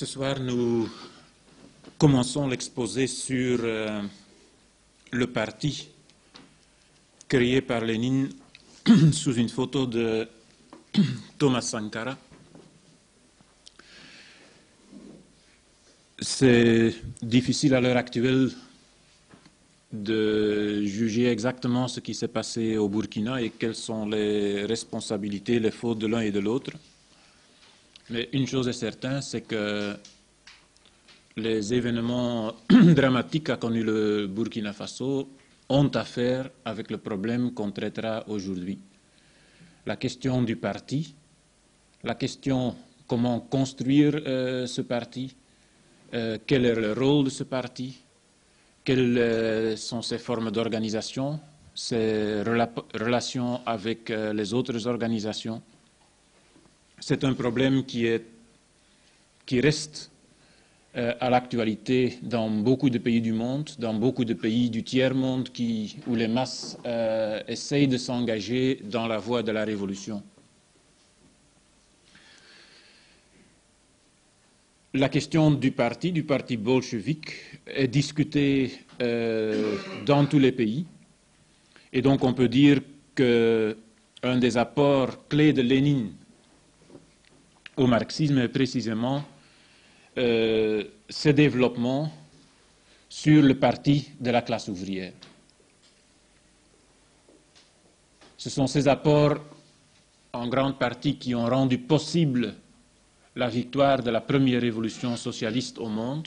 Ce soir, nous commençons l'exposé sur le parti créé par Lénine sous une photo de Thomas Sankara. C'est difficile à l'heure actuelle de juger exactement ce qui s'est passé au Burkina et quelles sont les responsabilités, les fautes de l'un et de l'autre. Mais une chose est certaine, c'est que les événements dramatiques qu'a connu le Burkina Faso ont à faire avec le problème qu'on traitera aujourd'hui. La question du parti, la question comment construire ce parti, quel est le rôle de ce parti, quelles sont ses formes d'organisation, ses relations avec les autres organisations. C'est un problème qui reste à l'actualité dans beaucoup de pays du monde, dans beaucoup de pays du tiers-monde où les masses essayent de s'engager dans la voie de la révolution. La question du parti bolchevique, est discutée dans tous les pays. Et donc on peut dire qu'un des apports clés de Lénine au marxisme est précisément ce développement sur le parti de la classe ouvrière. Ce sont ces apports en grande partie qui ont rendu possible la victoire de la première révolution socialiste au monde.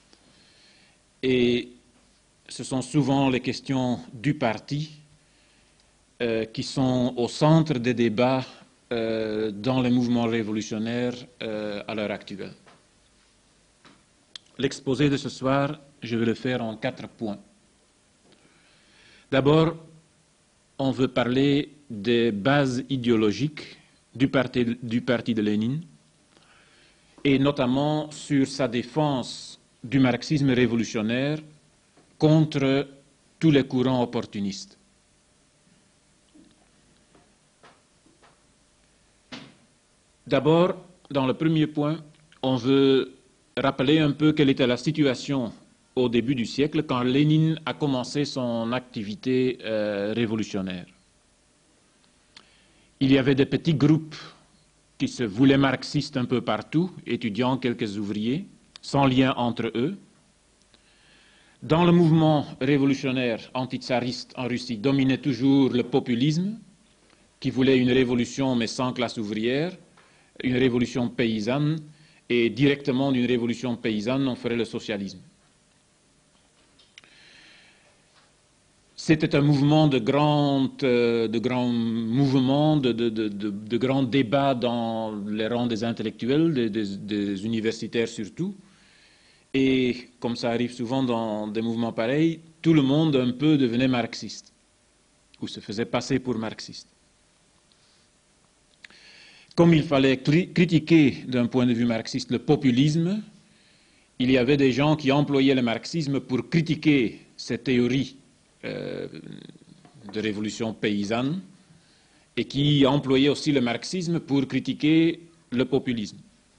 Et ce sont souvent les questions du parti qui sont au centre des débats dans les mouvements révolutionnaires à l'heure actuelle. L'exposé de ce soir, je vais le faire en 4 points. D'abord, on veut parler des bases idéologiques du parti de Lénine et notamment sur sa défense du marxisme révolutionnaire contre tous les courants opportunistes. D'abord, dans le premier point, on veut rappeler un peu quelle était la situation au début du siècle quand Lénine a commencé son activité révolutionnaire. Il y avait des petits groupes qui se voulaient marxistes un peu partout, étudiants, quelques ouvriers, sans lien entre eux. Dans le mouvement révolutionnaire antitsariste en Russie dominait toujours le populisme, qui voulait une révolution mais sans classe ouvrière, une révolution paysanne, et directement d'une révolution paysanne, on ferait le socialisme. C'était un mouvement de grands débats dans les rangs des intellectuels, des universitaires surtout. Et comme ça arrive souvent dans des mouvements pareils, tout le monde un peu devenait marxiste, ou se faisait passer pour marxiste. Comme il fallait critiquer d'un point de vue marxiste le populisme, il y avait des gens qui employaient le marxisme pour critiquer ces théories de révolution paysanne et qui employaient aussi le marxisme pour critiquer le populisme.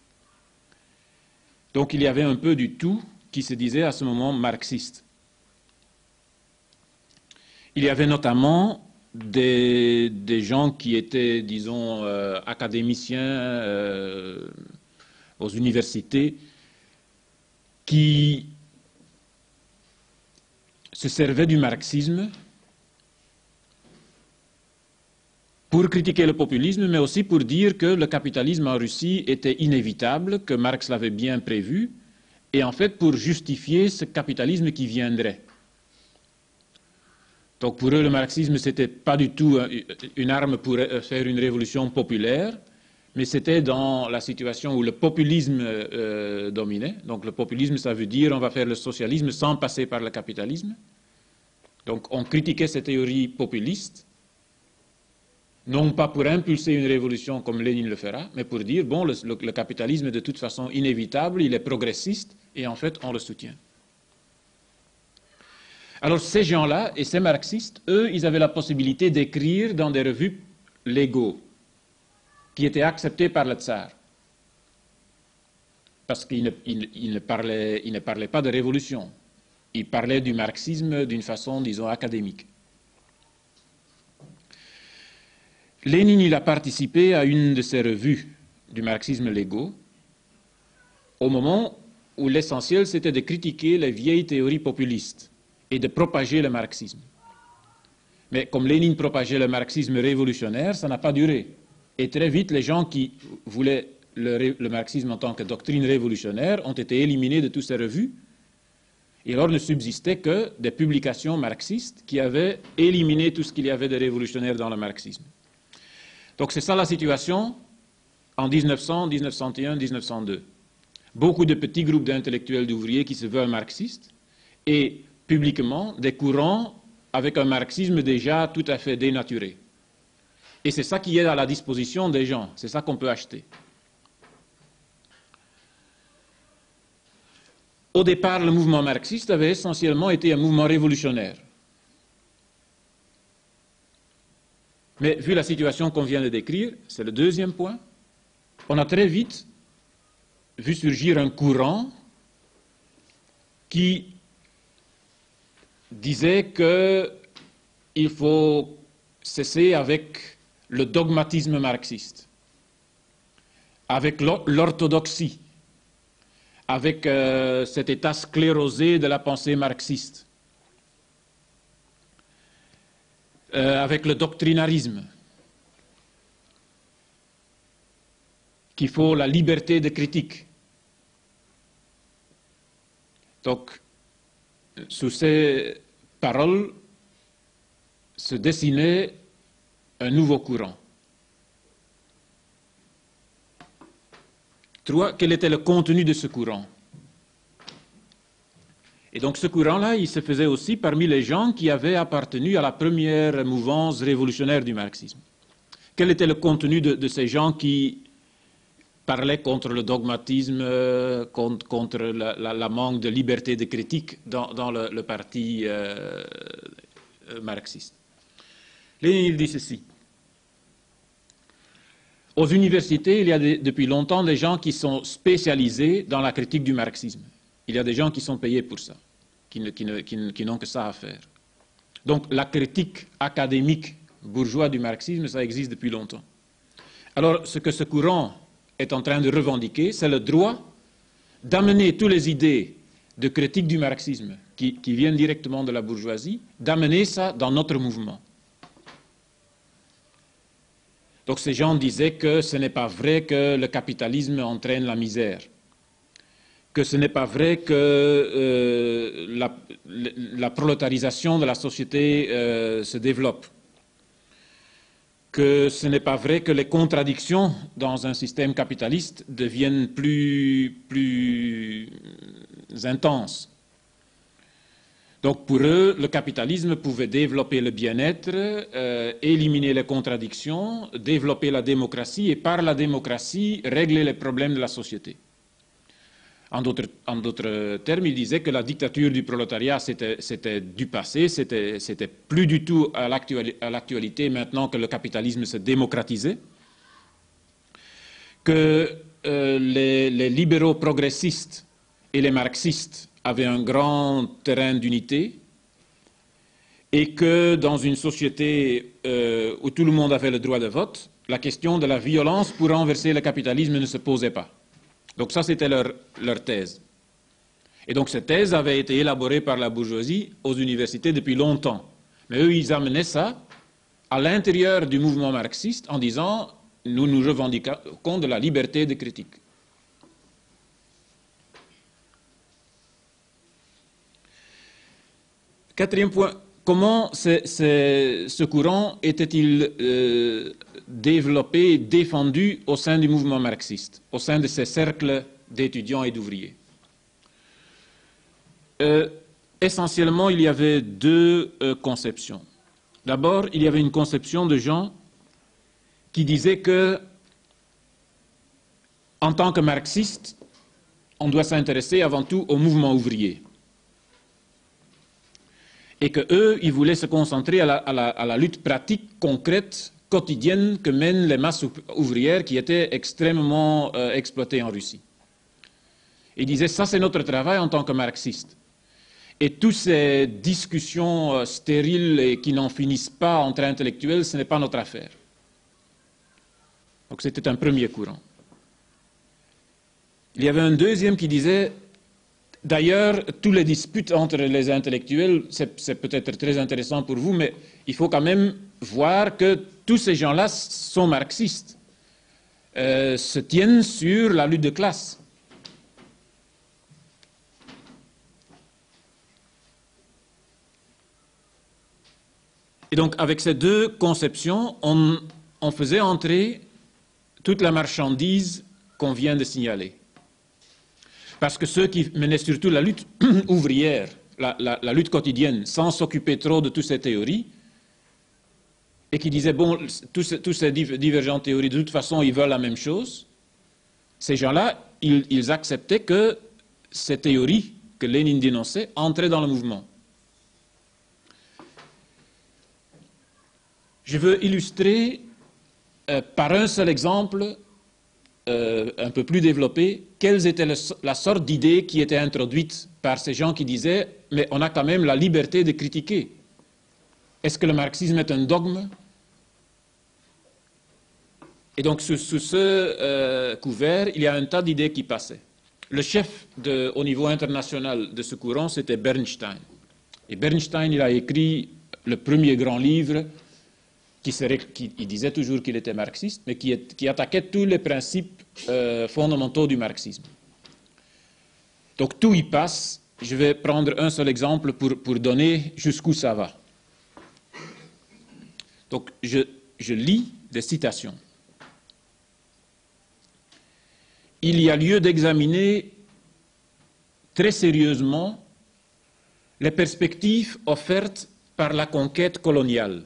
Donc il y avait un peu du tout qui se disait à ce moment marxiste. Il y avait notamment des gens qui étaient, disons, académiciens aux universités, qui se servaient du marxisme pour critiquer le populisme, mais aussi pour dire que le capitalisme en Russie était inévitable, que Marx l'avait bien prévu, et en fait pour justifier ce capitalisme qui viendrait. Donc pour eux, le marxisme, ce n'était pas du tout une arme pour faire une révolution populaire, mais c'était dans la situation où le populisme dominait. Donc le populisme, ça veut dire on va faire le socialisme sans passer par le capitalisme. Donc on critiquait ces théories populistes, non pas pour impulser une révolution comme Lénine le fera, mais pour dire, bon, le capitalisme est de toute façon inévitable, il est progressiste, et en fait on le soutient. Alors ces gens-là, et ces marxistes, eux, ils avaient la possibilité d'écrire dans des revues légaux, qui étaient acceptées par le tsar. parce qu'il ne parlait pas de révolution. Il parlait du marxisme d'une façon, disons, académique. Lénine, il a participé à une de ces revues du marxisme légaux au moment où l'essentiel c'était de critiquer les vieilles théories populistes et de propager le marxisme. Mais comme Lénine propageait le marxisme révolutionnaire, ça n'a pas duré. Et très vite, les gens qui voulaient le marxisme en tant que doctrine révolutionnaire ont été éliminés de toutes ces revues. Et alors ne subsistait que des publications marxistes qui avaient éliminé tout ce qu'il y avait de révolutionnaire dans le marxisme. Donc c'est ça la situation en 1900, 1901, 1902. Beaucoup de petits groupes d'intellectuels d'ouvriers qui se veulent marxistes et publiquement des courants avec un marxisme déjà tout à fait dénaturé. Et c'est ça qui est à la disposition des gens, c'est ça qu'on peut acheter. Au départ, le mouvement marxiste avait essentiellement été un mouvement révolutionnaire. Mais vu la situation qu'on vient de décrire, c'est le deuxième point, on a très vite vu surgir un courant qui disait qu'il faut cesser avec le dogmatisme marxiste, avec l'orthodoxie, avec cet état sclérosé de la pensée marxiste, avec le doctrinarisme, qu'il faut la liberté de critique. Donc, sous ces paroles se dessinait un nouveau courant. Quel était le contenu de ce courant? Et donc ce courant-là, il se faisait aussi parmi les gens qui avaient appartenu à la première mouvance révolutionnaire du marxisme. Quel était le contenu de ces gens qui parlaient contre le dogmatisme, contre la manque de liberté de critique dans le parti marxiste? Lénine dit ceci. Aux universités, il y a depuis longtemps des gens qui sont spécialisés dans la critique du marxisme. Il y a des gens qui sont payés pour ça, qui n'ont que ça à faire. Donc la critique académique bourgeoise du marxisme, ça existe depuis longtemps. Alors ce que ce courant est en train de revendiquer, c'est le droit d'amener toutes les idées de critique du marxisme qui viennent directement de la bourgeoisie, d'amener ça dans notre mouvement. Donc ces gens disaient que ce n'est pas vrai que le capitalisme entraîne la misère, que ce n'est pas vrai que la prolétarisation de la société se développe, que ce n'est pas vrai que les contradictions dans un système capitaliste deviennent plus intenses. Donc pour eux, le capitalisme pouvait développer le bien-être, éliminer les contradictions, développer la démocratie et par la démocratie régler les problèmes de la société. En d'autres termes, il disait que la dictature du prolétariat c'était du passé, c'était plus du tout à l'actualité maintenant que le capitalisme se démocratisait, que les libéraux progressistes et les marxistes avaient un grand terrain d'unité et que dans une société où tout le monde avait le droit de vote, la question de la violence pour renverser le capitalisme ne se posait pas. Donc ça, c'était leur thèse. Et donc cette thèse avait été élaborée par la bourgeoisie aux universités depuis longtemps. Mais eux, ils amenaient ça à l'intérieur du mouvement marxiste en disant « nous nous revendiquons de la liberté de critique ». Quatrième point, comment ce courant était-il développé, défendu au sein du mouvement marxiste, au sein de ces cercles d'étudiants et d'ouvriers? Essentiellement, il y avait deux conceptions. D'abord, il y avait une conception de gens qui disaient que, en tant que marxiste, on doit s'intéresser avant tout au mouvement ouvrier. Et qu'eux, ils voulaient se concentrer à la lutte pratique, concrète, quotidienne que mènent les masses ouvrières qui étaient extrêmement exploitées en Russie. Il disait, ça c'est notre travail en tant que marxiste. Et toutes ces discussions stériles et qui n'en finissent pas entre intellectuels, ce n'est pas notre affaire. Donc c'était un premier courant. Il y avait un deuxième qui disait, d'ailleurs, tous les disputes entre les intellectuels, c'est peut-être très intéressant pour vous, mais il faut quand même voir que tous ces gens-là sont marxistes, se tiennent sur la lutte de classe. Et donc, avec ces deux conceptions, on faisait entrer toute la marchandise qu'on vient de signaler. Parce que ceux qui menaient surtout la lutte ouvrière, la lutte quotidienne, sans s'occuper trop de toutes ces théories, et qui disaient, bon, tous ces divergentes théories, de toute façon, ils veulent la même chose, ces gens-là, ils acceptaient que ces théories que Lénine dénonçait entraient dans le mouvement. Je veux illustrer par un seul exemple, un peu plus développé, quelles étaient la sorte d'idées qui étaient introduites par ces gens qui disaient « mais on a quand même la liberté de critiquer ». Est-ce que le marxisme est un dogme? Et donc, sous ce couvert, il y a un tas d'idées qui passaient. Le chef au niveau international de ce courant, c'était Bernstein. Et Bernstein, il a écrit le premier grand livre il disait toujours qu'il était marxiste, mais qui attaquait tous les principes fondamentaux du marxisme. Donc tout y passe. Je vais prendre un seul exemple pour donner jusqu'où ça va. Donc je lis des citations. Il y a lieu d'examiner très sérieusement les perspectives offertes par la conquête coloniale.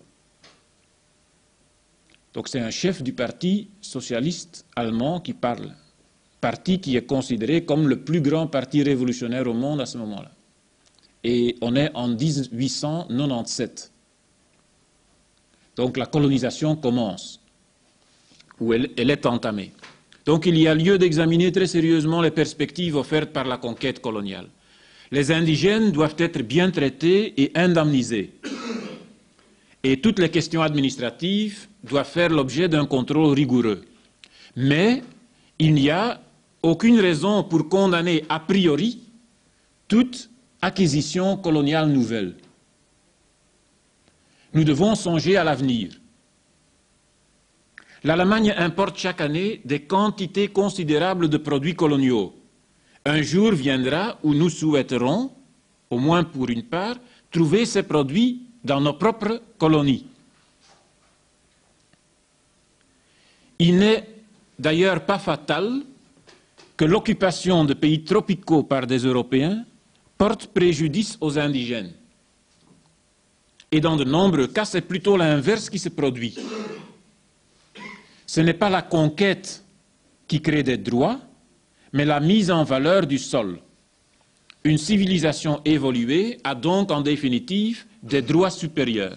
Donc c'est un chef du parti socialiste allemand qui parle, parti qui est considéré comme le plus grand parti révolutionnaire au monde à ce moment-là. Et on est en 1897. Donc la colonisation commence, ou elle est entamée. Donc il y a lieu d'examiner très sérieusement les perspectives offertes par la conquête coloniale. Les indigènes doivent être bien traités et indemnisés. Et toutes les questions administratives doivent faire l'objet d'un contrôle rigoureux. Mais il n'y a aucune raison pour condamner a priori toute acquisition coloniale nouvelle. Nous devons songer à l'avenir. L'Allemagne importe chaque année des quantités considérables de produits coloniaux. Un jour viendra où nous souhaiterons, au moins pour une part, trouver ces produits dans nos propres colonies. Il n'est d'ailleurs pas fatal que l'occupation de pays tropicaux par des Européens porte préjudice aux indigènes. Et dans de nombreux cas, c'est plutôt l'inverse qui se produit. Ce n'est pas la conquête qui crée des droits, mais la mise en valeur du sol. Une civilisation évoluée a donc en définitive des droits supérieurs.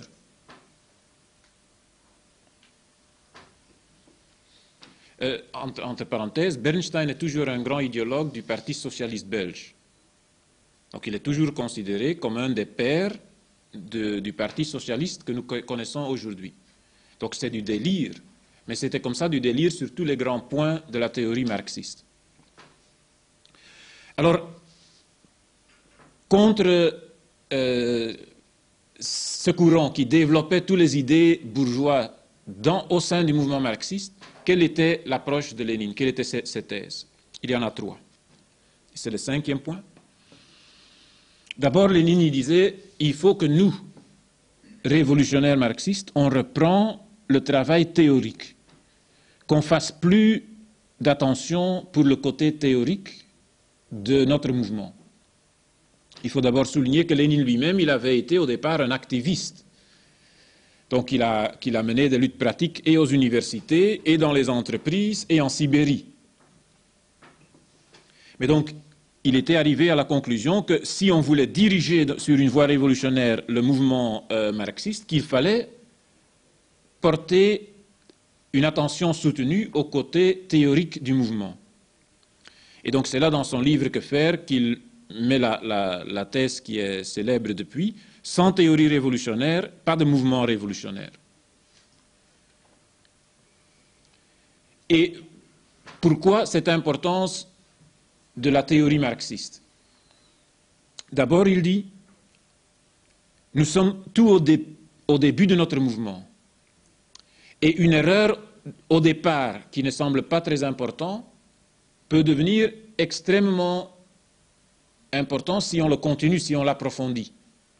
Entre parenthèses, Bernstein est toujours un grand idéologue du Parti socialiste belge. Donc il est toujours considéré comme un des pères du Parti socialiste que nous connaissons aujourd'hui. Donc c'est du délire, mais c'était comme ça du délire sur tous les grands points de la théorie marxiste. Alors, contre ce courant qui développait toutes les idées bourgeoises au sein du mouvement marxiste, quelle était l'approche de Lénine? Quelle était ses thèses? Il y en a trois. C'est le cinquième point. D'abord, Lénine il disait il faut que nous, révolutionnaires marxistes, on reprend le travail théorique, qu'on fasse plus d'attention pour le côté théorique de notre mouvement. Il faut d'abord souligner que Lénine lui-même, il avait été au départ un activiste. Donc qu'il a mené des luttes pratiques et aux universités, et dans les entreprises, et en Sibérie. Mais donc, il était arrivé à la conclusion que si on voulait diriger sur une voie révolutionnaire le mouvement marxiste, qu'il fallait porter une attention soutenue au côté théorique du mouvement. Et donc c'est là dans son livre Que faire qu'il met la thèse qui est célèbre depuis, sans théorie révolutionnaire, pas de mouvement révolutionnaire. Et pourquoi cette importance de la théorie marxiste? D'abord, il dit, nous sommes tout au début de notre mouvement. Et une erreur au départ qui ne semble pas très importante peut devenir extrêmement important si on le continue, si on l'approfondit.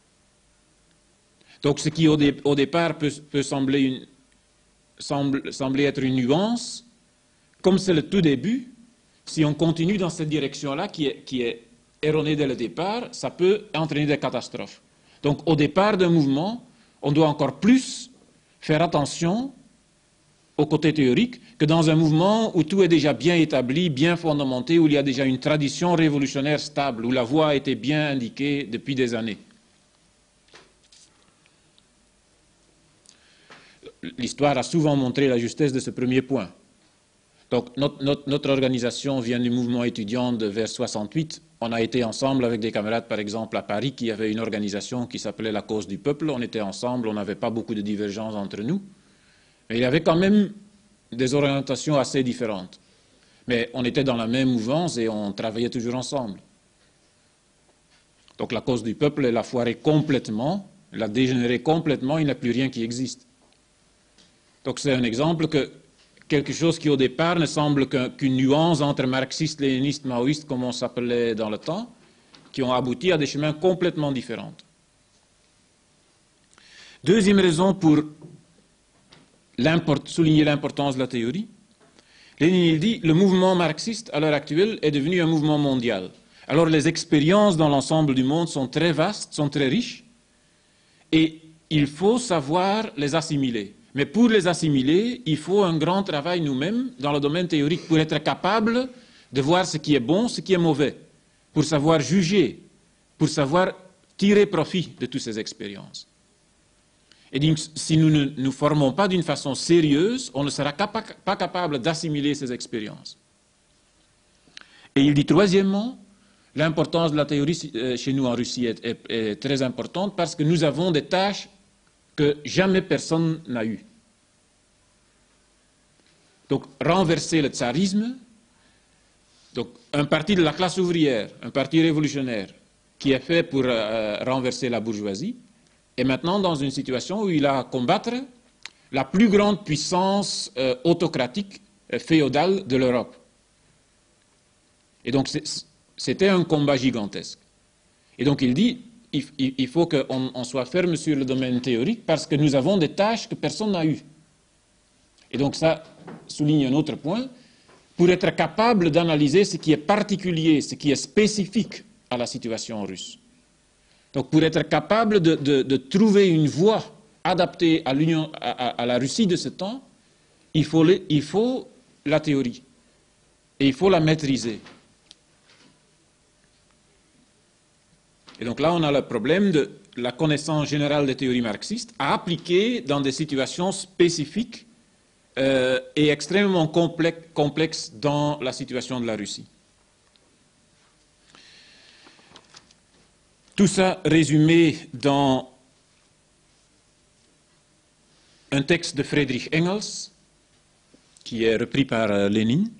Donc ce qui au départ peut sembler être une nuance, comme c'est le tout début, si on continue dans cette direction-là qui est erronée dès le départ, ça peut entraîner des catastrophes. Donc au départ d'un mouvement, on doit encore plus faire attention au côté théorique que dans un mouvement où tout est déjà bien établi, bien fondamenté, où il y a déjà une tradition révolutionnaire stable, où la voie a été bien indiquée depuis des années. L'histoire a souvent montré la justesse de ce premier point. Donc notre organisation vient du mouvement étudiant de vers 68. On a été ensemble avec des camarades, par exemple, à Paris, qui avaient une organisation qui s'appelait La Cause du Peuple. On était ensemble, on n'avait pas beaucoup de divergences entre nous. Mais il y avait quand même des orientations assez différentes. Mais on était dans la même mouvance et on travaillait toujours ensemble. Donc la Cause du Peuple, elle a foiré complètement, elle a dégénéré complètement, il n'y a plus rien qui existe. Donc c'est un exemple que quelque chose qui au départ ne semble qu'une nuance entre marxistes, léninistes, maoïstes, comme on s'appelait dans le temps, qui ont abouti à des chemins complètement différents. Deuxième raison pour souligner l'importance de la théorie, Lénine dit le mouvement marxiste à l'heure actuelle est devenu un mouvement mondial. Alors les expériences dans l'ensemble du monde sont très vastes, sont très riches, et il faut savoir les assimiler. Mais pour les assimiler, il faut un grand travail nous-mêmes dans le domaine théorique pour être capable de voir ce qui est bon, ce qui est mauvais, pour savoir juger, pour savoir tirer profit de toutes ces expériences. Et donc, si nous ne nous formons pas d'une façon sérieuse, on ne sera pas capable d'assimiler ces expériences. Et il dit troisièmement, l'importance de la théorie chez nous en Russie est très importante parce que nous avons des tâches que jamais personne n'a eues. Donc, renverser le tsarisme, donc un parti de la classe ouvrière, un parti révolutionnaire, qui est fait pour renverser la bourgeoisie, est maintenant dans une situation où il a à combattre la plus grande puissance autocratique, féodale de l'Europe. Et donc, c'était un combat gigantesque. Et donc, il dit, il faut qu'on soit ferme sur le domaine théorique parce que nous avons des tâches que personne n'a eues. Et donc, ça souligne un autre point. Pour être capable d'analyser ce qui est particulier, ce qui est spécifique à la situation russe. Donc, pour être capable de trouver une voie adaptée à la Russie de ce temps, il faut la théorie. Et il faut la maîtriser. Et donc là, on a le problème de la connaissance générale des théories marxistes à appliquer dans des situations spécifiques et extrêmement complexes dans la situation de la Russie. Tout ça résumé dans un texte de Friedrich Engels, qui est repris par Lénine.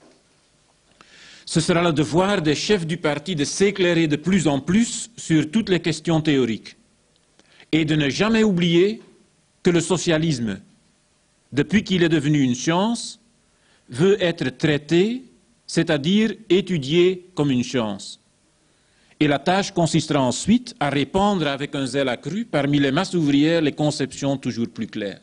Ce sera le devoir des chefs du parti de s'éclairer de plus en plus sur toutes les questions théoriques et de ne jamais oublier que le socialisme, depuis qu'il est devenu une science, veut être traité, c'est-à-dire étudié comme une science. Et la tâche consistera ensuite à répandre avec un zèle accru parmi les masses ouvrières les conceptions toujours plus claires.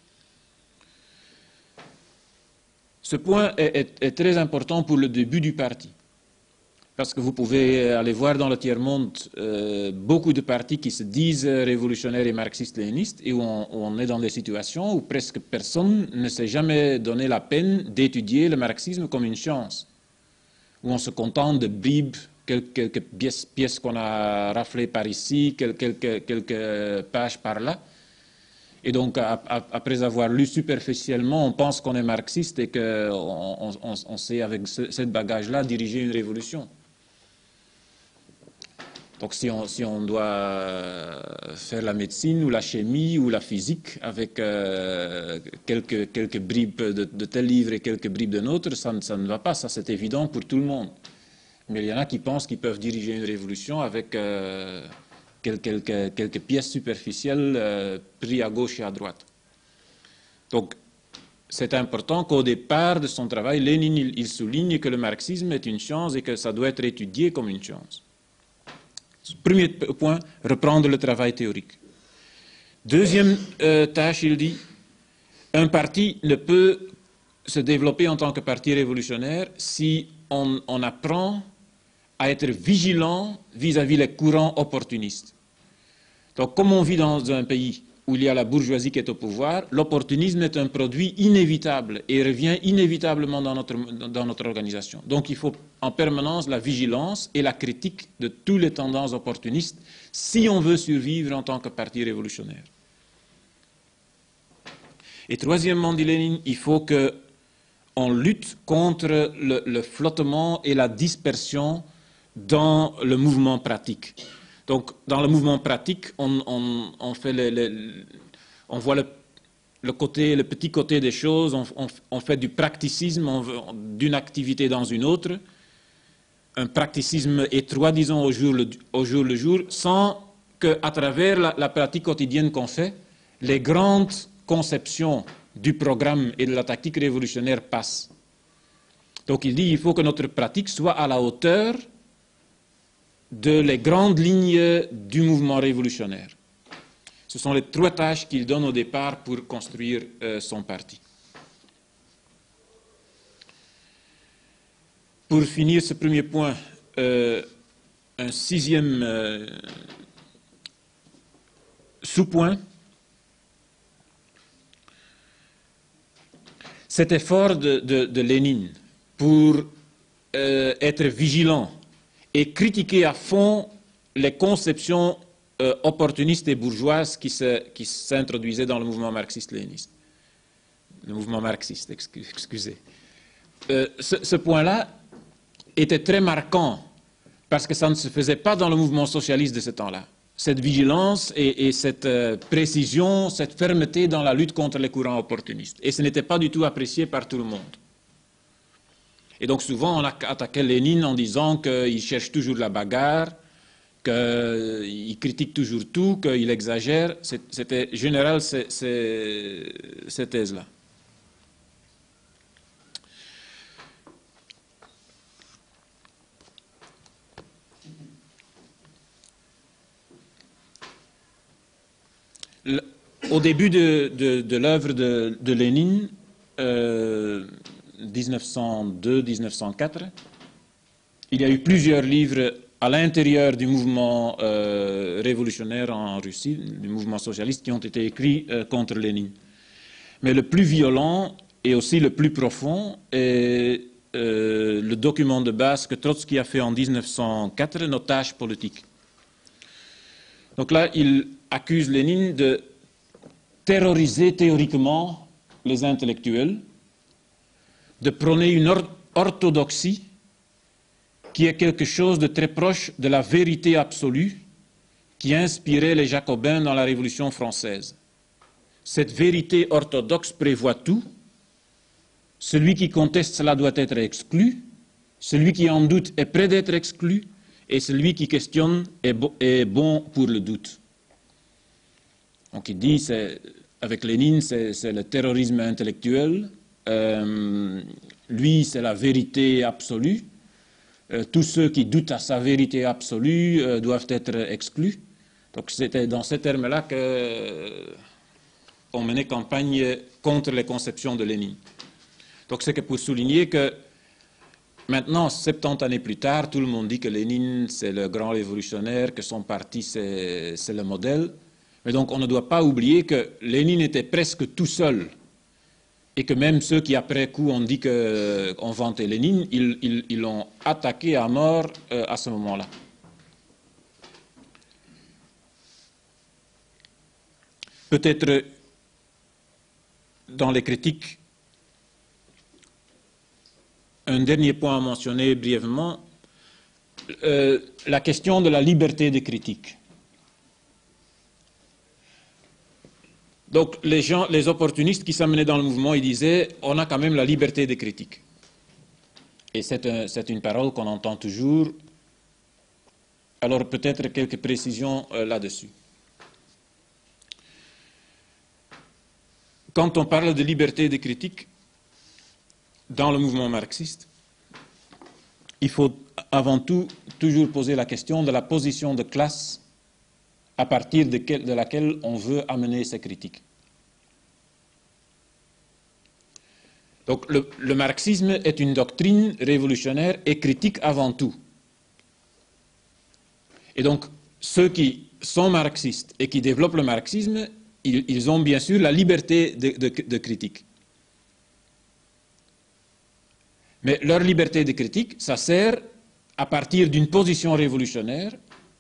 Ce point est très important pour le début du parti. Parce que vous pouvez aller voir dans le tiers-monde beaucoup de partis qui se disent révolutionnaires et marxistes-léninistes et où on est dans des situations où presque personne ne s'est jamais donné la peine d'étudier le marxisme comme une science. Où on se contente de bribes, quelques pièces qu'on a raflées par ici, quelques pages par là. Et donc, après avoir lu superficiellement, on pense qu'on est marxiste et qu'on sait, avec cette bagage-là, diriger une révolution. Donc, si on doit faire la médecine ou la chimie ou la physique avec quelques bribes de tel livre et quelques bribes d'un autre, ça ne va pas. Ça, c'est évident pour tout le monde. Mais il y en a qui pensent qu'ils peuvent diriger une révolution avec quelques pièces superficielles prises à gauche et à droite. Donc, c'est important qu'au départ de son travail, Lénine il souligne que le marxisme est une science et que ça doit être étudié comme une science. Premier point, reprendre le travail théorique. Deuxième tâche, il dit, un parti ne peut se développer en tant que parti révolutionnaire si on apprend à être vigilant vis-à-vis les courants opportunistes. Donc, comme on vit dans un pays où il y a la bourgeoisie qui est au pouvoir, l'opportunisme est un produit inévitable et revient inévitablement dans notre organisation. Donc, il faut en permanence la vigilance et la critique de toutes les tendances opportunistes si on veut survivre en tant que parti révolutionnaire. Et troisièmement, dit Lénine, il faut qu'on lutte contre le flottement et la dispersion dans le mouvement pratique. Donc, dans le mouvement pratique, on voit le petit côté des choses, on fait du practicisme d'une activité dans une autre, un practicisme étroit, disons, au jour le jour, sans qu'à travers la pratique quotidienne qu'on fait, les grandes conceptions du programme et de la tactique révolutionnaire passent. Donc, il dit qu'il faut que notre pratique soit à la hauteur de les grandes lignes du mouvement révolutionnaire. Ce sont les trois tâches qu'il donne au départ pour construire son parti. Pour finir ce premier point, un sixième sous-point, cet effort de Lénine pour être vigilant et critiquer à fond les conceptions opportunistes et bourgeoises qui s'introduisaient dans le mouvement marxiste-léniniste. Le mouvement marxiste, excusez. Ce point-là était très marquant parce que ça ne se faisait pas dans le mouvement socialiste de ce temps-là. Cette vigilance et cette précision, cette fermeté dans la lutte contre les courants opportunistes. Et ce n'était pas du tout apprécié par tout le monde. Et donc souvent, on a attaqué Lénine en disant qu'il cherche toujours la bagarre, qu'il critique toujours tout, qu'il exagère. C'était général ces thèses-là. Au début de l'œuvre de Lénine, 1902-1904, il y a eu plusieurs livres à l'intérieur du mouvement révolutionnaire en Russie, du mouvement socialiste, qui ont été écrits contre Lénine. Mais le plus violent et aussi le plus profond est le document de base que Trotsky a fait en 1904, Nos tâches politiques. Donc là, il accuse Lénine de terroriser théoriquement les intellectuels, de prôner une orthodoxie qui est quelque chose de très proche de la vérité absolue qui inspirait les Jacobins dans la Révolution française. Cette vérité orthodoxe prévoit tout. Celui qui conteste cela doit être exclu. Celui qui en doute est près d'être exclu. Et celui qui questionne est bon pour le doute. Donc il dit, avec Lénine, c'est le terrorisme intellectuel. Lui, c'est la vérité absolue. Tous ceux qui doutent à sa vérité absolue doivent être exclus. Donc c'était dans ces termes-là qu'on menait campagne contre les conceptions de Lénine. Donc c'est que pour souligner que maintenant, 70 années plus tard, tout le monde dit que Lénine c'est le grand révolutionnaire, que son parti c'est le modèle. Mais donc on ne doit pas oublier que Lénine était presque tout seul. Et que même ceux qui, après coup, ont dit qu'on vantait Lénine, ils l'ont attaqué à mort à ce moment-là. Peut-être dans les critiques, un dernier point à mentionner brièvement, la question de la liberté de critique. Donc les opportunistes qui s'amenaient dans le mouvement, ils disaient on a quand même la liberté de critique. Et c'est une parole qu'on entend toujours. Alors peut-être quelques précisions là-dessus. Quand on parle de liberté de critique dans le mouvement marxiste, il faut avant tout toujours poser la question de la position de classe à partir de laquelle on veut amener ces critiques. Donc le marxisme est une doctrine révolutionnaire et critique avant tout. Et donc ceux qui sont marxistes et qui développent le marxisme, ils ont bien sûr la liberté de critique. Mais leur liberté de critique, ça sert à partir d'une position révolutionnaire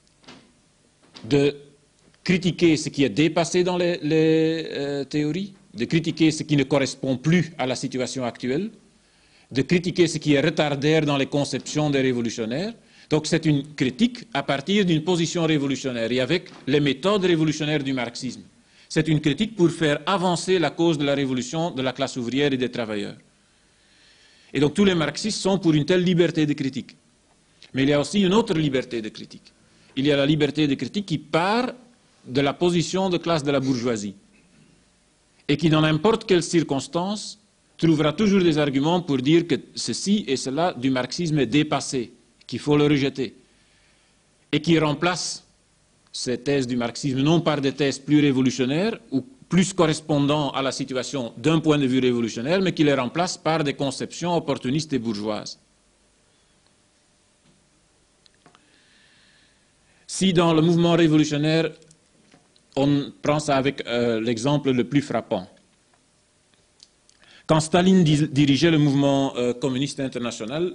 de critiquer ce qui est dépassé dans les théories, de critiquer ce qui ne correspond plus à la situation actuelle, de critiquer ce qui est retardaire dans les conceptions des révolutionnaires. Donc c'est une critique à partir d'une position révolutionnaire et avec les méthodes révolutionnaires du marxisme. C'est une critique pour faire avancer la cause de la révolution de la classe ouvrière et des travailleurs. Et donc tous les marxistes sont pour une telle liberté de critique. Mais il y a aussi une autre liberté de critique. Il y a la liberté de critique qui part de la position de classe de la bourgeoisie et qui, dans n'importe quelle circonstance, trouvera toujours des arguments pour dire que ceci et cela du marxisme est dépassé, qu'il faut le rejeter, et qui remplace ces thèses du marxisme non par des thèses plus révolutionnaires ou plus correspondant à la situation d'un point de vue révolutionnaire, mais qui les remplace par des conceptions opportunistes et bourgeoises. Si dans le mouvement révolutionnaire, on prend ça avec l'exemple le plus frappant. Quand Staline dirigeait le mouvement communiste international,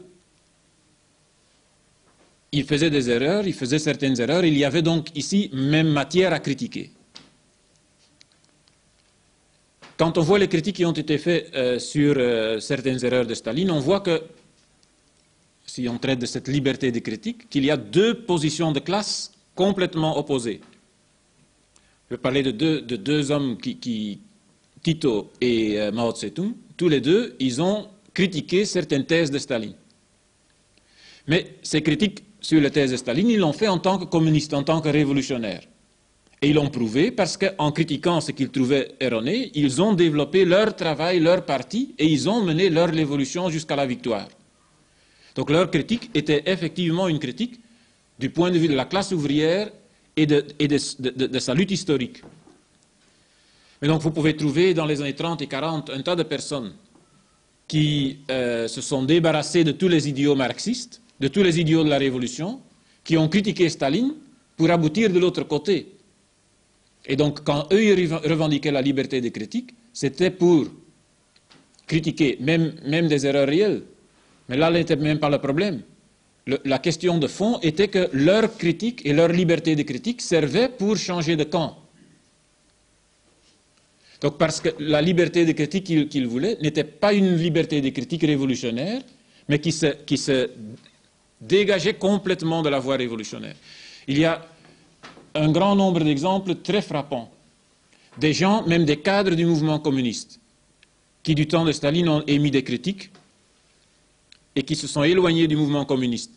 il faisait des erreurs, il faisait certaines erreurs, il y avait donc ici même matière à critiquer. Quand on voit les critiques qui ont été faites sur certaines erreurs de Staline, on voit que, si on traite de cette liberté de critique, qu'il y a deux positions de classe complètement opposées. Je vais parler de deux hommes Tito et Mao Tse-tung. Tous les deux, ils ont critiqué certaines thèses de Staline. Mais ces critiques sur les thèses de Staline, ils l'ont fait en tant que communistes, en tant que révolutionnaires. Et ils l'ont prouvé parce qu'en critiquant ce qu'ils trouvaient erroné, ils ont développé leur travail, leur parti, et ils ont mené leur évolution jusqu'à la victoire. Donc leur critique était effectivement une critique du point de vue de la classe ouvrière et de sa lutte historique. Mais donc vous pouvez trouver dans les années 30 et 40 un tas de personnes qui se sont débarrassées de tous les idéaux marxistes, de tous les idéaux de la Révolution, qui ont critiqué Staline pour aboutir de l'autre côté. Et donc quand eux ils revendiquaient la liberté de critique, c'était pour critiquer même des erreurs réelles. Mais là, ce n'était même pas le problème. La question de fond était que leur critique et leur liberté de critique servaient pour changer de camp. Donc parce que la liberté de critique qu'ils voulaient n'était pas une liberté de critique révolutionnaire, mais qui se dégageait complètement de la voie révolutionnaire. Il y a un grand nombre d'exemples très frappants. Des gens, même des cadres du mouvement communiste, qui du temps de Staline ont émis des critiques et qui se sont éloignés du mouvement communiste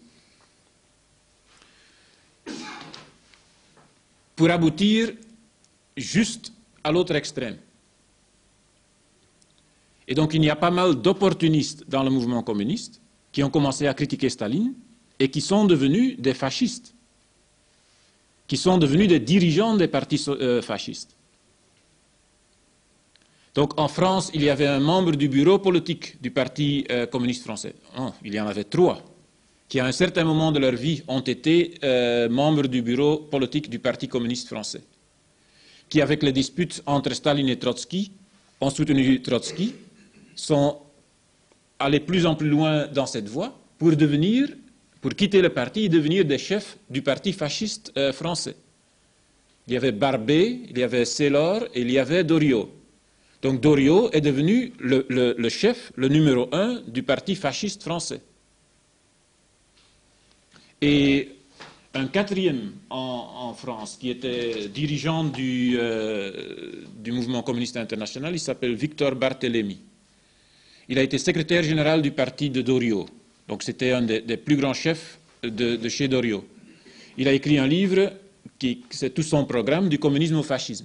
pour aboutir juste à l'autre extrême. Et donc il y a pas mal d'opportunistes dans le mouvement communiste qui ont commencé à critiquer Staline et qui sont devenus des fascistes, qui sont devenus des dirigeants des partis fascistes. Donc en France, il y avait un membre du bureau politique du Parti communiste français. Oh, il y en avait 3, qui à un certain moment de leur vie ont été membres du bureau politique du Parti communiste français, qui avec les disputes entre Staline et Trotsky ont soutenu Trotsky, sont allés plus en plus loin dans cette voie pour quitter le parti et devenir des chefs du Parti fasciste français. Il y avait Barbé, il y avait Sellor et il y avait Doriot. Donc Doriot est devenu le chef, le numéro 1 du parti fasciste français. Et un quatrième en France, qui était dirigeant du mouvement communiste international, il s'appelle Victor Barthélemy. Il a été secrétaire général du parti de Doriot. Donc c'était un des plus grands chefs de chez Doriot. Il a écrit un livre c'est tout son programme, du communisme au fascisme.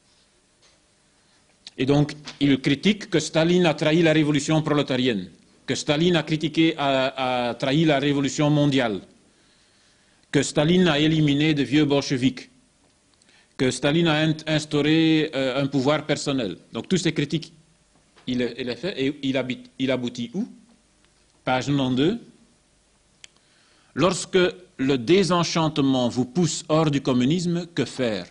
Et donc, il critique que Staline a trahi la révolution prolétarienne, que Staline a trahi la révolution mondiale, que Staline a éliminé de vieux bolcheviks, que Staline a instauré un pouvoir personnel. Donc, toutes ces critiques, il les fait, et il aboutit où? Page 92. Lorsque le désenchantement vous pousse hors du communisme, que faire?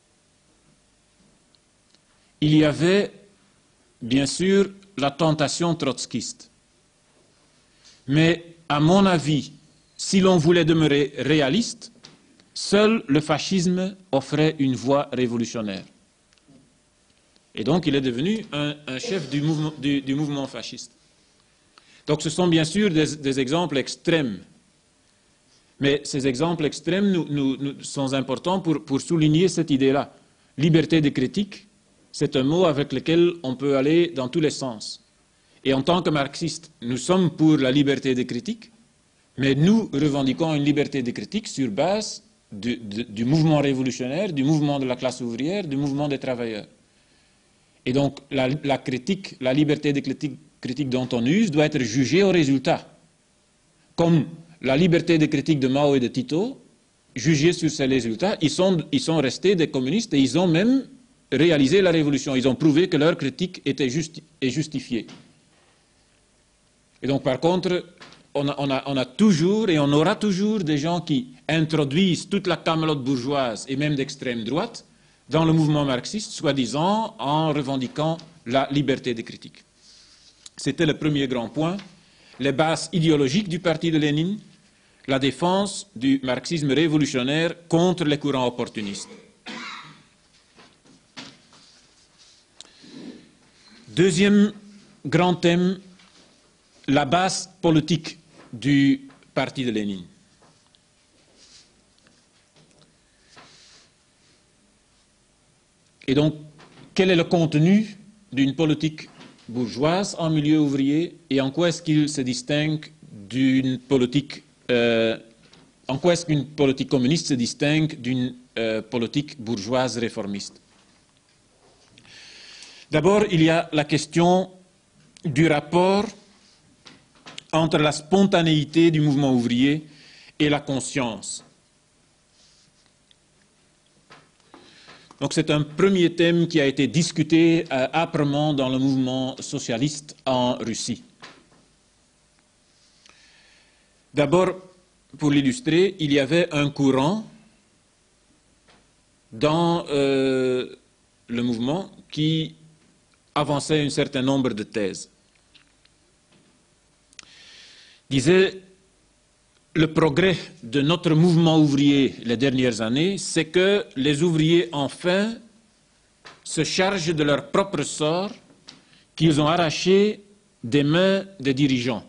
Il y avait, bien sûr, la tentation trotskiste. Mais, à mon avis, si l'on voulait demeurer réaliste, seul le fascisme offrait une voie révolutionnaire. Et donc, il est devenu un chef du mouvement fasciste. Donc, ce sont bien sûr des exemples extrêmes. Mais ces exemples extrêmes nous sont importants pour souligner cette idée-là. Liberté de critique, c'est un mot avec lequel on peut aller dans tous les sens. Et en tant que marxistes, nous sommes pour la liberté de critique, mais nous revendiquons une liberté de critique sur base du mouvement révolutionnaire, du mouvement de la classe ouvrière, du mouvement des travailleurs. Et donc la critique, la liberté de critique dont on use doit être jugée au résultat. Comme la liberté de critique de Mao et de Tito, jugée sur ces résultats, ils sont restés des communistes et ils ont même réalisé la révolution. Ils ont prouvé que leur critique était justifiée. Et donc, par contre, on a toujours et on aura toujours des gens qui introduisent toute la camelote bourgeoise et même d'extrême droite dans le mouvement marxiste, soi-disant en revendiquant la liberté de critique. C'était le premier grand point. Les bases idéologiques du parti de Lénine, la défense du marxisme révolutionnaire contre les courants opportunistes. Deuxième grand thème, la base politique du parti de Lénine. Et donc, quel est le contenu d'une politique bourgeoise en milieu ouvrier et en quoi est-ce qu'il se distingue d'une politique, en quoi est-ce qu'une politique communiste se distingue d'une politique bourgeoise réformiste? D'abord, il y a la question du rapport entre la spontanéité du mouvement ouvrier et la conscience. Donc c'est un premier thème qui a été discuté âprement dans le mouvement socialiste en Russie. D'abord, pour l'illustrer, il y avait un courant dans le mouvement qui avançait un certain nombre de thèses. Disait, le progrès de notre mouvement ouvrier les dernières années, c'est que les ouvriers, enfin, se chargent de leur propre sort qu'ils ont arraché des mains des dirigeants.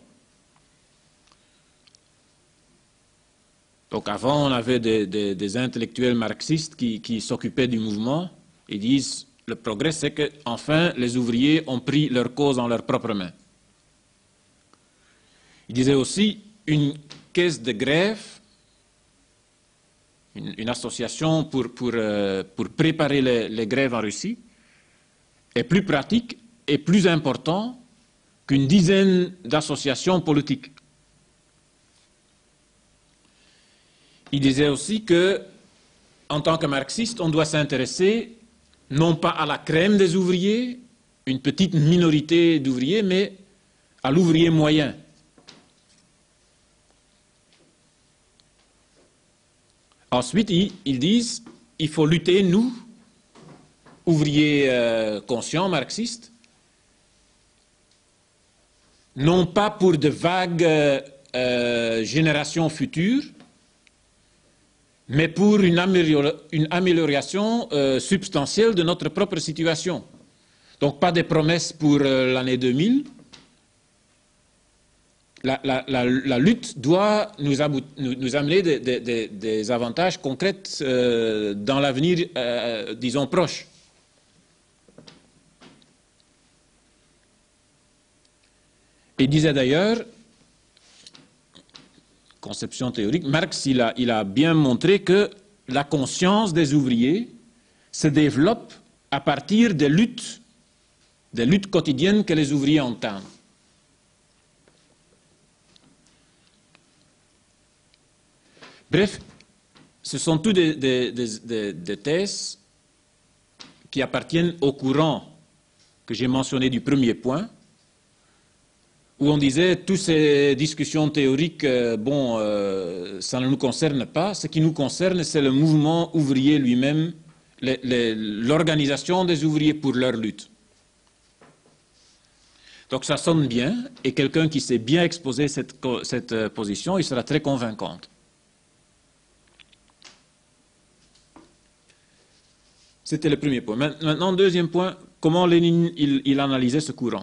Donc avant, on avait des intellectuels marxistes qui s'occupaient du mouvement et disent, le progrès, c'est que, enfin, les ouvriers ont pris leur cause en leurs propres mains. Il disait aussi, une caisse de grève, une association pour préparer les grèves en Russie, est plus pratique et plus important qu'une dizaine d'associations politiques. Il disait aussi que, en tant que marxiste, on doit s'intéresser non pas à la crème des ouvriers, une petite minorité d'ouvriers, mais à l'ouvrier moyen. Ensuite, ils disent il faut lutter, nous, ouvriers conscients, marxistes, non pas pour de vagues générations futures, mais pour une amélioration substantielle de notre propre situation. Donc pas des promesses pour l'année 2000. La lutte doit nous amener des avantages concrets dans l'avenir, disons, proche. Il disait d'ailleurs, conception théorique, Marx il a bien montré que la conscience des ouvriers se développe à partir des luttes quotidiennes que les ouvriers entament. Bref, ce sont toutes des thèses qui appartiennent au courant que j'ai mentionné du premier point, où on disait toutes ces discussions théoriques, ça ne nous concerne pas. Ce qui nous concerne, c'est le mouvement ouvrier lui-même, l'organisation des ouvriers pour leur lutte. Donc ça sonne bien, et quelqu'un qui sait bien exposer cette position, il sera très convaincante. C'était le premier point. Maintenant, deuxième point, comment Lénine il analysait ce courant.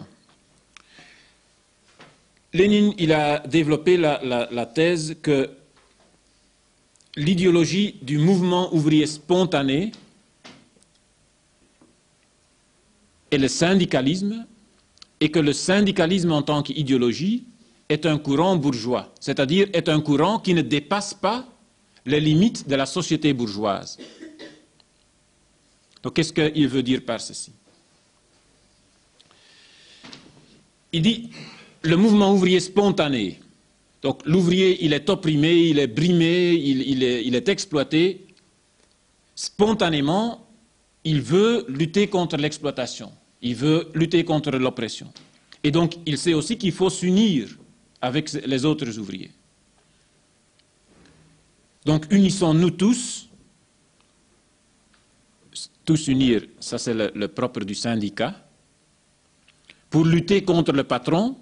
Lénine il a développé la thèse que l'idéologie du mouvement ouvrier spontané est le syndicalisme, et que le syndicalisme en tant qu'idéologie est un courant bourgeois, c'est-à-dire est un courant qui ne dépasse pas les limites de la société bourgeoise. Donc qu'est-ce qu'il veut dire par ceci? Il dit le mouvement ouvrier spontané, donc l'ouvrier il est opprimé, il est brimé, il est exploité, spontanément il veut lutter contre l'exploitation. Il veut lutter contre l'oppression. Et donc, il sait aussi qu'il faut s'unir avec les autres ouvriers. Donc, unissons-nous tous unir, ça c'est le propre du syndicat, pour lutter contre le patron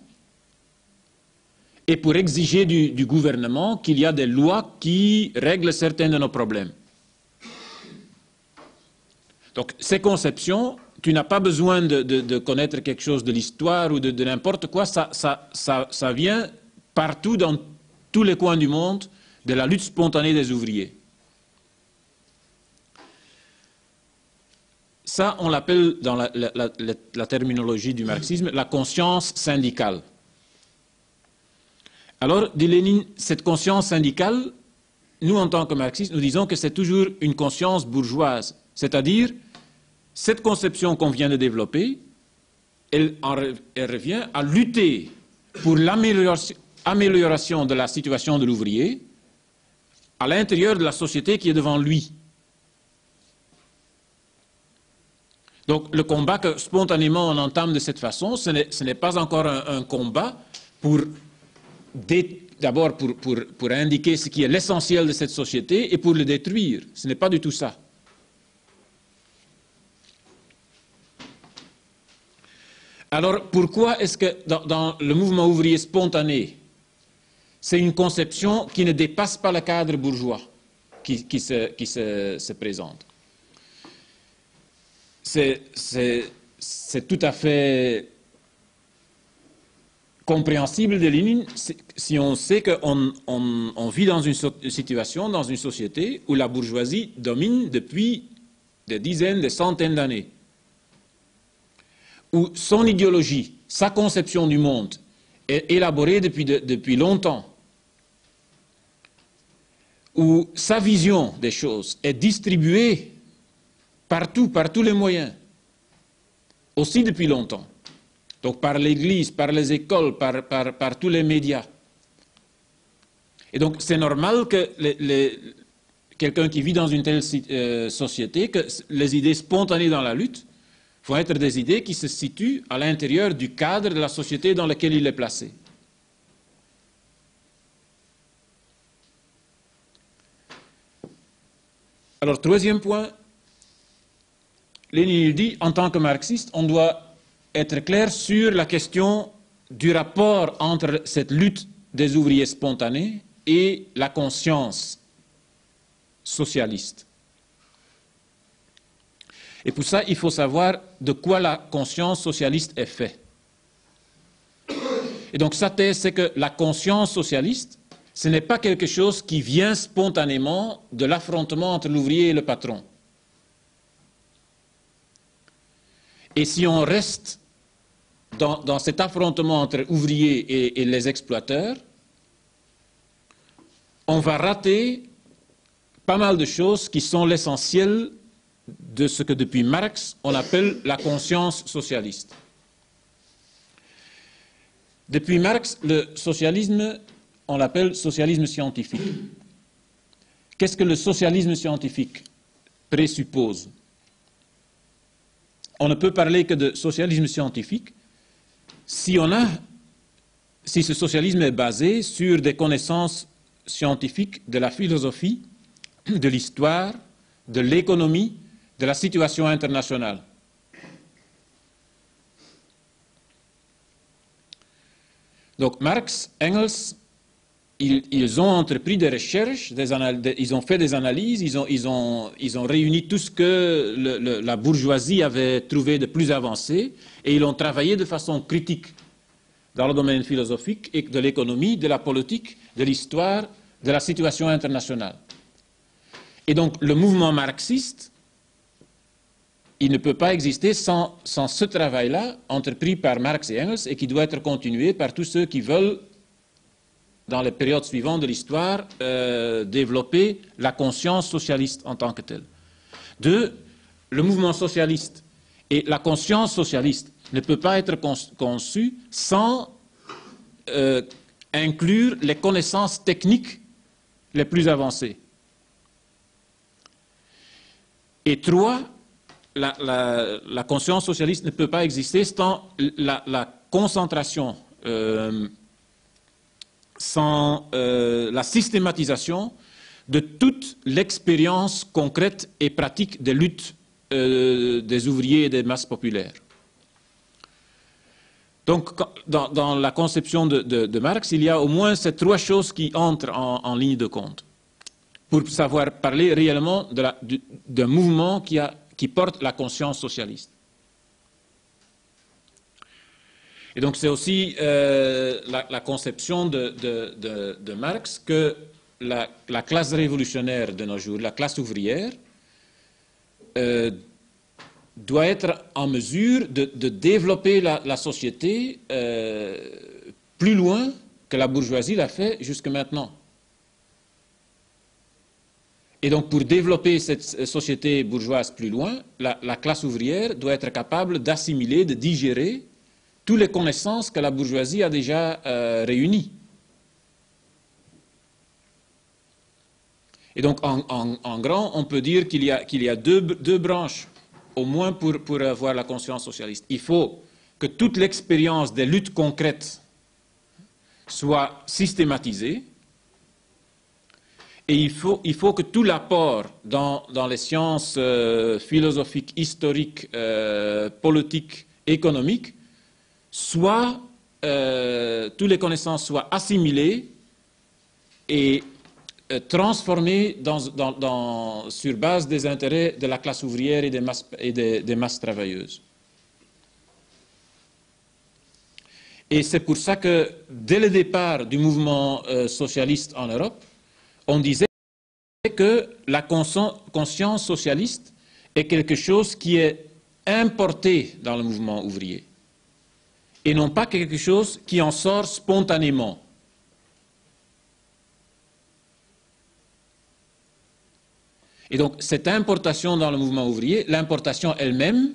et pour exiger du gouvernement qu'il y a des lois qui règlent certains de nos problèmes. Donc, ces conceptions, tu n'as pas besoin de connaître quelque chose de l'histoire ou de n'importe quoi, ça vient partout dans tous les coins du monde de la lutte spontanée des ouvriers. Ça, on l'appelle dans la terminologie du marxisme la conscience syndicale. Alors, dit Lénine, cette conscience syndicale, nous en tant que marxistes, nous disons que c'est toujours une conscience bourgeoise, c'est-à-dire cette conception qu'on vient de développer, elle revient à lutter pour l'amélioration de la situation de l'ouvrier à l'intérieur de la société qui est devant lui. Donc le combat que spontanément on entame de cette façon, ce n'est pas encore un combat d'abord pour indiquer ce qui est l'essentiel de cette société et pour le détruire. Ce n'est pas du tout ça. Alors, pourquoi est-ce que dans le mouvement ouvrier spontané, c'est une conception qui ne dépasse pas le cadre bourgeois qui se présente? C'est tout à fait compréhensible de Lénine si on sait qu'on vit dans une situation, dans une société où la bourgeoisie domine depuis des dizaines, des centaines d'années, où son idéologie, sa conception du monde est élaborée depuis longtemps, où sa vision des choses est distribuée partout, par tous les moyens, aussi depuis longtemps. Donc par l'Église, par les écoles, par tous les médias. Et donc c'est normal que quelqu'un qui vit dans une telle société, que les idées spontanées dans la lutte vont être des idées qui se situent à l'intérieur du cadre de la société dans laquelle il est placé. Alors, troisième point, Lénine dit, en tant que marxiste, on doit être clair sur la question du rapport entre cette lutte des ouvriers spontanés et la conscience socialiste. Et pour ça, il faut savoir de quoi la conscience socialiste est faite. Et donc sa thèse, c'est que la conscience socialiste, ce n'est pas quelque chose qui vient spontanément de l'affrontement entre l'ouvrier et le patron. Et si on reste dans cet affrontement entre ouvriers et les exploiteurs, on va rater pas mal de choses qui sont l'essentiel de ce que depuis Marx on appelle la conscience socialiste. Depuis Marx, le socialisme, on l'appelle socialisme scientifique. Qu'est-ce que le socialisme scientifique présuppose? On ne peut parler que de socialisme scientifique si ce socialisme est basé sur des connaissances scientifiques de la philosophie, de l'histoire, de l'économie, de la situation internationale. Donc Marx, Engels, ils ont entrepris des recherches, ils ont fait des analyses, ils ont réuni tout ce que la bourgeoisie avait trouvé de plus avancé et ils ont travaillé de façon critique dans le domaine philosophique et de l'économie, de la politique, de l'histoire, de la situation internationale. Et donc le mouvement marxiste, il ne peut pas exister sans ce travail-là entrepris par Marx et Engels et qui doit être continué par tous ceux qui veulent, dans les périodes suivantes de l'histoire, développer la conscience socialiste en tant que telle. Deux, le mouvement socialiste et la conscience socialiste ne peut pas être conçu sans inclure les connaissances techniques les plus avancées. Et trois, la conscience socialiste ne peut pas exister sans la concentration, sans la systématisation de toute l'expérience concrète et pratique des luttes des ouvriers et des masses populaires. Donc, dans la conception de Marx, il y a au moins ces trois choses qui entrent en ligne de compte pour savoir parler réellement d'un mouvement qui porte la conscience socialiste. Et donc c'est aussi la conception de Marx que la classe révolutionnaire de nos jours, la classe ouvrière, doit être en mesure de développer la société plus loin que la bourgeoisie l'a fait jusque maintenant. Et donc, pour développer cette société bourgeoise plus loin, la classe ouvrière doit être capable d'assimiler, de digérer toutes les connaissances que la bourgeoisie a déjà réunies. Et donc, en grand, on peut dire qu'il y a deux branches, au moins pour avoir la conscience socialiste. Il faut que toute l'expérience des luttes concrètes soit systématisée. Et il faut que tout l'apport dans les sciences philosophiques, historiques, politiques, économiques, toutes les connaissances soient assimilées et transformées sur base des intérêts de la classe ouvrière et des masses travailleuses. Et c'est pour ça que, dès le départ du mouvement socialiste en Europe, on disait que la conscience socialiste est quelque chose qui est importé dans le mouvement ouvrier et non pas quelque chose qui en sort spontanément. Et donc cette importation dans le mouvement ouvrier, l'importation elle-même,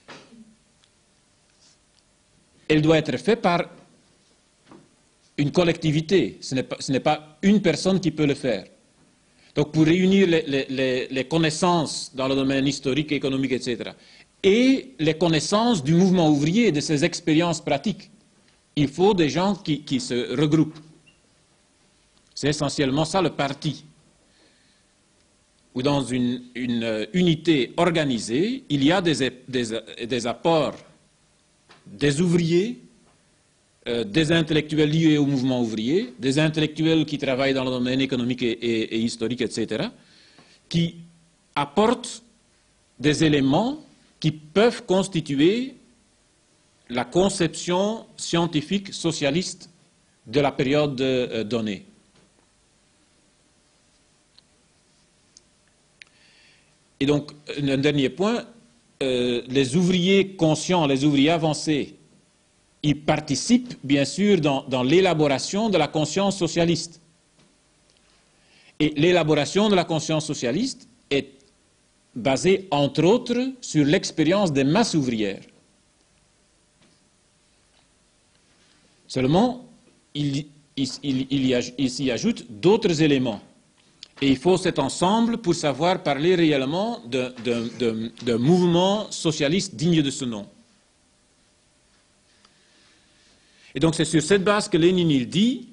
elle doit être faite par une collectivité, ce n'est pas une personne qui peut le faire. Donc pour réunir les connaissances dans le domaine historique, économique, etc., et les connaissances du mouvement ouvrier et de ses expériences pratiques, il faut des gens qui se regroupent. C'est essentiellement ça le parti, où dans une unité organisée, il y a des apports des ouvriers, des intellectuels liés au mouvement ouvrier, des intellectuels qui travaillent dans le domaine économique et historique, etc., qui apportent des éléments qui peuvent constituer la conception scientifique socialiste de la période donnée. Et donc, un dernier point, les ouvriers conscients, les ouvriers avancés, ils participent bien sûr dans l'élaboration de la conscience socialiste. Et l'élaboration de la conscience socialiste est basée, entre autres, sur l'expérience des masses ouvrières. Seulement, il s'y ajoute d'autres éléments. Et il faut cet ensemble pour savoir parler réellement d'un mouvement socialiste digne de ce nom. Et donc c'est sur cette base que Lénine il dit,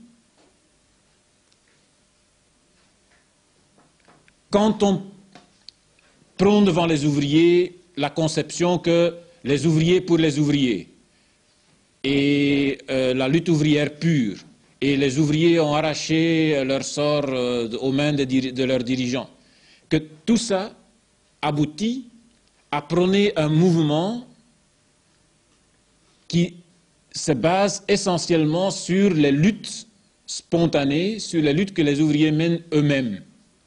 quand on prône devant les ouvriers la conception que les ouvriers pour les ouvriers et la lutte ouvrière pure, et les ouvriers ont arraché leur sort aux mains de leurs dirigeants, que tout ça aboutit à prôner un mouvement qui se base essentiellement sur les luttes spontanées, sur les luttes que les ouvriers mènent eux-mêmes.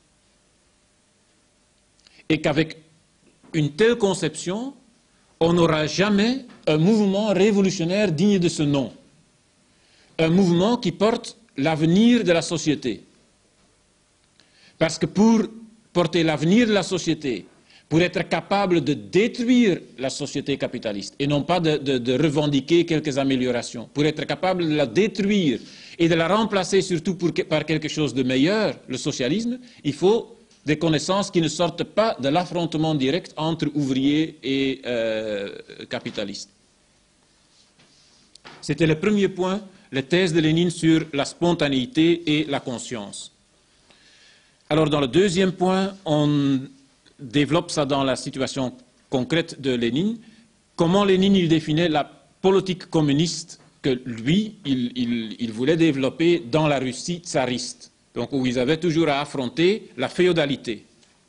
Et qu'avec une telle conception, on n'aura jamais un mouvement révolutionnaire digne de ce nom. Un mouvement qui porte l'avenir de la société. Parce que pour porter l'avenir de la société, pour être capable de détruire la société capitaliste, et non pas de revendiquer quelques améliorations, pour être capable de la détruire et de la remplacer surtout par quelque chose de meilleur, le socialisme, il faut des connaissances qui ne sortent pas de l'affrontement direct entre ouvriers et capitalistes. C'était le premier point, les thèses de Lénine sur la spontanéité et la conscience. Alors dans le deuxième point, on développe ça dans la situation concrète de Lénine. Comment Lénine il définit la politique communiste que lui, il voulait développer dans la Russie tsariste, donc où ils avaient toujours à affronter la féodalité.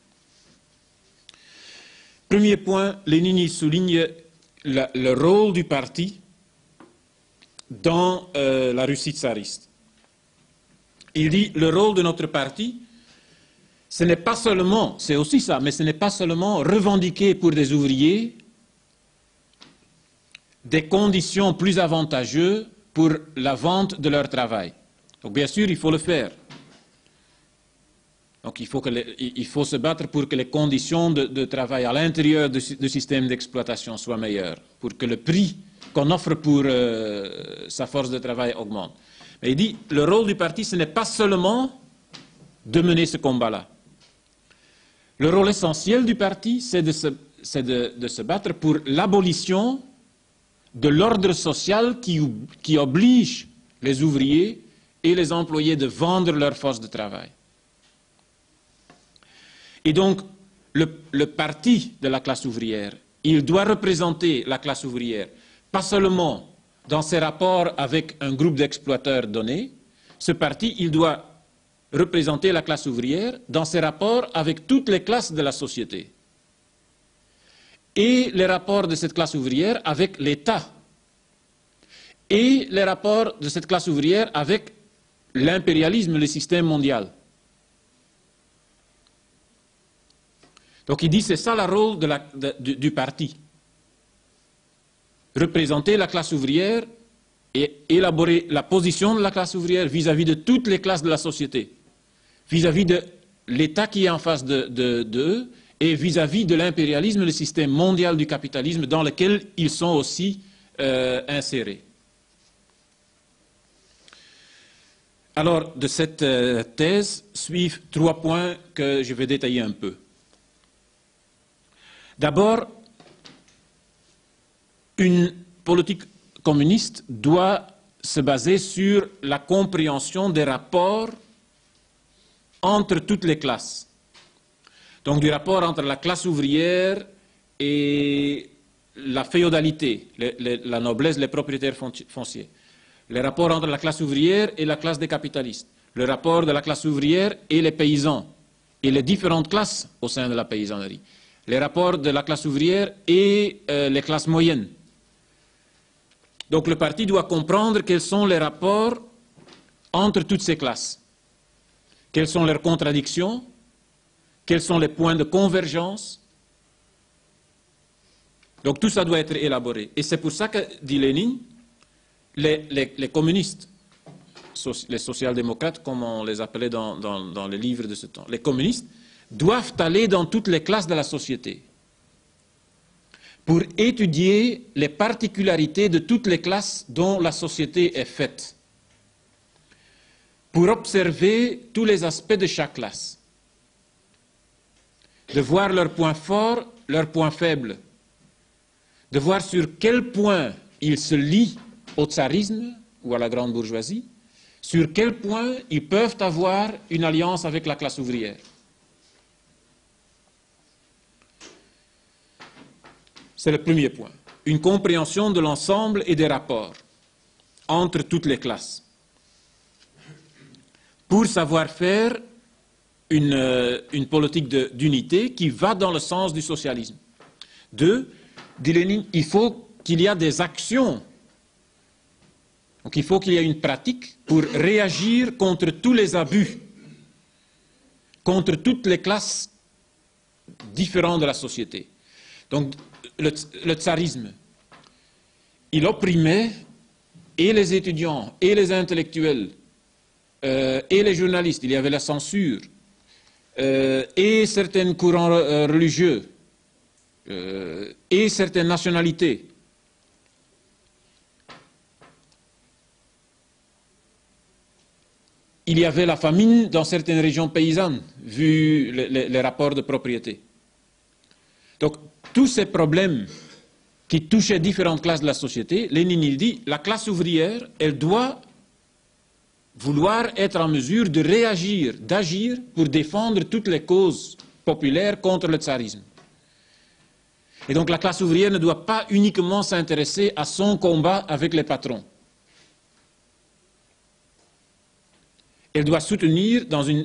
Premier point, Lénine il souligne le rôle du parti dans la Russie tsariste. Il dit, le rôle de notre parti, ce n'est pas seulement, c'est aussi ça, mais ce n'est pas seulement revendiquer pour des ouvriers des conditions plus avantageuses pour la vente de leur travail. Donc bien sûr, il faut le faire. Donc il faut se battre pour que les conditions de travail à l'intérieur du système d'exploitation soient meilleures, pour que le prix qu'on offre pour sa force de travail augmente. Mais il dit, le rôle du parti, ce n'est pas seulement de mener ce combat-là. Le rôle essentiel du parti, c'est de se battre pour l'abolition de l'ordre social qui oblige les ouvriers et les employés de vendre leur force de travail. Et donc, le parti de la classe ouvrière, il doit représenter la classe ouvrière, pas seulement dans ses rapports avec un groupe d'exploiteurs donné, ce parti, il doit représenter la classe ouvrière dans ses rapports avec toutes les classes de la société. Et les rapports de cette classe ouvrière avec l'État. Et les rapports de cette classe ouvrière avec l'impérialisme, le système mondial. Donc il dit c'est ça le rôle du parti. Représenter la classe ouvrière et élaborer la position de la classe ouvrière vis-à-vis de toutes les classes de la société, vis-à-vis de l'État qui est en face d'eux et vis-à-vis de l'impérialisme, le système mondial du capitalisme dans lequel ils sont aussi insérés. Alors, de cette thèse suivent 3 points que je vais détailler un peu. D'abord, une politique communiste doit se baser sur la compréhension des rapports entre toutes les classes. Donc du rapport entre la classe ouvrière et la féodalité, la noblesse, les propriétaires fonciers. Les rapports entre la classe ouvrière et la classe des capitalistes. Le rapport de la classe ouvrière et les paysans. Et les différentes classes au sein de la paysannerie. les rapports de la classe ouvrière et les classes moyennes. Donc le parti doit comprendre quels sont les rapports entre toutes ces classes, quelles sont leurs contradictions, quels sont les points de convergence. Donc tout ça doit être élaboré. Et c'est pour ça que, dit Lénine, les communistes, les social-démocrates, comme on les appelait dans les livres de ce temps, les communistes doivent aller dans toutes les classes de la société pour étudier les particularités de toutes les classes dont la société est faite, pour observer tous les aspects de chaque classe, de voir leurs points forts, leurs points faibles, de voir sur quel point ils se lient au tsarisme ou à la grande bourgeoisie, sur quel point ils peuvent avoir une alliance avec la classe ouvrière. C'est le premier point. Une compréhension de l'ensemble et des rapports entre toutes les classes, pour savoir faire une politique d'unité qui va dans le sens du socialisme. Deux, dit Lénine, il faut qu'il y ait des actions. Donc il faut qu'il y ait une pratique pour réagir contre tous les abus, contre toutes les classes différentes de la société. Donc le tsarisme, il opprimait et les étudiants, et les intellectuels, et les journalistes. Il y avait la censure, et certains courants religieux, et certaines nationalités. Il y avait la famine dans certaines régions paysannes, vu les rapports de propriété. Donc, tous ces problèmes qui touchaient différentes classes de la société, Lénine il dit, la classe ouvrière, elle doit vouloir être en mesure de réagir, d'agir pour défendre toutes les causes populaires contre le tsarisme. Et donc la classe ouvrière ne doit pas uniquement s'intéresser à son combat avec les patrons. Elle doit soutenir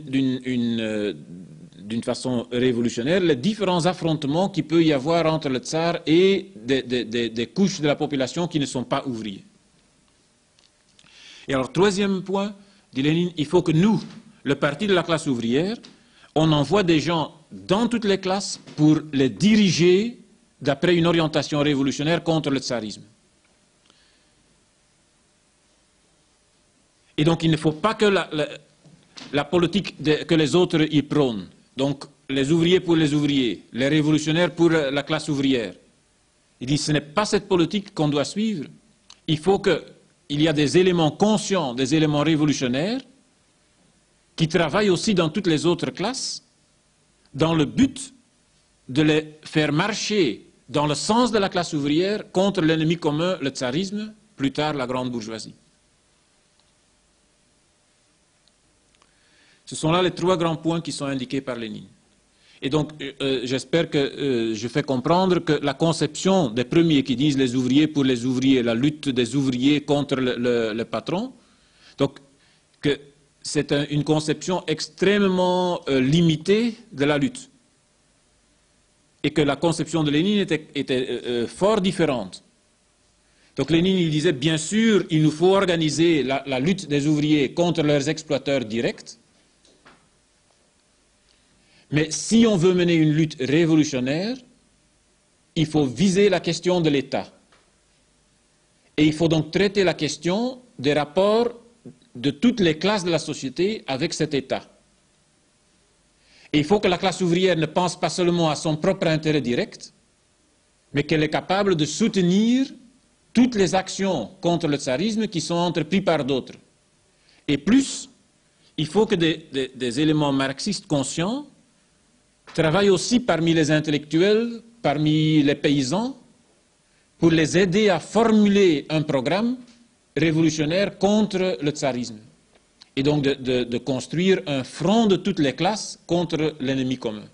d'une façon révolutionnaire les différents affrontements qu'il peut y avoir entre le tsar et des couches de la population qui ne sont pas ouvriers. Et alors, troisième point, dit Lénine, il faut que nous, le parti de la classe ouvrière, on envoie des gens dans toutes les classes pour les diriger d'après une orientation révolutionnaire contre le tsarisme. Et donc, il ne faut pas que la politique que les autres y prônent, donc les ouvriers pour les ouvriers, les révolutionnaires pour la classe ouvrière. Il dit, ce n'est pas cette politique qu'on doit suivre. Il faut qu'il y ait des éléments conscients, des éléments révolutionnaires, qui travaillent aussi dans toutes les autres classes, dans le but de les faire marcher dans le sens de la classe ouvrière contre l'ennemi commun, le tsarisme, plus tard la grande bourgeoisie. Ce sont là les trois grands points qui sont indiqués par Lénine. Et donc, j'espère que je fais comprendre que la conception des premiers qui disent les ouvriers pour les ouvriers, la lutte des ouvriers contre le patron, donc que c'est une conception extrêmement limitée de la lutte. Et que la conception de Lénine était fort différente. Donc Lénine, il disait, bien sûr, il nous faut organiser la lutte des ouvriers contre leurs exploiteurs directs, mais si on veut mener une lutte révolutionnaire, il faut viser la question de l'État. Et il faut donc traiter la question des rapports de toutes les classes de la société avec cet État. Et il faut que la classe ouvrière ne pense pas seulement à son propre intérêt direct, mais qu'elle est capable de soutenir toutes les actions contre le tsarisme qui sont entreprises par d'autres. Et plus, il faut que des éléments marxistes conscients travaillent aussi parmi les intellectuels, parmi les paysans, pour les aider à formuler un programme révolutionnaire contre le tsarisme. Et donc de construire un front de toutes les classes contre l'ennemi commun.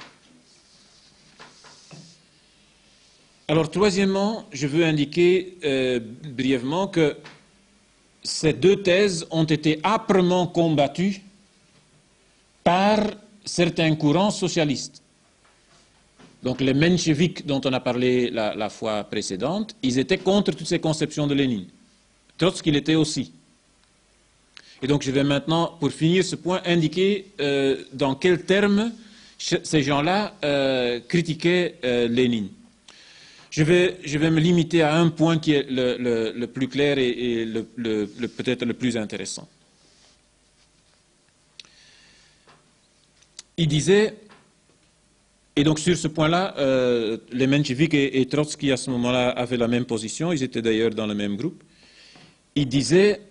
Alors, troisièmement, je veux indiquer brièvement que ces deux thèses ont été âprement combattues par certains courants socialistes. Donc les mencheviks dont on a parlé la fois précédente, ils étaient contre toutes ces conceptions de Lénine. Trotsky l'était aussi. Et donc je vais maintenant, pour finir ce point, indiquer dans quels termes ces gens-là critiquaient Lénine. Je vais me limiter à un point qui est le plus clair et peut-être le plus intéressant. Il disait, et donc sur ce point-là, les mencheviks et Trotsky à ce moment-là avaient la même position, ils étaient d'ailleurs dans le même groupe. Il disait,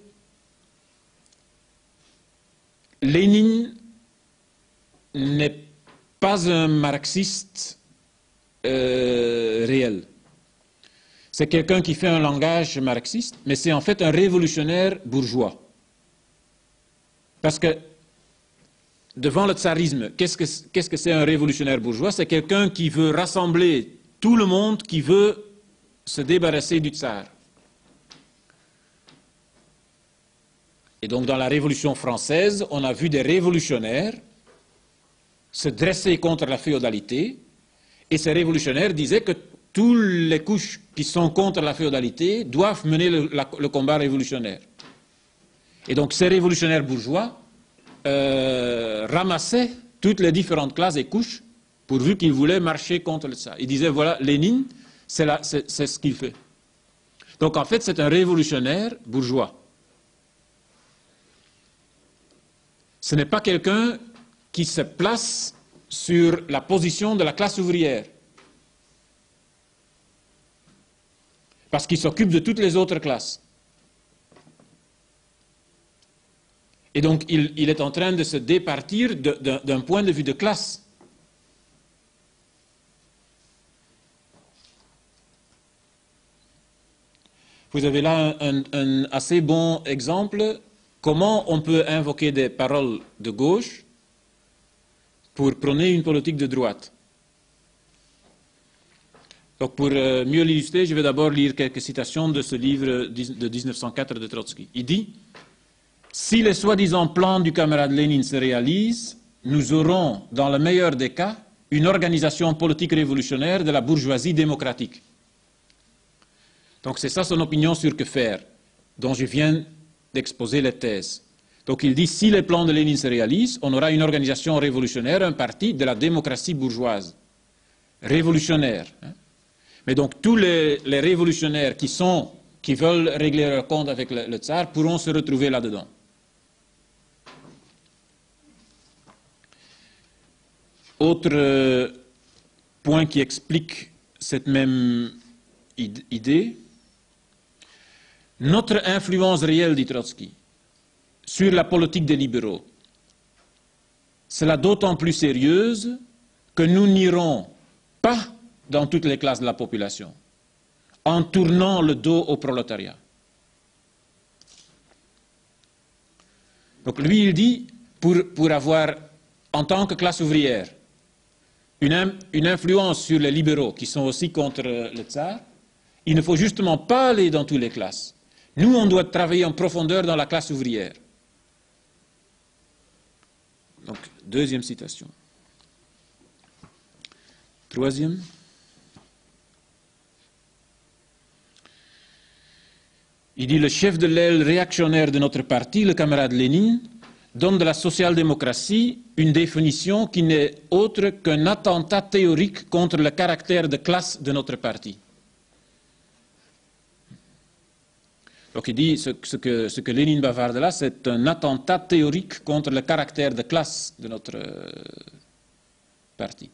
Lénine n'est pas un marxiste réel. C'est quelqu'un qui fait un langage marxiste, mais c'est en fait un révolutionnaire bourgeois. Parce que devant le tsarisme, qu'est-ce que c'est un révolutionnaire bourgeois? C'est quelqu'un qui veut rassembler tout le monde, qui veut se débarrasser du tsar. Et donc dans la Révolution française, on a vu des révolutionnaires se dresser contre la féodalité, et ces révolutionnaires disaient que toutes les couches qui sont contre la féodalité doivent mener le combat révolutionnaire. Et donc ces révolutionnaires bourgeois ramassaient toutes les différentes classes et couches pourvu qu'ils voulaient marcher contre le tsar. Ils disaient, voilà, Lénine, c'est ce qu'il fait. Donc en fait, c'est un révolutionnaire bourgeois. Ce n'est pas quelqu'un qui se place sur la position de la classe ouvrière, parce qu'il s'occupe de toutes les autres classes. Et donc il est en train de se départir d'un point de vue de classe. Vous avez là un assez bon exemple. Comment on peut invoquer des paroles de gauche pour prôner une politique de droite? Donc pour mieux l'illustrer, je vais d'abord lire quelques citations de ce livre de 1904 de Trotsky. Il dit « Si les soi-disant plans du camarade Lénine se réalisent, nous aurons, dans le meilleur des cas, une organisation politique révolutionnaire de la bourgeoisie démocratique. » Donc c'est ça son opinion sur que faire, dont je viens d'exposer les thèses. Donc il dit, si les plans de Lénine se réalisent, on aura une organisation révolutionnaire, un parti de la démocratie bourgeoise. Révolutionnaire. Hein. Mais donc tous les révolutionnaires qui veulent régler leur compte avec le tsar pourront se retrouver là-dedans. Autre point qui explique cette même idée, notre influence réelle, dit Trotsky, sur la politique des libéraux, sera d'autant plus sérieuse que nous n'irons pas dans toutes les classes de la population, en tournant le dos au prolétariat. Donc lui, il dit, pour avoir, en tant que classe ouvrière, une influence sur les libéraux qui sont aussi contre le tsar, il ne faut justement pas aller dans toutes les classes. Nous, on doit travailler en profondeur dans la classe ouvrière. Donc, deuxième citation. Troisième. Il dit, le chef de l'aile réactionnaire de notre parti, le camarade Lénine, donne de la social-démocratie une définition qui n'est autre qu'un attentat théorique contre le caractère de classe de notre parti. Donc il dit, ce que Lénine bavarde là, c'est un attentat théorique contre le caractère de classe de notre parti.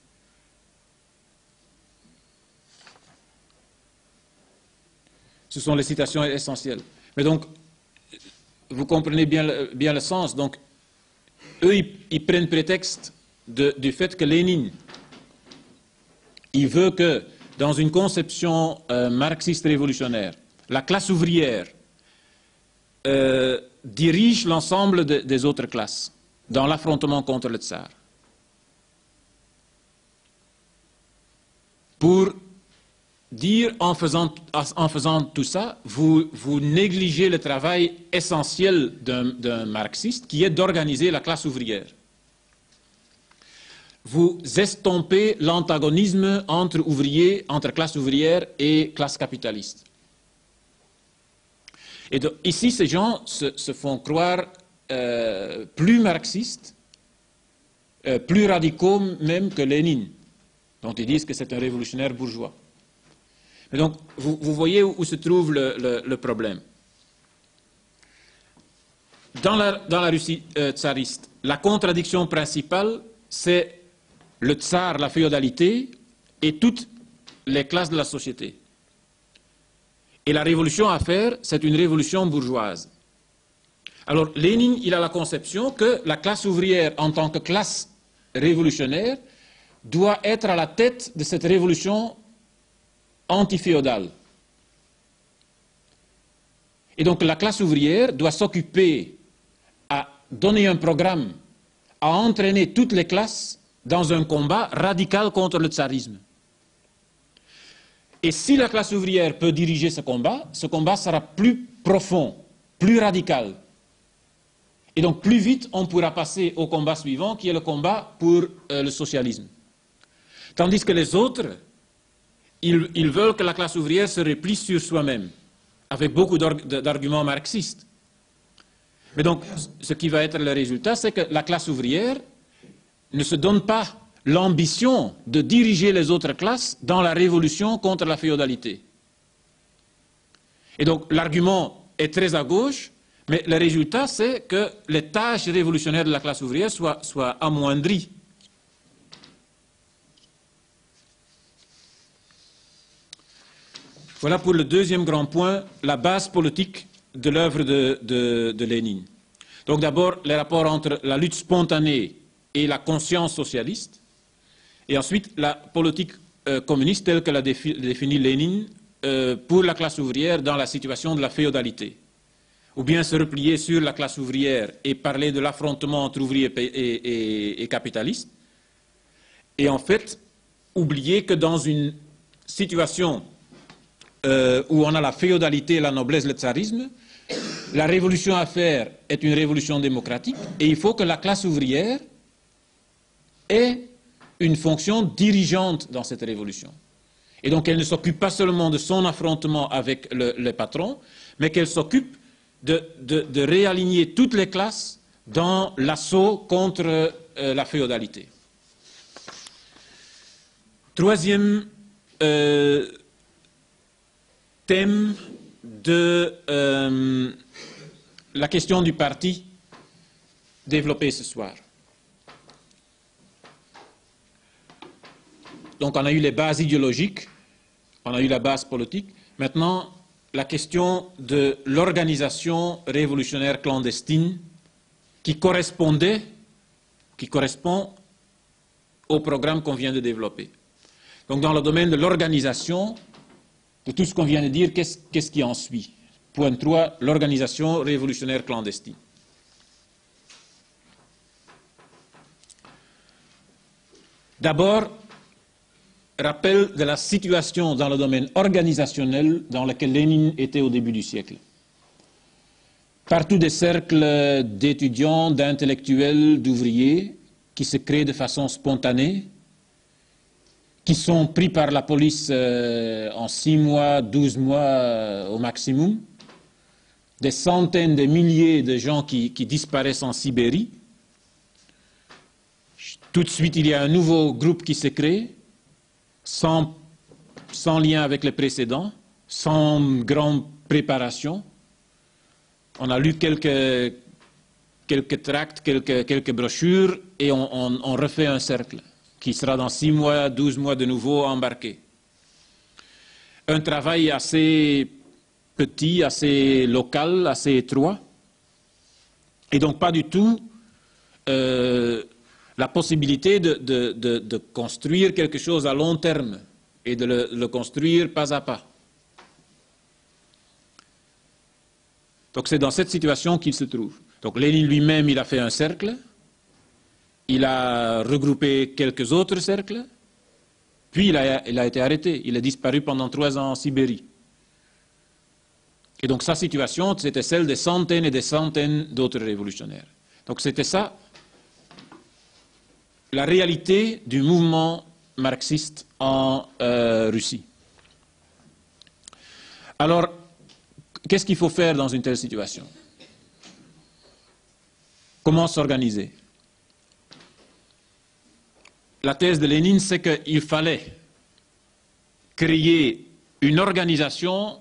Ce sont les citations essentielles. Mais donc, vous comprenez bien le sens. Donc, eux, ils prennent prétexte du fait que Lénine, il veut que, dans une conception marxiste révolutionnaire, la classe ouvrière dirige l'ensemble des autres classes dans l'affrontement contre le tsar. Pour dire, en faisant tout ça, vous négligez le travail essentiel d'un marxiste qui est d'organiser la classe ouvrière. vous estompez l'antagonisme entre ouvriers, entre classe ouvrière et classe capitaliste. Et donc, ici, ces gens se font croire plus marxistes, plus radicaux même que Lénine, dont ils disent que c'est un révolutionnaire bourgeois. Mais donc, vous voyez où se trouve le problème. Dans la Russie tsariste, la contradiction principale, c'est le tsar, la féodalité et toutes les classes de la société. Et la révolution à faire, c'est une révolution bourgeoise. Alors, Lénine, il a la conception que la classe ouvrière, en tant que classe révolutionnaire, doit être à la tête de cette révolution antiféodale. Et donc, la classe ouvrière doit s'occuper à donner un programme, à entraîner toutes les classes dans un combat radical contre le tsarisme. Et si la classe ouvrière peut diriger ce combat sera plus profond, plus radical. Et donc plus vite on pourra passer au combat suivant, qui est le combat pour le socialisme. Tandis que les autres, ils veulent que la classe ouvrière se replie sur soi-même, avec beaucoup d'arguments marxistes. Mais donc, ce qui va être le résultat, c'est que la classe ouvrière ne se donne pas l'ambition de diriger les autres classes dans la révolution contre la féodalité. Et donc, l'argument est très à gauche, mais le résultat, c'est que les tâches révolutionnaires de la classe ouvrière soient amoindries. Voilà pour le deuxième grand point, la base politique de l'œuvre de Lénine. Donc d'abord, les rapports entre la lutte spontanée et la conscience socialiste, et ensuite la politique communiste telle que l'a définie Lénine pour la classe ouvrière dans la situation de la féodalité. Ou bien se replier sur la classe ouvrière et parler de l'affrontement entre ouvriers et capitalistes, et en fait oublier que dans une situation où on a la féodalité, la noblesse, le tsarisme, la révolution à faire est une révolution démocratique et il faut que la classe ouvrière ait une fonction dirigeante dans cette révolution. Et donc elle ne s'occupe pas seulement de son affrontement avec le patron, mais qu'elle s'occupe de réaligner toutes les classes dans l'assaut contre la féodalité. Troisième thème de la question du parti développé ce soir. Donc on a eu les bases idéologiques, on a eu la base politique. Maintenant, la question de l'organisation révolutionnaire clandestine qui correspond au programme qu'on vient de développer. Donc dans le domaine de l'organisation, de tout ce qu'on vient de dire, qu'est-ce qui en suit? Point 3, l'organisation révolutionnaire clandestine. D'abord, rappel de la situation dans le domaine organisationnel dans lequel Lénine était au début du siècle. Partout des cercles d'étudiants, d'intellectuels, d'ouvriers qui se créent de façon spontanée, qui sont pris par la police en 6 mois, 12 mois au maximum, des centaines de milliers de gens qui disparaissent en Sibérie. Tout de suite, il y a un nouveau groupe qui se crée, sans lien avec les précédents, sans grande préparation. On a lu quelques tracts, quelques brochures, et on refait un cercle qui sera dans 6 mois, 12 mois de nouveau embarqué. Un travail assez petit, assez local, assez étroit, et donc pas du tout la possibilité de construire quelque chose à long terme et de le construire pas à pas. Donc c'est dans cette situation qu'il se trouve. Donc Lénine lui-même, il a fait un cercle, il a regroupé quelques autres cercles, puis il a été arrêté, il a disparu pendant 3 ans en Sibérie. Et donc sa situation, c'était celle des centaines et des centaines d'autres révolutionnaires. Donc c'était ça la réalité du mouvement marxiste en Russie. Alors, qu'est-ce qu'il faut faire dans une telle situation? Comment s'organiser? La thèse de Lénine, c'est qu'il fallait créer une organisation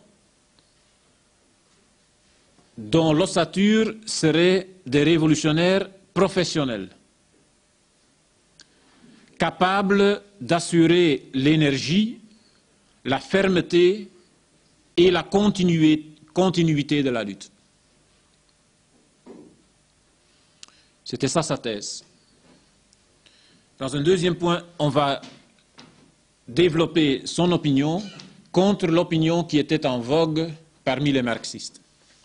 dont l'ossature serait des révolutionnaires professionnels, capables d'assurer l'énergie, la fermeté et la continuité de la lutte. C'était ça sa thèse. Dans un deuxième point, on va développer son opinion contre l'opinion qui était en vogue parmi les marxistes.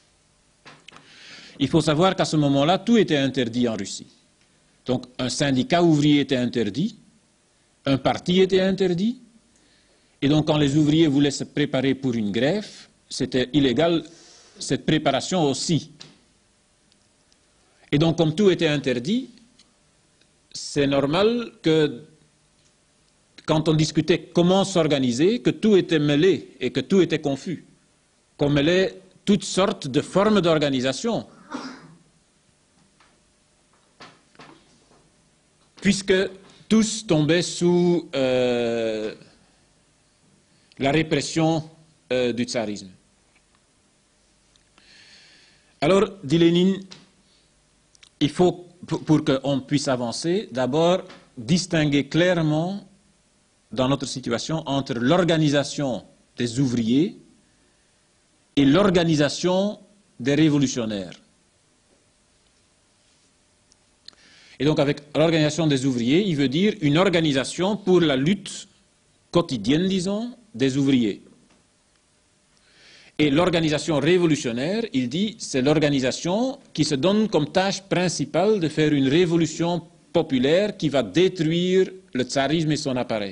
Il faut savoir qu'à ce moment-là, tout était interdit en Russie. Donc un syndicat ouvrier était interdit, un parti était interdit, et donc quand les ouvriers voulaient se préparer pour une grève, c'était illégal cette préparation aussi. Et donc comme tout était interdit, c'est normal que quand on discutait comment s'organiser, que tout était mêlé et que tout était confus, qu'on mêlait toutes sortes de formes d'organisation. Puisque tous tombaient sous la répression du tsarisme. Alors, dit Lénine, il faut, pour qu'on puisse avancer, d'abord distinguer clairement dans notre situation entre l'organisation des ouvriers et l'organisation des révolutionnaires. Et donc avec l'organisation des ouvriers, il veut dire une organisation pour la lutte quotidienne, disons, des ouvriers. Et l'organisation révolutionnaire, il dit, c'est l'organisation qui se donne comme tâche principale de faire une révolution populaire qui va détruire le tsarisme et son appareil.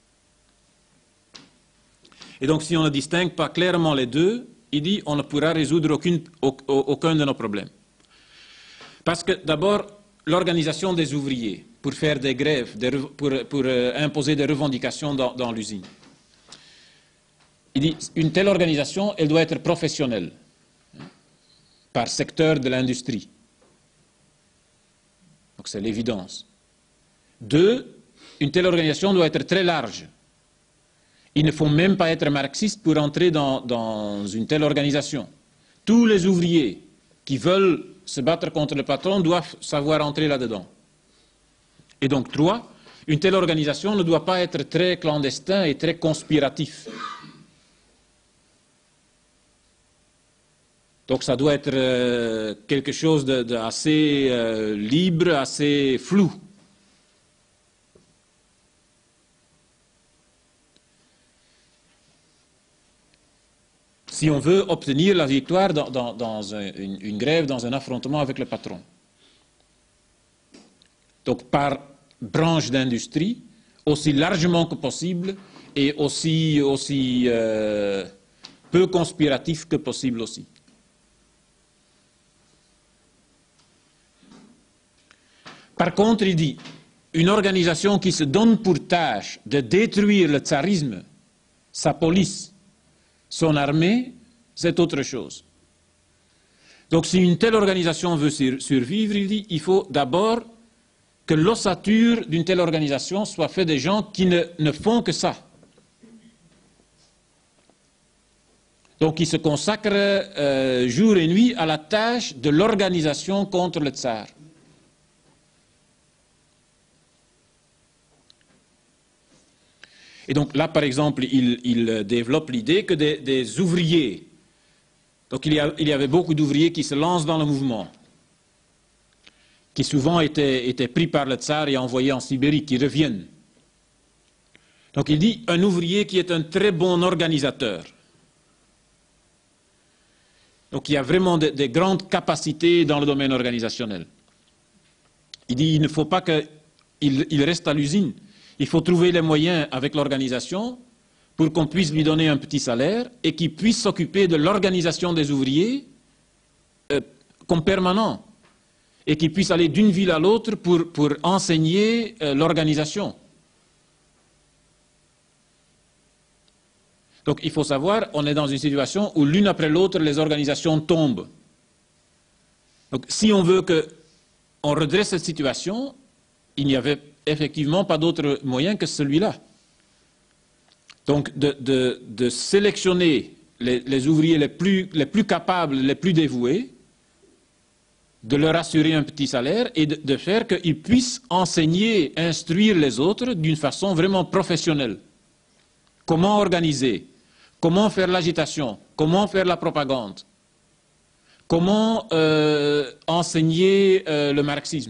Et donc si on ne distingue pas clairement les deux, il dit, on ne pourra résoudre aucun de nos problèmes. Parce que d'abord, l'organisation des ouvriers pour faire des grèves, pour imposer des revendications dans l'usine. Il dit, une telle organisation, elle doit être professionnelle, par secteur de l'industrie. Donc c'est l'évidence. Deux, une telle organisation doit être très large. Il ne faut même pas être marxiste pour entrer dans une telle organisation. Tous les ouvriers qui veulent se battre contre le patron doivent savoir entrer là-dedans. Et donc, trois, une telle organisation ne doit pas être très clandestin et très conspiratif. Donc, ça doit être quelque chose d'assez libre, assez flou. Si on veut obtenir la victoire dans une grève, dans un affrontement avec le patron. Donc par branche d'industrie, aussi largement que possible et aussi peu conspiratif que possible aussi. Par contre, il dit, une organisation qui se donne pour tâche de détruire le tsarisme, sa police, son armée, c'est autre chose. Donc si une telle organisation veut survivre, il dit, il faut d'abord que l'ossature d'une telle organisation soit faite des gens qui ne font que ça. Donc qui se consacrent jour et nuit à la tâche de l'organisation contre le tsar. Et donc là, par exemple, il développe l'idée que des ouvriers, donc il y avait beaucoup d'ouvriers qui se lancent dans le mouvement, qui souvent étaient pris par le tsar et envoyés en Sibérie, qui reviennent. Donc il dit, un ouvrier qui est un très bon organisateur. Donc il y a vraiment des grandes capacités dans le domaine organisationnel. Il dit, il ne faut pas qu'il reste à l'usine. Il faut trouver les moyens avec l'organisation pour qu'on puisse lui donner un petit salaire et qu'il puisse s'occuper de l'organisation des ouvriers comme permanent. et qui puissent aller d'une ville à l'autre pour enseigner l'organisation. Donc il faut savoir, on est dans une situation où l'une après l'autre, les organisations tombent. Donc si on veut qu'on redresse cette situation, il n'y avait effectivement pas d'autre moyen que celui-là. Donc de sélectionner les ouvriers les plus capables, les plus dévoués, de leur assurer un petit salaire et de faire qu'ils puissent enseigner, instruire les autres d'une façon vraiment professionnelle. Comment organiser? Comment faire l'agitation? Comment faire la propagande? Comment enseigner le marxisme?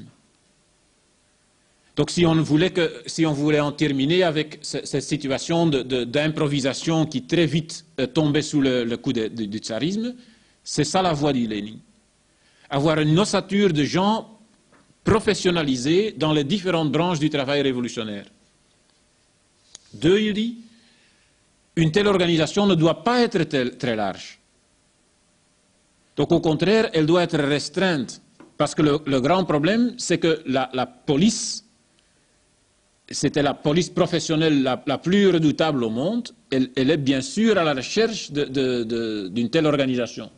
Donc si on voulait en terminer avec cette situation d'improvisation qui très vite tombait sous le coup du tsarisme, c'est ça la voie du Lénine. Avoir une ossature de gens professionnalisés dans les différentes branches du travail révolutionnaire. Deux, il dit, une telle organisation ne doit pas être très large. Donc au contraire, elle doit être restreinte. Parce que le grand problème, c'est que la police, c'était la police professionnelle la plus redoutable au monde, elle est bien sûr à la recherche d'une telle organisation.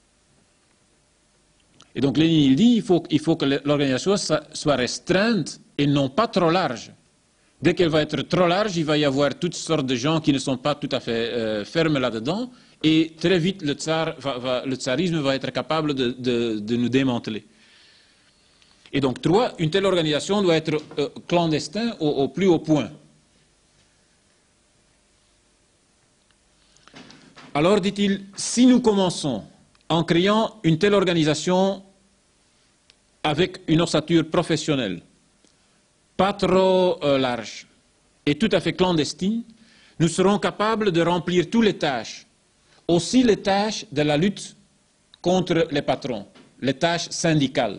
Et donc Lénine il dit il faut que l'organisation soit restreinte et non pas trop large. Dès qu'elle va être trop large, il va y avoir toutes sortes de gens qui ne sont pas tout à fait fermes là-dedans, et très vite le tsarisme va être capable de nous démanteler. Et donc, une telle organisation doit être clandestine au plus haut point. Alors, dit-il, si nous commençons en créant une telle organisation avec une ossature professionnelle, pas trop large et tout à fait clandestine, nous serons capables de remplir toutes les tâches, aussi les tâches de la lutte contre les patrons, les tâches syndicales.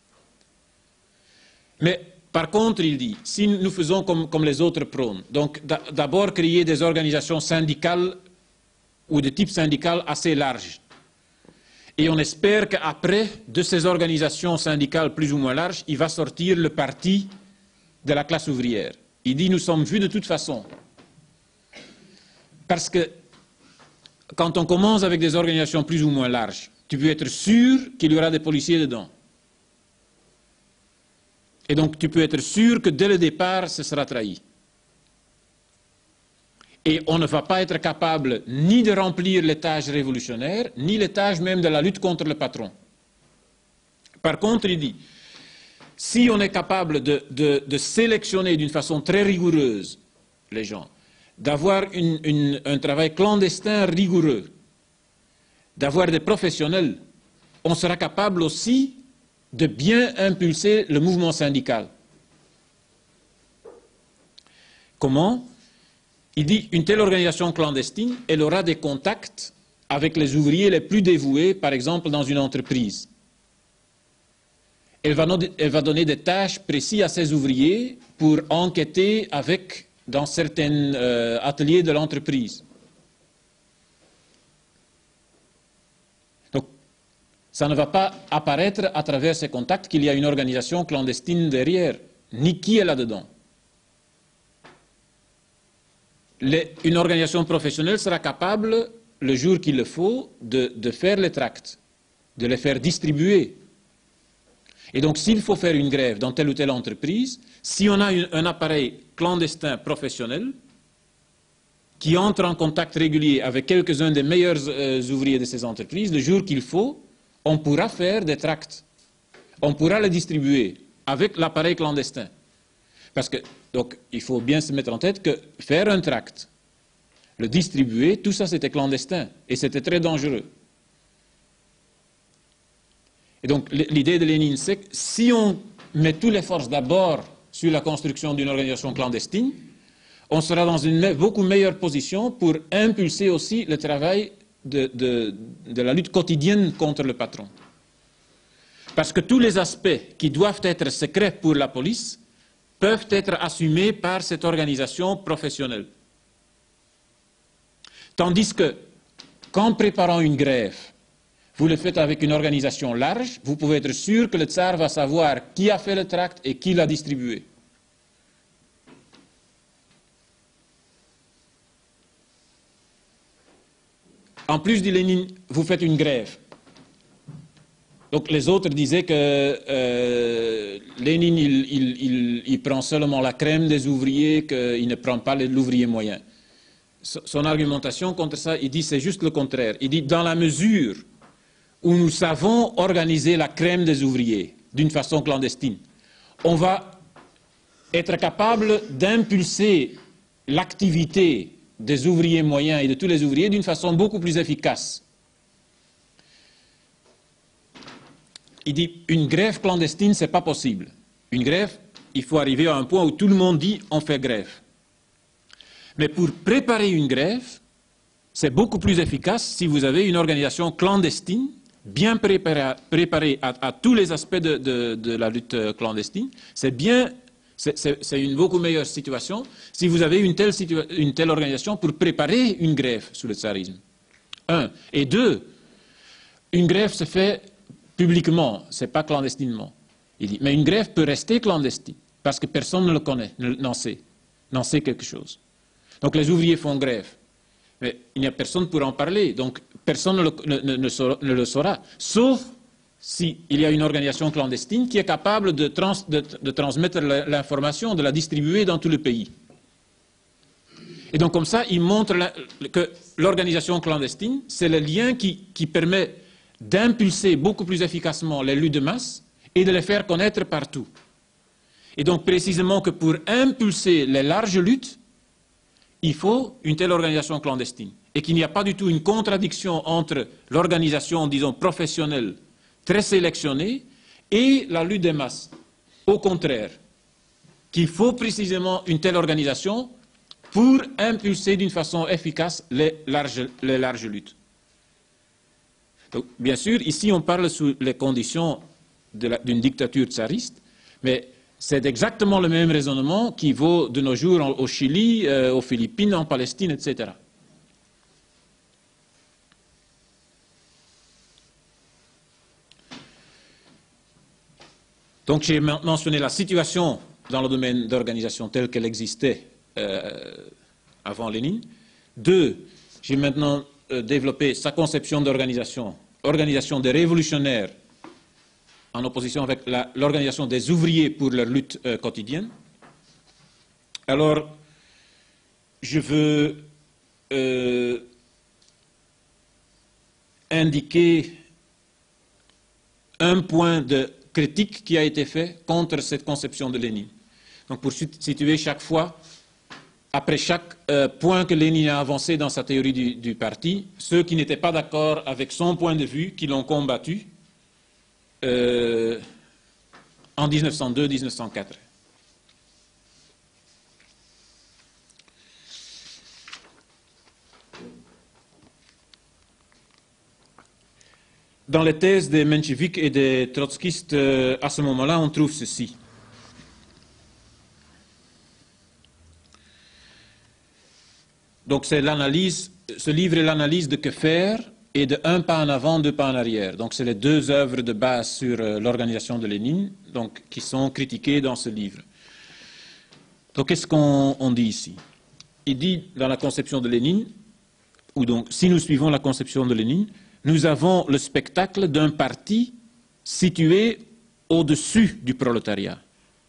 Mais par contre, il dit, si nous faisons comme les autres prônent, donc d'abord créer des organisations syndicales ou de type syndical assez larges, et on espère qu'après, de ces organisations syndicales plus ou moins larges, il va sortir le parti de la classe ouvrière. Il dit, nous sommes vus de toute façon. Parce que quand on commence avec des organisations plus ou moins larges, tu peux être sûr qu'il y aura des policiers dedans. Et donc tu peux être sûr que dès le départ, ce sera trahi. Et on ne va pas être capable ni de remplir les tâches révolutionnaires, ni les tâches même de la lutte contre le patron. Par contre, il dit, si on est capable de sélectionner d'une façon très rigoureuse les gens, d'avoir un travail clandestin rigoureux, d'avoir des professionnels, on sera capable aussi de bien impulser le mouvement syndical. Comment? Il dit, une telle organisation clandestine, elle aura des contacts avec les ouvriers les plus dévoués, par exemple dans une entreprise. Elle va donner des tâches précises à ces ouvriers pour enquêter dans certains ateliers de l'entreprise. Donc, ça ne va pas apparaître à travers ces contacts qu'il y a une organisation clandestine derrière, ni qui est là-dedans. Une organisation professionnelle sera capable, le jour qu'il le faut, de faire les tracts, de les faire distribuer. Et donc, s'il faut faire une grève dans telle ou telle entreprise, si on a un appareil clandestin professionnel qui entre en contact régulier avec quelques-uns des meilleurs ouvriers de ces entreprises, le jour qu'il faut, on pourra faire des tracts. On pourra les distribuer avec l'appareil clandestin. Parce que, donc, il faut bien se mettre en tête que faire un tract, le distribuer, tout ça c'était clandestin et c'était très dangereux. Et donc l'idée de Lénine, c'est que si on met toutes les forces d'abord sur la construction d'une organisation clandestine, on sera dans une beaucoup meilleure position pour impulser aussi le travail de la lutte quotidienne contre le patron. Parce que tous les aspects qui doivent être secrets pour la police peuvent être assumés par cette organisation professionnelle. Tandis que, qu'en préparant une grève, Vous le faites avec une organisation large, vous pouvez être sûr que le tsar va savoir qui a fait le tract et qui l'a distribué. En plus dit Lénine, vous faites une grève. Donc les autres disaient que Lénine, il prend seulement la crème des ouvriers, qu'il ne prend pas l'ouvrier moyen. Son argumentation contre ça, il dit c'est juste le contraire. Il dit dans la mesure où nous savons organiser la crème des ouvriers d'une façon clandestine, on va être capable d'impulser l'activité des ouvriers moyens et de tous les ouvriers d'une façon beaucoup plus efficace. Il dit, une grève clandestine, ce n'est pas possible. Une grève, il faut arriver à un point où tout le monde dit, on fait grève. Mais pour préparer une grève, c'est beaucoup plus efficace si vous avez une organisation clandestine, bien préparée à tous les aspects de la lutte clandestine. C'est une beaucoup meilleure situation si vous avez une telle organisation pour préparer une grève sous le tsarisme. Un. Et deux, une grève se fait publiquement, ce n'est pas clandestinement. Il dit, mais une grève peut rester clandestine, parce que personne ne le connaît, n'en sait quelque chose. Donc les ouvriers font grève, mais il n'y a personne pour en parler, donc personne ne le saura, sauf s'il y a une organisation clandestine qui est capable de transmettre l'information, de la distribuer dans tout le pays. Et donc comme ça, il montre que l'organisation clandestine, c'est le lien qui permet d'impulser beaucoup plus efficacement les luttes de masse et de les faire connaître partout. Et donc précisément que pour impulser les larges luttes, il faut une telle organisation clandestine. Et qu'il n'y a pas du tout une contradiction entre l'organisation, disons, professionnelle, très sélectionnée, et la lutte des masses. Au contraire, qu'il faut précisément une telle organisation pour impulser d'une façon efficace les larges luttes. Donc, bien sûr, ici on parle sous les conditions d'une dictature tsariste, mais c'est exactement le même raisonnement qui vaut de nos jours au Chili, aux Philippines, en Palestine, etc. Donc j'ai mentionné la situation dans le domaine d'organisation telle qu'elle existait avant Lénine. Deux, j'ai maintenant développé sa conception d'organisation, organisation des révolutionnaires en opposition avec l'organisation des ouvriers pour leur lutte quotidienne. Alors, je veux indiquer un point de critique qui a été fait contre cette conception de Lénine. Donc, pour situer chaque fois, après chaque point que Lénine a avancé dans sa théorie du parti, ceux qui n'étaient pas d'accord avec son point de vue, qui l'ont combattu en 1902-1904. Dans les thèses des mencheviks et des trotskistes, à ce moment-là, on trouve ceci. Donc c'est l'analyse, ce livre est l'analyse de Que faire et de Un pas en avant, deux pas en arrière. Donc c'est les deux œuvres de base sur l'organisation de Lénine, donc, qui sont critiquées dans ce livre. Donc qu'est-ce qu'on dit ici? Il dit dans la conception de Lénine, ou donc si nous suivons la conception de Lénine, nous avons le spectacle d'un parti situé au-dessus du prolétariat.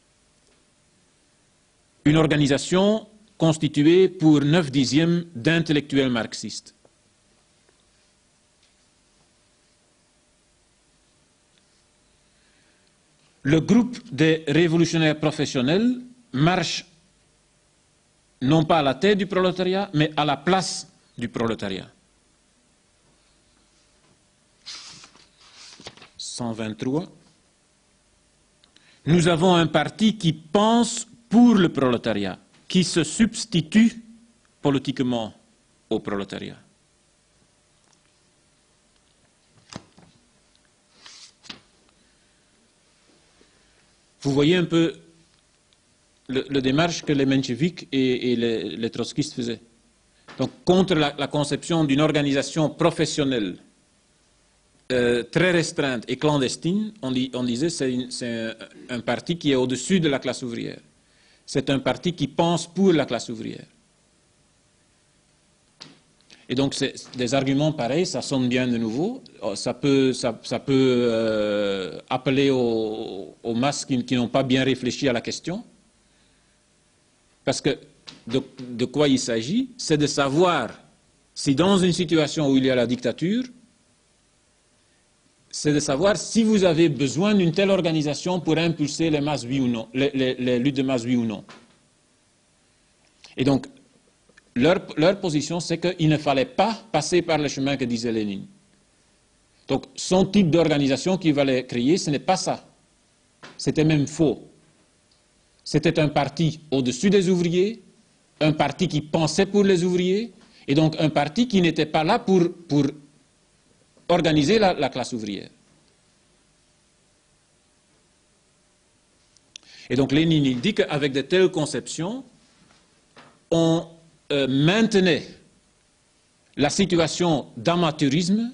Une organisation constituée pour 9/10 d'intellectuels marxistes. Le groupe des révolutionnaires professionnels marche non pas à la tête du prolétariat, mais à la place du prolétariat. 123. Nous avons un parti qui pense pour le prolétariat, qui se substitue politiquement au prolétariat. Vous voyez un peu le démarche que les mencheviks et les trotskistes faisaient. Donc contre la conception d'une organisation professionnelle très restreinte et clandestine, on disait c'est un parti qui est au-dessus de la classe ouvrière. C'est un parti qui pense pour la classe ouvrière. Et donc, des arguments pareils, ça sonne bien de nouveau. Ça peut appeler aux masses qui n'ont pas bien réfléchi à la question. Parce que de quoi il s'agit, c'est de savoir si dans une situation où il y a la dictature, c'est de savoir si vous avez besoin d'une telle organisation pour impulser les masses, oui ou non, les luttes de masse, oui ou non. Et donc, leur position, c'est qu'il ne fallait pas passer par le chemin que disait Lénine. Donc, son type d'organisation qu'il fallait créer, ce n'est pas ça. C'était même faux. C'était un parti au-dessus des ouvriers, un parti qui pensait pour les ouvriers, et donc un parti qui n'était pas là pour organiser la classe ouvrière. Et donc Lénine il dit qu'avec de telles conceptions, on maintenait la situation d'amateurisme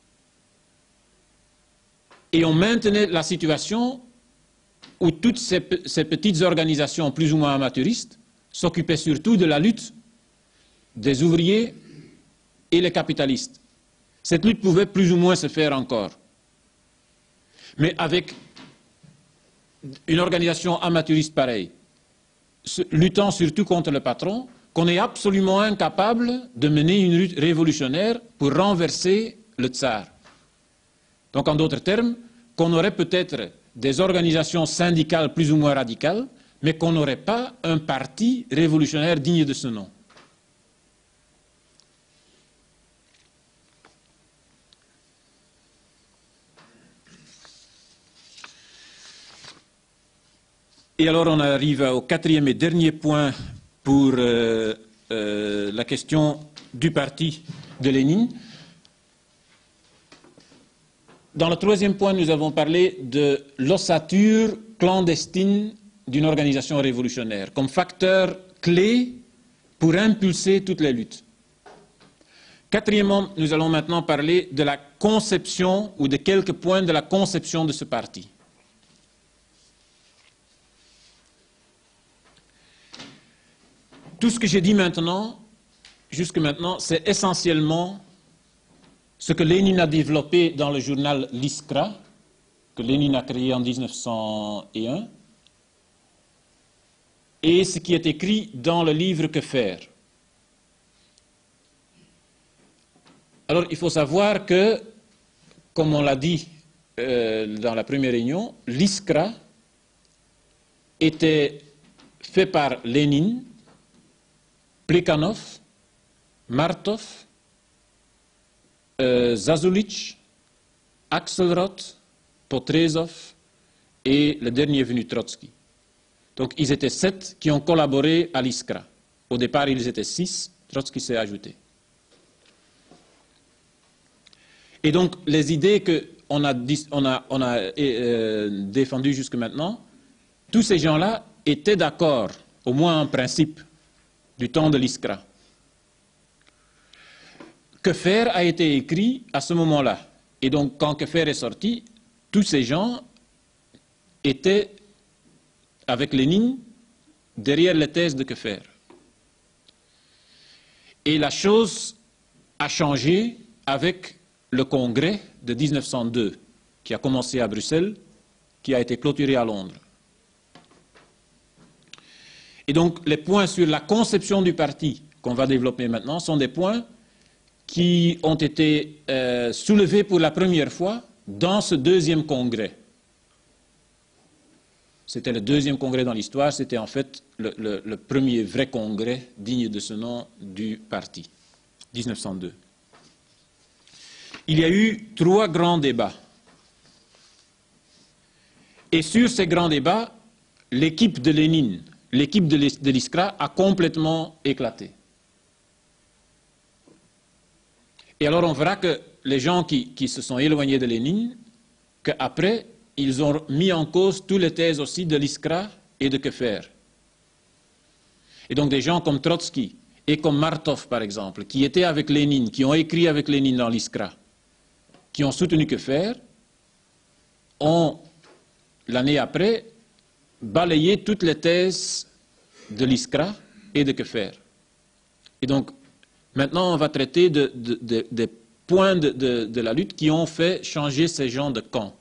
et on maintenait la situation où toutes ces petites organisations plus ou moins amateuristes s'occupaient surtout de la lutte des ouvriers et les capitalistes. Cette lutte pouvait plus ou moins se faire encore. Mais avec une organisation amateuriste pareille, luttant surtout contre le patron, qu'on est absolument incapable de mener une lutte révolutionnaire pour renverser le tsar. Donc, en d'autres termes, qu'on aurait peut-être des organisations syndicales plus ou moins radicales, mais qu'on n'aurait pas un parti révolutionnaire digne de ce nom. Et alors on arrive au quatrième et dernier point pour la question du parti de Lénine. Dans le troisième point, nous avons parlé de l'ossature clandestine d'une organisation révolutionnaire comme facteur clé pour impulser toutes les luttes. Quatrièmement, nous allons maintenant parler de la conception ou de quelques points de la conception de ce parti. Tout ce que j'ai dit maintenant, jusque maintenant, c'est essentiellement ce que Lénine a développé dans le journal L'Iskra, que Lénine a créé en 1901, et ce qui est écrit dans le livre Que faire. Alors, il faut savoir que, comme on l'a dit dans la première réunion, L'Iskra était fait par Lénine, Plekhanov, Martov, Zasulich, Axelrod, Potrezov et le dernier venu Trotsky. Donc ils étaient 7 qui ont collaboré à l'Iskra. Au départ, ils étaient 6, Trotsky s'est ajouté. Et donc les idées qu'on a défendues jusque maintenant, tous ces gens-là étaient d'accord, au moins en principe, du temps de l'Iskra. Que faire a été écrit à ce moment-là. Et donc, quand Que faire est sorti, tous ces gens étaient, avec Lénine, derrière les thèses de Que faire. Et la chose a changé avec le congrès de 1902, qui a commencé à Bruxelles, qui a été clôturé à Londres. Et donc, les points sur la conception du parti qu'on va développer maintenant sont des points qui ont été soulevés pour la première fois dans ce deuxième congrès. C'était le deuxième congrès dans l'histoire, c'était en fait le premier vrai congrès digne de ce nom du parti, 1902. Il y a eu 3 grands débats. Et sur ces grands débats, l'équipe de Lénine, l'équipe de l'Iskra a complètement éclaté. Et alors on verra que les gens qui se sont éloignés de Lénine, qu'après, ils ont mis en cause toutes les thèses aussi de l'Iskra et de Que faire. Et donc des gens comme Trotsky et comme Martov, par exemple, qui étaient avec Lénine, qui ont écrit avec Lénine dans l'Iskra, qui ont soutenu Que Faire ont, l'année après, balayé toutes les thèses de l'ISCRA et de Que Faire. Et donc, maintenant, on va traiter des points de la lutte qui ont fait changer ces gens de camp.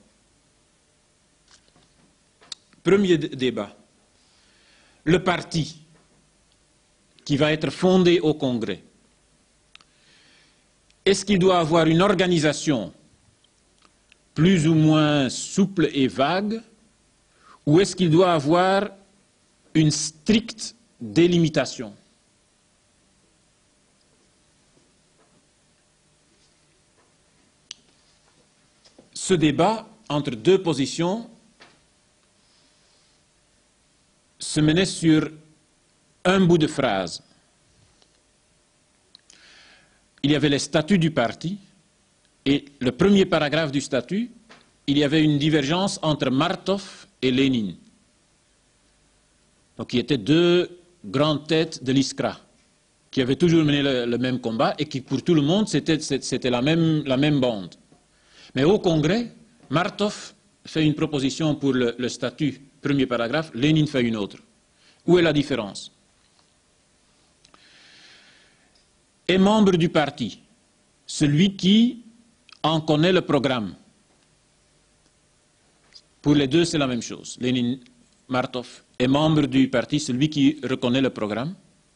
Premier débat. Le parti qui va être fondé au Congrès. Est-ce qu'il doit avoir une organisation plus ou moins souple et vague, ou est-ce qu'il doit avoir une stricte délimitation? Ce débat entre deux positions se menait sur un bout de phrase. Il y avait les statuts du parti, et le premier paragraphe du statut, il y avait une divergence entre Martov et Lénine. Donc, qui étaient deux grandes têtes de l'ISCRA, qui avaient toujours mené le même combat, et qui, pour tout le monde, c'était la même bande. Mais au Congrès, Martov fait une proposition pour le statut, premier paragraphe, Lénine fait une autre. Où est la différence? Est membre du parti celui qui en connaît le programme. Pour les deux, c'est la même chose. Lénine, Martov est membre du parti celui qui reconnaît le programme.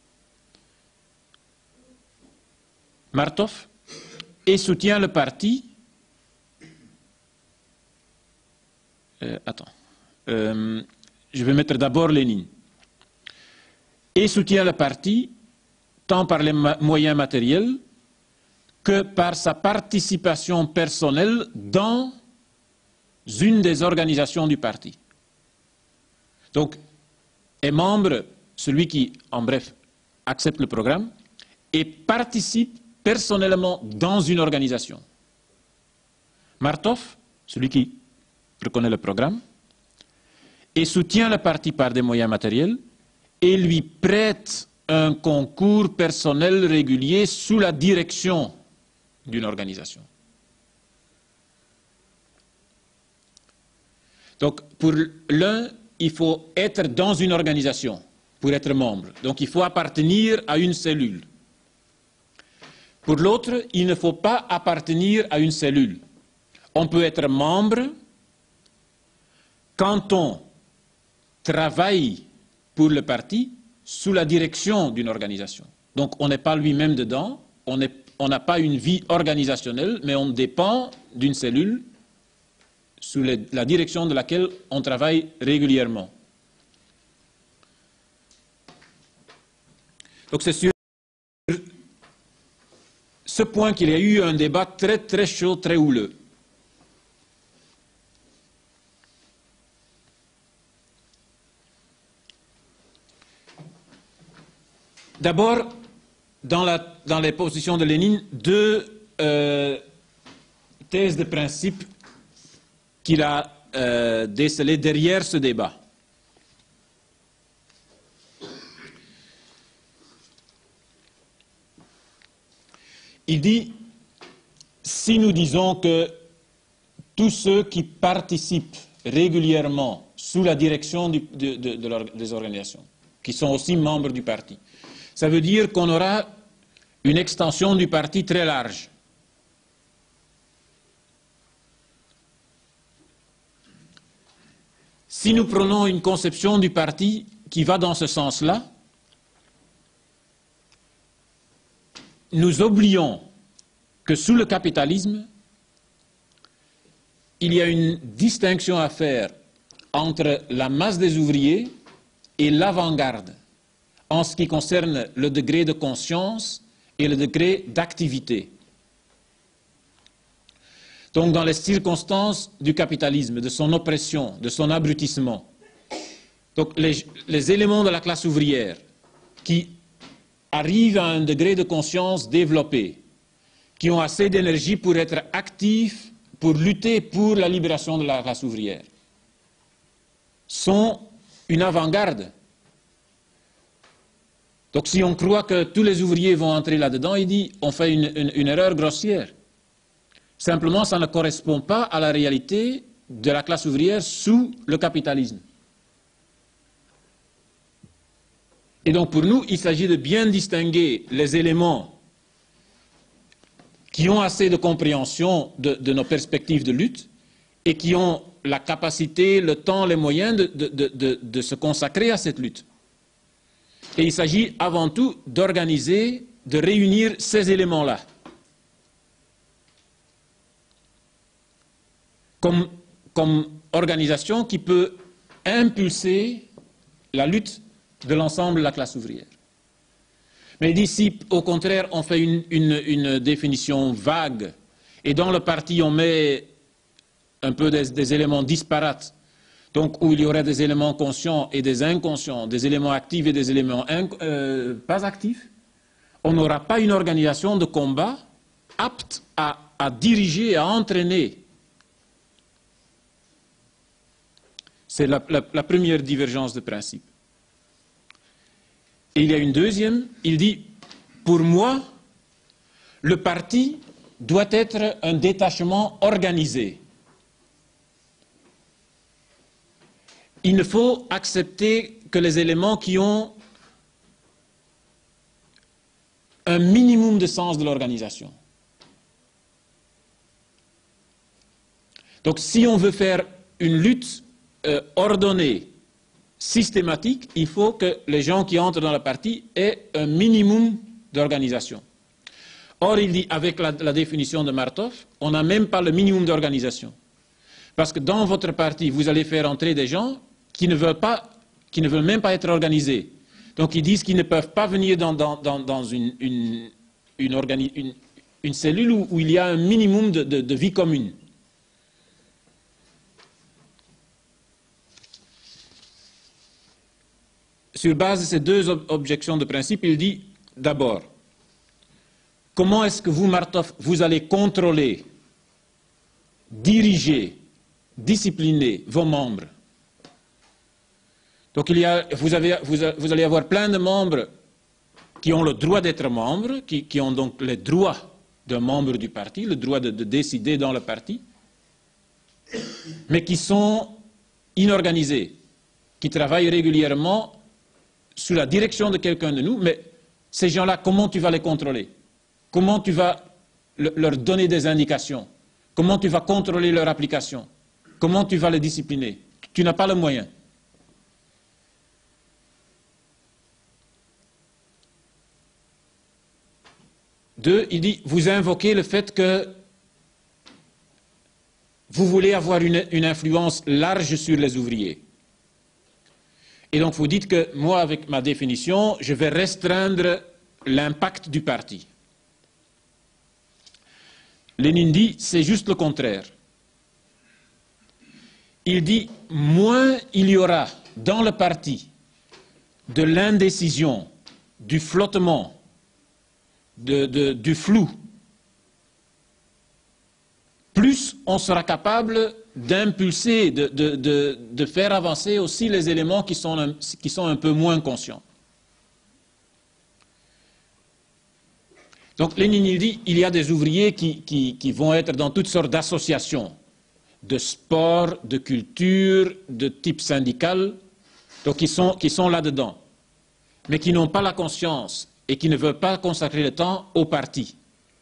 Martov et soutient le parti. Je vais mettre d'abord Lénine. Et soutient le parti tant par les moyens matériels que par sa participation personnelle dans une des organisations du parti. Donc, est membre, celui qui, en bref, accepte le programme et participe personnellement dans une organisation. Martov, celui qui reconnaît le programme, et soutient le parti par des moyens matériels et lui prête un concours personnel régulier sous la direction d'une organisation. Donc, pour l'un, il faut être dans une organisation pour être membre. Donc, il faut appartenir à une cellule. Pour l'autre, il ne faut pas appartenir à une cellule. On peut être membre quand on travaille pour le parti sous la direction d'une organisation. Donc, on n'est pas lui-même dedans, on n'a pas une vie organisationnelle, mais on dépend d'une cellule sous la direction de laquelle on travaille régulièrement. Donc, c'est sur ce point qu'il y a eu un débat très, très chaud, très houleux. D'abord, dans les positions de Lénine, deux thèses de principe qu'il a décelées derrière ce débat. Il dit, si nous disons que tous ceux qui participent régulièrement sous la direction des organisations, qui sont aussi membres du parti, ça veut dire qu'on aura une extension du parti très large. Si nous prenons une conception du parti qui va dans ce sens-là, nous oublions que sous le capitalisme, il y a une distinction à faire entre la masse des ouvriers et l'avant-garde en ce qui concerne le degré de conscience et le degré d'activité. Donc, dans les circonstances du capitalisme, de son oppression, de son abrutissement, donc les éléments de la classe ouvrière qui arrivent à un degré de conscience développé, qui ont assez d'énergie pour être actifs, pour lutter pour la libération de la classe ouvrière, sont une avant-garde. Donc si on croit que tous les ouvriers vont entrer là-dedans, il dit on fait une erreur grossière. Simplement, ça ne correspond pas à la réalité de la classe ouvrière sous le capitalisme. Et donc pour nous, il s'agit de bien distinguer les éléments qui ont assez de compréhension de nos perspectives de lutte et qui ont la capacité, le temps, les moyens de se consacrer à cette lutte. Et il s'agit avant tout d'organiser, de réunir ces éléments-là. Comme organisation qui peut impulser la lutte de l'ensemble de la classe ouvrière. Mais d'ici, au contraire, on fait une définition vague et dans le parti on met un peu des éléments disparates, donc où il y aurait des éléments conscients et des inconscients, des éléments actifs et des éléments pas actifs, on n'aura pas une organisation de combat apte à diriger, à entraîner. C'est la première divergence de principe. Et il y a une deuxième, il dit, pour moi, le parti doit être un détachement organisé. Il ne faut accepter que les éléments qui ont un minimum de sens de l'organisation. Donc si on veut faire une lutte ordonnée, systématique, il faut que les gens qui entrent dans le parti aient un minimum d'organisation. Or, il dit, avec la définition de Martov, on n'a même pas le minimum d'organisation. Parce que dans votre parti, vous allez faire entrer des gens qui ne veulent même pas être organisés. Donc, ils disent qu'ils ne peuvent pas venir dans une cellule où il y a un minimum de vie commune. Sur base de ces deux objections de principe, il dit d'abord, comment est-ce que vous, Martov, vous allez contrôler, diriger, discipliner vos membres? Donc vous allez avoir plein de membres qui ont le droit d'être membres, qui ont donc les droits d'un membre du parti, le droit de décider dans le parti, mais qui sont inorganisés, qui travaillent régulièrement sous la direction de quelqu'un de nous, mais ces gens-là, comment tu vas les contrôler? Comment tu vas leur donner des indications? Comment tu vas contrôler leur application? Comment tu vas les discipliner? Tu n'as pas le moyen. Deux, il dit, vous invoquez le fait que vous voulez avoir une influence large sur les ouvriers. Et donc vous dites que moi, avec ma définition, je vais restreindre l'impact du parti. Lénine dit, c'est juste le contraire. Il dit, moins il y aura dans le parti de l'indécision, du flottement, du flou, plus on sera capable d'impulser, de faire avancer aussi les éléments qui sont un peu moins conscients. Donc Lénine il dit, il y a des ouvriers qui vont être dans toutes sortes d'associations, de sport, de culture, de type syndical, donc qui sont là-dedans, mais qui n'ont pas la conscience et qui ne veulent pas consacrer le temps au parti.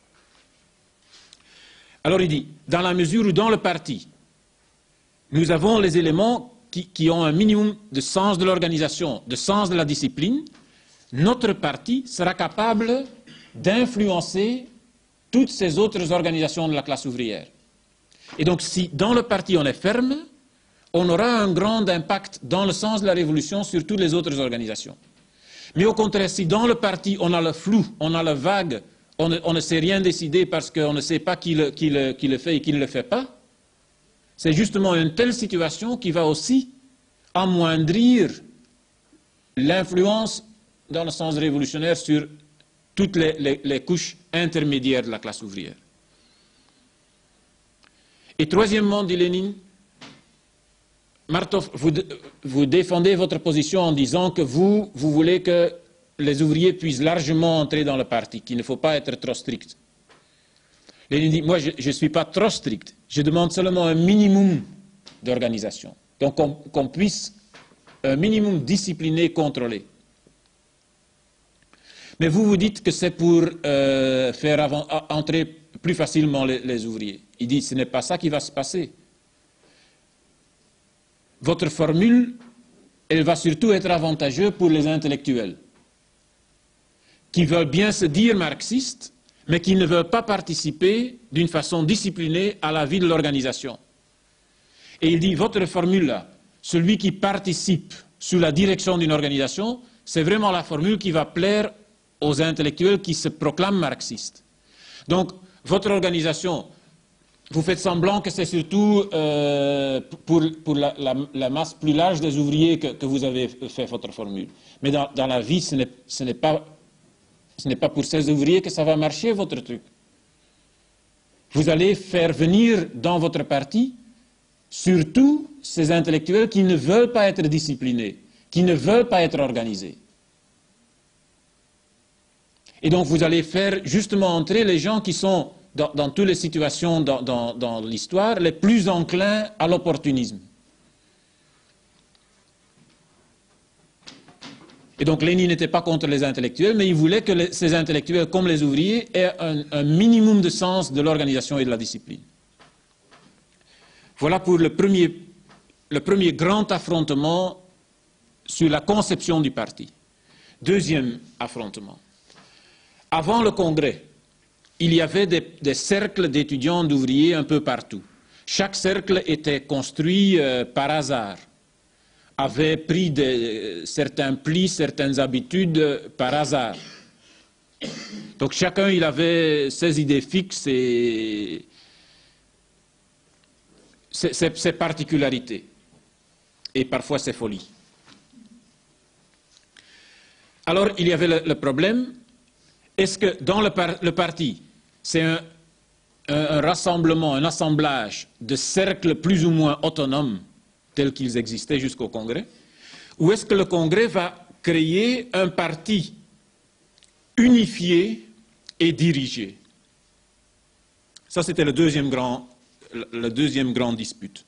Alors il dit, dans la mesure où dans le parti, nous avons les éléments qui ont un minimum de sens de l'organisation, de sens de la discipline, notre parti sera capable d'influencer toutes ces autres organisations de la classe ouvrière. Et donc si dans le parti on est ferme, on aura un grand impact dans le sens de la révolution sur toutes les autres organisations. Mais au contraire, si dans le parti on a le flou, on a le vague, on ne sait rien décider parce qu'on ne sait pas qui le fait et qui ne le fait pas, c'est justement une telle situation qui va aussi amoindrir l'influence dans le sens révolutionnaire sur toutes les couches intermédiaires de la classe ouvrière. Et troisièmement, dit Lénine, Martov, vous défendez votre position en disant que vous voulez que les ouvriers puissent largement entrer dans le parti, qu'il ne faut pas être trop strict. Lénine dit, moi je ne suis pas trop strict, je demande seulement un minimum d'organisation. Donc qu'on puisse un minimum discipliner, contrôler. Mais vous dites que c'est pour faire entrer plus facilement les ouvriers. Il dit, ce n'est pas ça qui va se passer. Votre formule, elle va surtout être avantageuse pour les intellectuels, qui veulent bien se dire marxistes, mais qui ne veulent pas participer d'une façon disciplinée à la vie de l'organisation. Et il dit, votre formule-là, celui qui participe sous la direction d'une organisation, c'est vraiment la formule qui va plaire aux intellectuels qui se proclament marxistes. Donc, votre organisation, vous faites semblant que c'est surtout pour la masse plus large des ouvriers que vous avez fait votre formule. Mais dans la vie, ce n'est pas pour ces ouvriers que ça va marcher, votre truc. Vous allez faire venir dans votre parti surtout ces intellectuels qui ne veulent pas être disciplinés, qui ne veulent pas être organisés. Et donc vous allez faire justement entrer les gens qui sont, dans toutes les situations dans l'histoire, les plus enclins à l'opportunisme. Et donc Lénine n'était pas contre les intellectuels, mais il voulait que ces intellectuels, comme les ouvriers, aient un minimum de sens de l'organisation et de la discipline. Voilà pour le premier grand affrontement sur la conception du parti. Deuxième affrontement. Avant le congrès, il y avait des cercles d'étudiants, d'ouvriers un peu partout. Chaque cercle était construit par hasard, avait pris certains plis, certaines habitudes par hasard. Donc chacun, il avait ses idées fixes et ses particularités, et parfois ses folies. Alors il y avait le problème. Est-ce que dans le parti, c'est un rassemblement, un assemblage de cercles plus ou moins autonomes, tels qu'ils existaient jusqu'au Congrès, ou est-ce que le Congrès va créer un parti unifié et dirigé? Ça, c'était le deuxième grand dispute.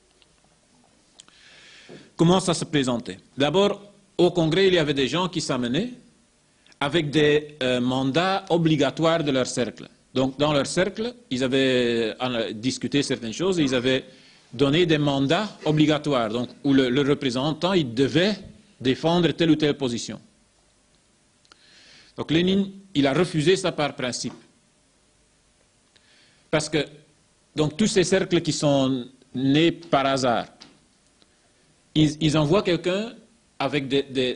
Comment ça se présentait? D'abord, au Congrès, il y avait des gens qui s'amenaient avec des mandats obligatoires de leur cercle. Donc, dans leur cercle, ils avaient discuté certaines choses et ils avaient donné des mandats obligatoires, donc, où le représentant il devait défendre telle ou telle position. Donc, Lénine, il a refusé ça par principe. Parce que, donc, tous ces cercles qui sont nés par hasard, ils envoient quelqu'un avec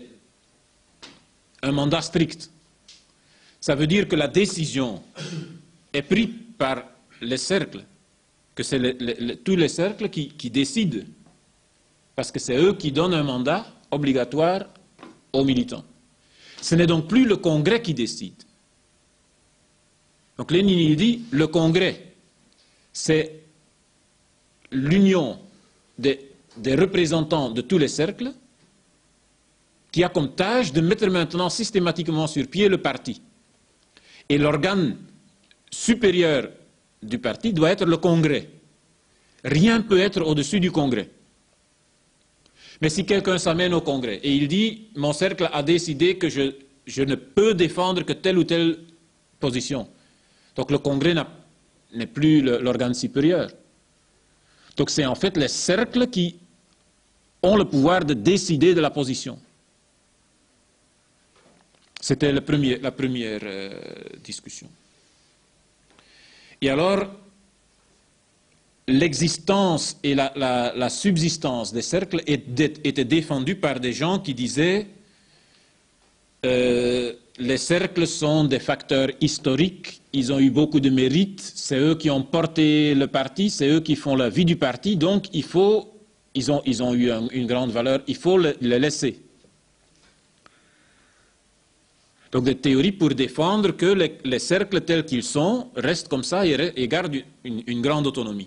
un mandat strict. Ça veut dire que la décision est prise par les cercles, que c'est tous les cercles qui décident, parce que c'est eux qui donnent un mandat obligatoire aux militants. Ce n'est donc plus le Congrès qui décide. Donc Lénine dit, le Congrès, c'est l'union des représentants de tous les cercles qui a comme tâche de mettre maintenant systématiquement sur pied le parti. Et l'organe supérieur du parti doit être le Congrès. Rien ne peut être au-dessus du Congrès. Mais si quelqu'un s'amène au Congrès et il dit « mon cercle a décidé que je ne peux défendre que telle ou telle position », donc le Congrès n'est plus l'organe supérieur. Donc c'est en fait les cercles qui ont le pouvoir de décider de la position. C'était la première discussion. Et alors, l'existence et la subsistance des cercles étaient défendus par des gens qui disaient les cercles sont des facteurs historiques, ils ont eu beaucoup de mérites, c'est eux qui ont porté le parti, c'est eux qui font la vie du parti, donc ils ont eu une grande valeur, il faut les laisser. Donc des théories pour défendre que les cercles tels qu'ils sont restent comme ça et gardent une grande autonomie.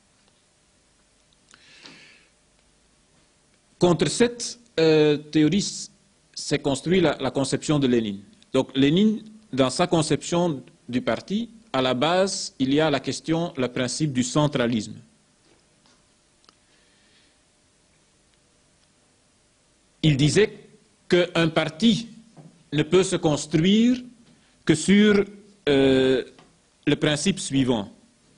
Contre cette théorie s'est construite la conception de Lénine. Donc Lénine, dans sa conception du parti, à la base, il y a la question, le principe du centralisme. Il disait qu'un parti ne peut se construire que sur le principe suivant.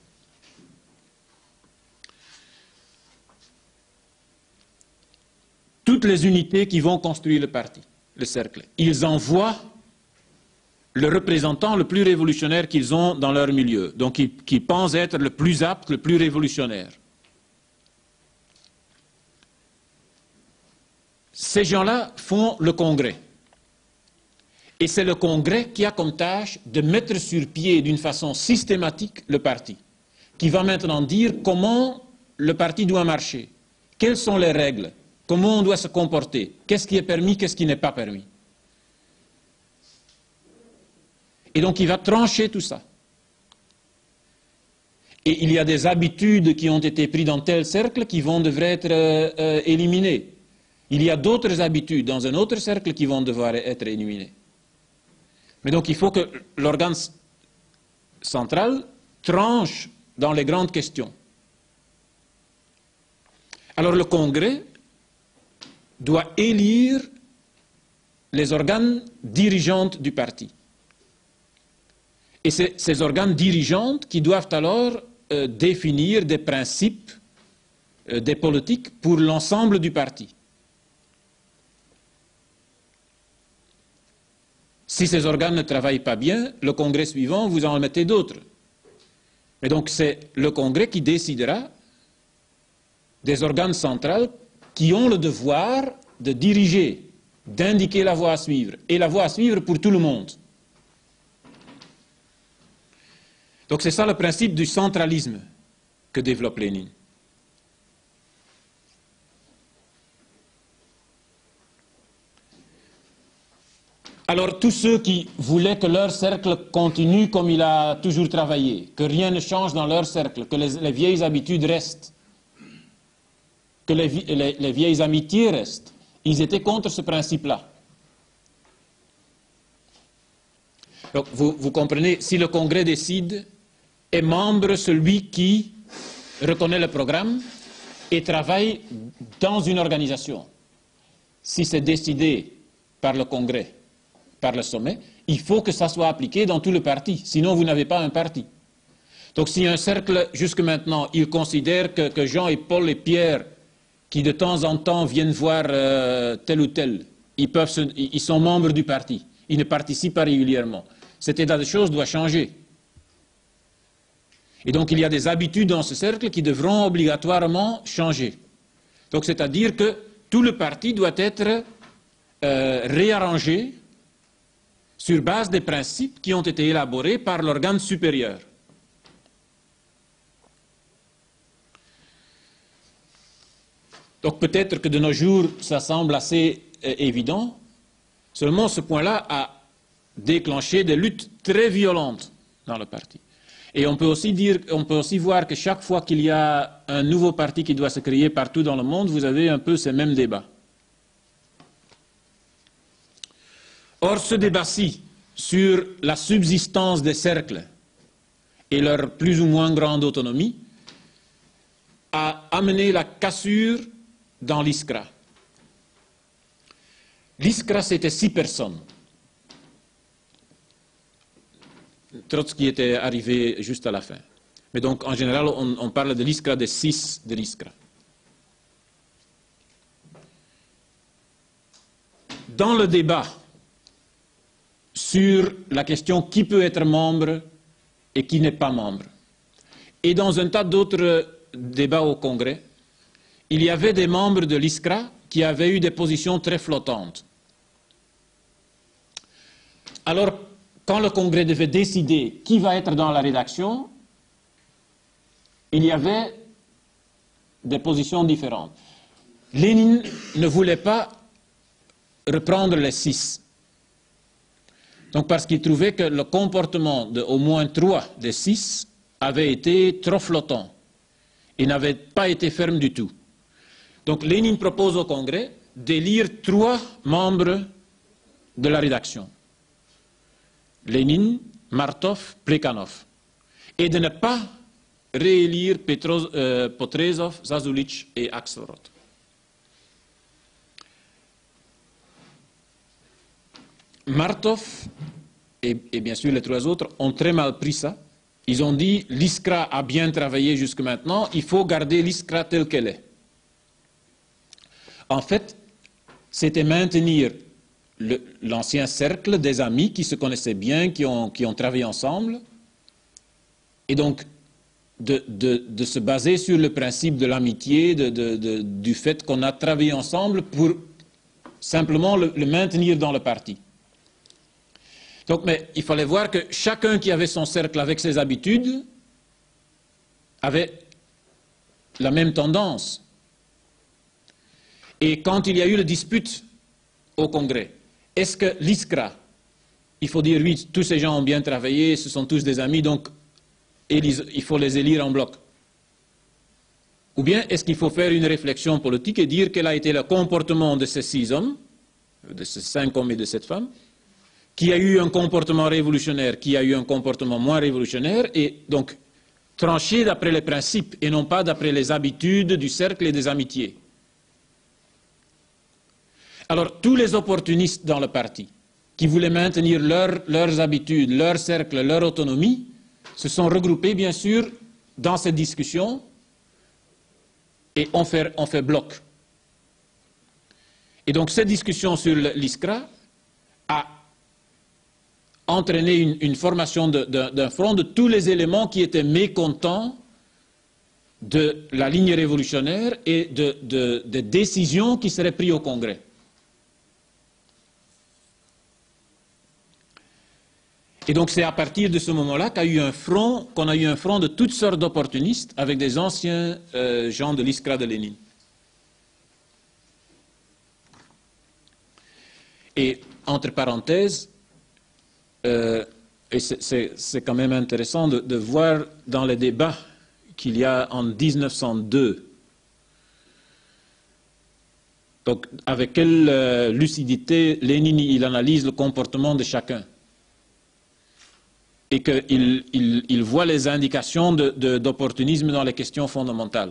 Toutes les unités qui vont construire le parti, le cercle, ils envoient le représentant le plus révolutionnaire qu'ils ont dans leur milieu, donc qui pensent être le plus apte, le plus révolutionnaire. Ces gens-là font le congrès. Et c'est le congrès qui a comme tâche de mettre sur pied d'une façon systématique le parti, qui va maintenant dire comment le parti doit marcher, quelles sont les règles, comment on doit se comporter, qu'est-ce qui est permis, qu'est-ce qui n'est pas permis. Et donc il va trancher tout ça. Et il y a des habitudes qui ont été prises dans tel cercle qui devraient être éliminées. Il y a d'autres habitudes dans un autre cercle qui vont devoir être éliminées. Mais donc il faut que l'organe central tranche dans les grandes questions. Alors le Congrès doit élire les organes dirigeants du parti. Et c'est ces organes dirigeants qui doivent alors définir des principes, des politiques pour l'ensemble du parti. Si ces organes ne travaillent pas bien, le congrès suivant, vous en mettez d'autres. Et donc c'est le congrès qui décidera des organes centraux qui ont le devoir de diriger, d'indiquer la voie à suivre, et la voie à suivre pour tout le monde. Donc c'est ça le principe du centralisme que développe Lénine. Alors tous ceux qui voulaient que leur cercle continue comme il a toujours travaillé, que rien ne change dans leur cercle, que les vieilles habitudes restent, que les vieilles amitiés restent, ils étaient contre ce principe-là. Donc vous comprenez, si le Congrès décide, est membre celui qui reconnaît le programme et travaille dans une organisation. Si c'est décidé par le Congrès, par le sommet, il faut que ça soit appliqué dans tout le parti, sinon vous n'avez pas un parti. Donc si un cercle, jusque maintenant, il considère que Jean et Paul et Pierre, qui de temps en temps viennent voir tel ou tel, ils sont membres du parti, ils ne participent pas régulièrement. Cet état de choses doit changer. Et donc il y a des habitudes dans ce cercle qui devront obligatoirement changer. Donc c'est-à-dire que tout le parti doit être réarrangé sur base des principes qui ont été élaborés par l'organe supérieur. Donc peut-être que de nos jours, ça semble assez évident, seulement ce point-là a déclenché des luttes très violentes dans le parti. Et on peut aussi voir que chaque fois qu'il y a un nouveau parti qui doit se créer partout dans le monde, vous avez un peu ces mêmes débats. Or, ce débat-ci sur la subsistance des cercles et leur plus ou moins grande autonomie a amené la cassure dans l'Iskra. L'Iskra, c'était 6 personnes. Trotsky était arrivé juste à la fin. Mais donc, en général, on parle de l'Iskra, des 6 de l'Iskra. Dans le débat sur la question qui peut être membre et qui n'est pas membre, et dans un tas d'autres débats au Congrès, il y avait des membres de l'Iskra qui avaient eu des positions très flottantes. Alors, quand le Congrès devait décider qui va être dans la rédaction, il y avait des positions différentes. Lénine ne voulait pas reprendre les 6. Donc parce qu'il trouvait que le comportement d'au moins 3 des 6 avait été trop flottant et n'avait pas été ferme du tout. Donc Lénine propose au Congrès d'élire 3 membres de la rédaction. Lénine, Martov, Plekhanov. et de ne pas réélire Potrezov, Zasulich et Axelrod. Martov et bien sûr les trois autres ont très mal pris ça. Ils ont dit l'ISCRA a bien travaillé jusque maintenant, il faut garder l'ISCRA telle qu'elle est. En fait, c'était maintenir l'ancien cercle des amis qui se connaissaient bien, qui ont travaillé ensemble, et donc de se baser sur le principe de l'amitié, du fait qu'on a travaillé ensemble pour simplement le maintenir dans le parti. Donc, mais il fallait voir que chacun qui avait son cercle avec ses habitudes avait la même tendance. Et quand il y a eu la dispute au Congrès, est-ce que l'ISCRA, il faut dire oui, tous ces gens ont bien travaillé, ce sont tous des amis, donc il faut les élire en bloc? Ou bien est-ce qu'il faut faire une réflexion politique et dire quel a été le comportement de ces 6 hommes, de ces 5 hommes et de cette femme, qui a eu un comportement révolutionnaire, qui a eu un comportement moins révolutionnaire, et donc trancher d'après les principes et non pas d'après les habitudes du cercle et des amitiés. Alors tous les opportunistes dans le parti qui voulaient maintenir leurs habitudes, leur cercle, leur autonomie, se sont regroupés bien sûr dans cette discussion et ont fait bloc. Et donc cette discussion sur l'ISCRA a entraîné une formation d'un front de tous les éléments qui étaient mécontents de la ligne révolutionnaire et des décisions qui seraient prises au Congrès. Et donc c'est à partir de ce moment-là qu'on a eu un front de toutes sortes d'opportunistes avec des anciens gens de l'ISCRA de Lénine. Et entre parenthèses, et c'est quand même intéressant de voir dans les débats qu'il y a en 1902, donc avec quelle lucidité Lénine il analyse le comportement de chacun. Et qu'il voit les indications d'opportunisme dans les questions fondamentales.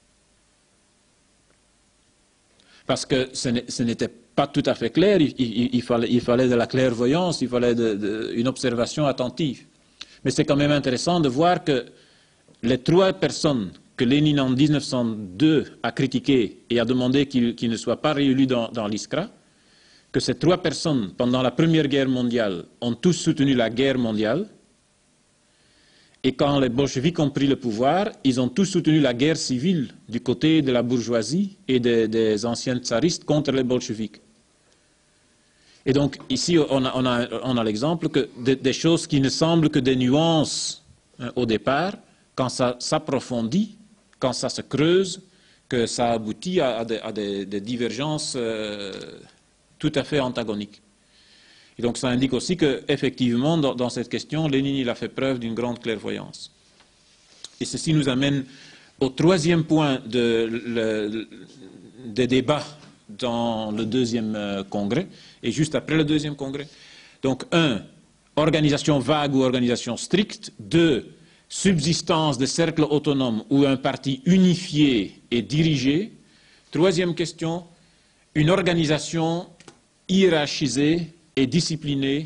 Parce que ce n'était pas tout à fait clair, il fallait de la clairvoyance, il fallait une observation attentive. Mais c'est quand même intéressant de voir que les 3 personnes que Lénine en 1902 a critiquées et a demandé qu'ils ne soient pas réélus dans l'ISCRA, que ces 3 personnes, pendant la Première Guerre mondiale, ont tous soutenu la guerre mondiale. Et quand les bolcheviks ont pris le pouvoir, ils ont tous soutenu la guerre civile du côté de la bourgeoisie et des anciens tsaristes contre les bolcheviks. Et donc ici, on a l'exemple que des choses qui ne semblent que des nuances au départ, quand ça s'approfondit, quand ça se creuse, que ça aboutit à des divergences tout à fait antagoniques. Et donc ça indique aussi qu'effectivement, dans cette question, Lénine il a fait preuve d'une grande clairvoyance. Et ceci nous amène au 3e point des débats dans le 2e congrès, et juste après le 2e congrès. Donc 1, organisation vague ou organisation stricte. 2, subsistance de cercles autonomes ou un parti unifié et dirigé. 3e question, une organisation hiérarchisée et discipliné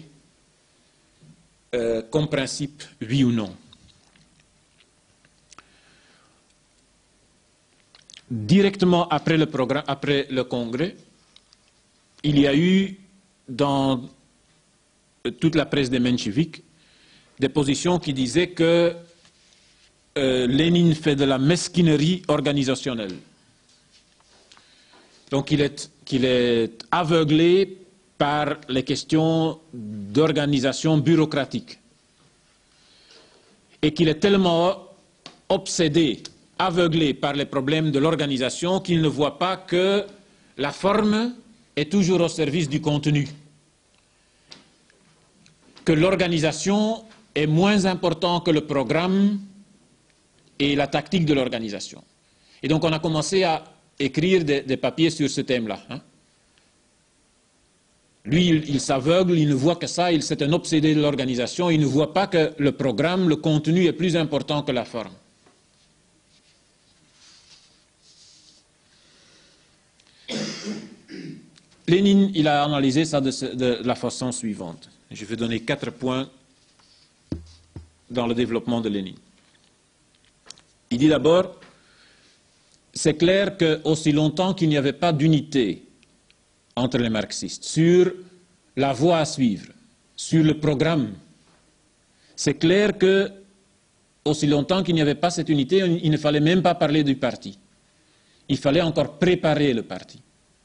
comme principe, oui ou non. Directement après le congrès, il y a eu dans toute la presse des mencheviks des positions qui disaient que Lénine fait de la mesquinerie organisationnelle. Donc qu'il est aveuglé par les questions d'organisation bureaucratique. Et qu'il est tellement obsédé, aveuglé par les problèmes de l'organisation qu'il ne voit pas que la forme est toujours au service du contenu. Que l'organisation est moins importante que le programme et la tactique de l'organisation. Et donc on a commencé à écrire des papiers sur ce thème-là. Lui, il s'aveugle, il ne voit que ça, c'est un obsédé de l'organisation, il ne voit pas que le programme, le contenu est plus important que la forme. Lénine, il a analysé ça de la façon suivante. Je vais donner 4 points dans le développement de Lénine. Il dit d'abord, c'est clair qu'aussi longtemps qu'il n'y avait pas d'unité entre les marxistes sur la voie à suivre, sur le programme, c'est clair que aussi longtemps qu'il n'y avait pas cette unité, il ne fallait même pas parler du parti. Il fallait encore préparer le parti.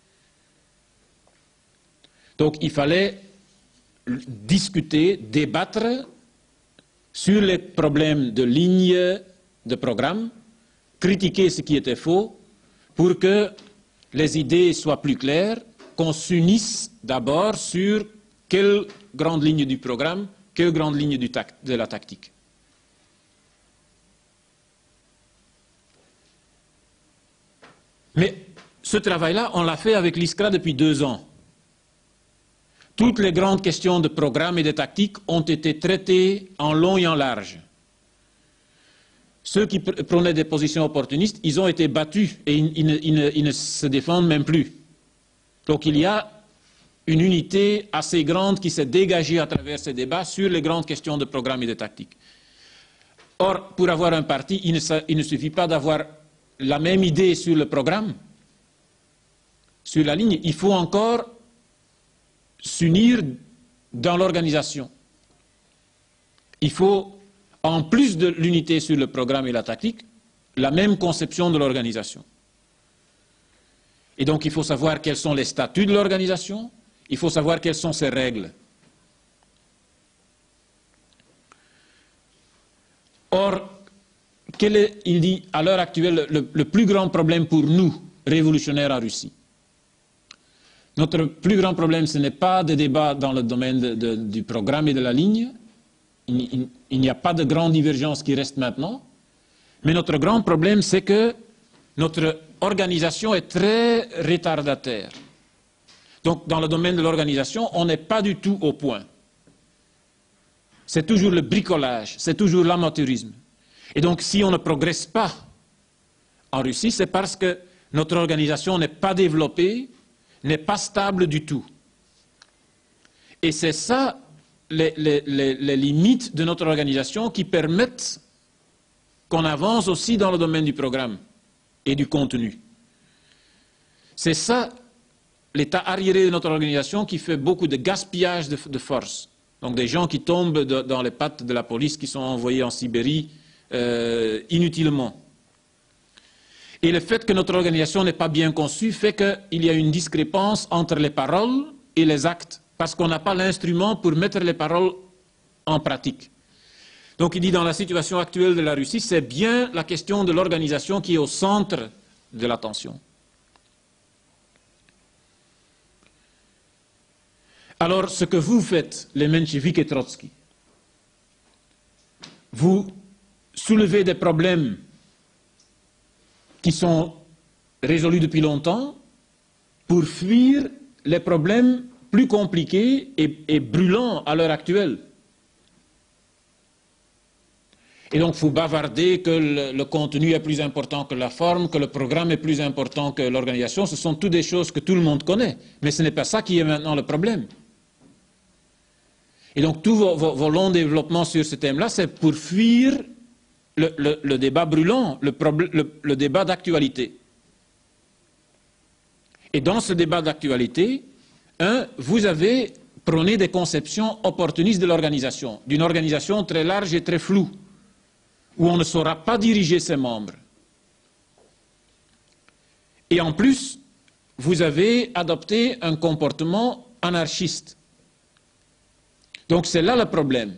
Donc il fallait discuter, débattre sur les problèmes de ligne, de programme, critiquer ce qui était faux pour que les idées soient plus claires, qu'on s'unisse d'abord sur quelle grande ligne du programme, quelle grande ligne de la tactique. Mais ce travail-là, on l'a fait avec l'ISCRA depuis 2 ans. Toutes les grandes questions de programme et de tactique ont été traitées en long et en large. Ceux qui prenaient des positions opportunistes, ils ont été battus et ils ne se défendent même plus. Donc il y a une unité assez grande qui s'est dégagée à travers ces débats sur les grandes questions de programme et de tactique. Or, pour avoir un parti, il ne suffit pas d'avoir la même idée sur le programme, sur la ligne. Il faut encore s'unir dans l'organisation. Il faut, en plus de l'unité sur le programme et la tactique, la même conception de l'organisation. Et donc il faut savoir quels sont les statuts de l'organisation, il faut savoir quelles sont ses règles. Or, il dit à l'heure actuelle le plus grand problème pour nous, révolutionnaires en Russie? Notre plus grand problème, ce n'est pas de débat dans le domaine du programme et de la ligne. Il n'y a pas de grande divergence qui reste maintenant. Mais notre grand problème, c'est que notre organisation est très retardataire. Donc, dans le domaine de l'organisation, on n'est pas du tout au point. C'est toujours le bricolage, c'est toujours l'amateurisme. Et donc, si on ne progresse pas en Russie, c'est parce que notre organisation n'est pas développée, n'est pas stable du tout. Et c'est ça, les limites de notre organisation qui permettent qu'on avance aussi dans le domaine du programme et du contenu. C'est ça, l'état arriéré de notre organisation qui fait beaucoup de gaspillage de force. Donc des gens qui tombent dans les pattes de la police, qui sont envoyés en Sibérie inutilement. Et le fait que notre organisation n'est pas bien conçue fait qu'il y a une discrépance entre les paroles et les actes, parce qu'on n'a pas l'instrument pour mettre les paroles en pratique. Donc il dit, dans la situation actuelle de la Russie, c'est bien la question de l'organisation qui est au centre de l'attention. Alors, ce que vous faites, les mencheviks et Trotsky, vous soulevez des problèmes qui sont résolus depuis longtemps pour fuir les problèmes plus compliqués et brûlants à l'heure actuelle. Et donc, vous bavardez que le contenu est plus important que la forme, que le programme est plus important que l'organisation. Ce sont toutes des choses que tout le monde connaît. Mais ce n'est pas ça qui est maintenant le problème. Et donc, tous vos longs développements sur ce thème-là, c'est pour fuir le débat brûlant, le débat d'actualité. Et dans ce débat d'actualité, vous avez prôné des conceptions opportunistes de l'organisation, d'une organisation très large et très floue, où on ne saura pas diriger ses membres. Et en plus, vous avez adopté un comportement anarchiste. Donc c'est là le problème.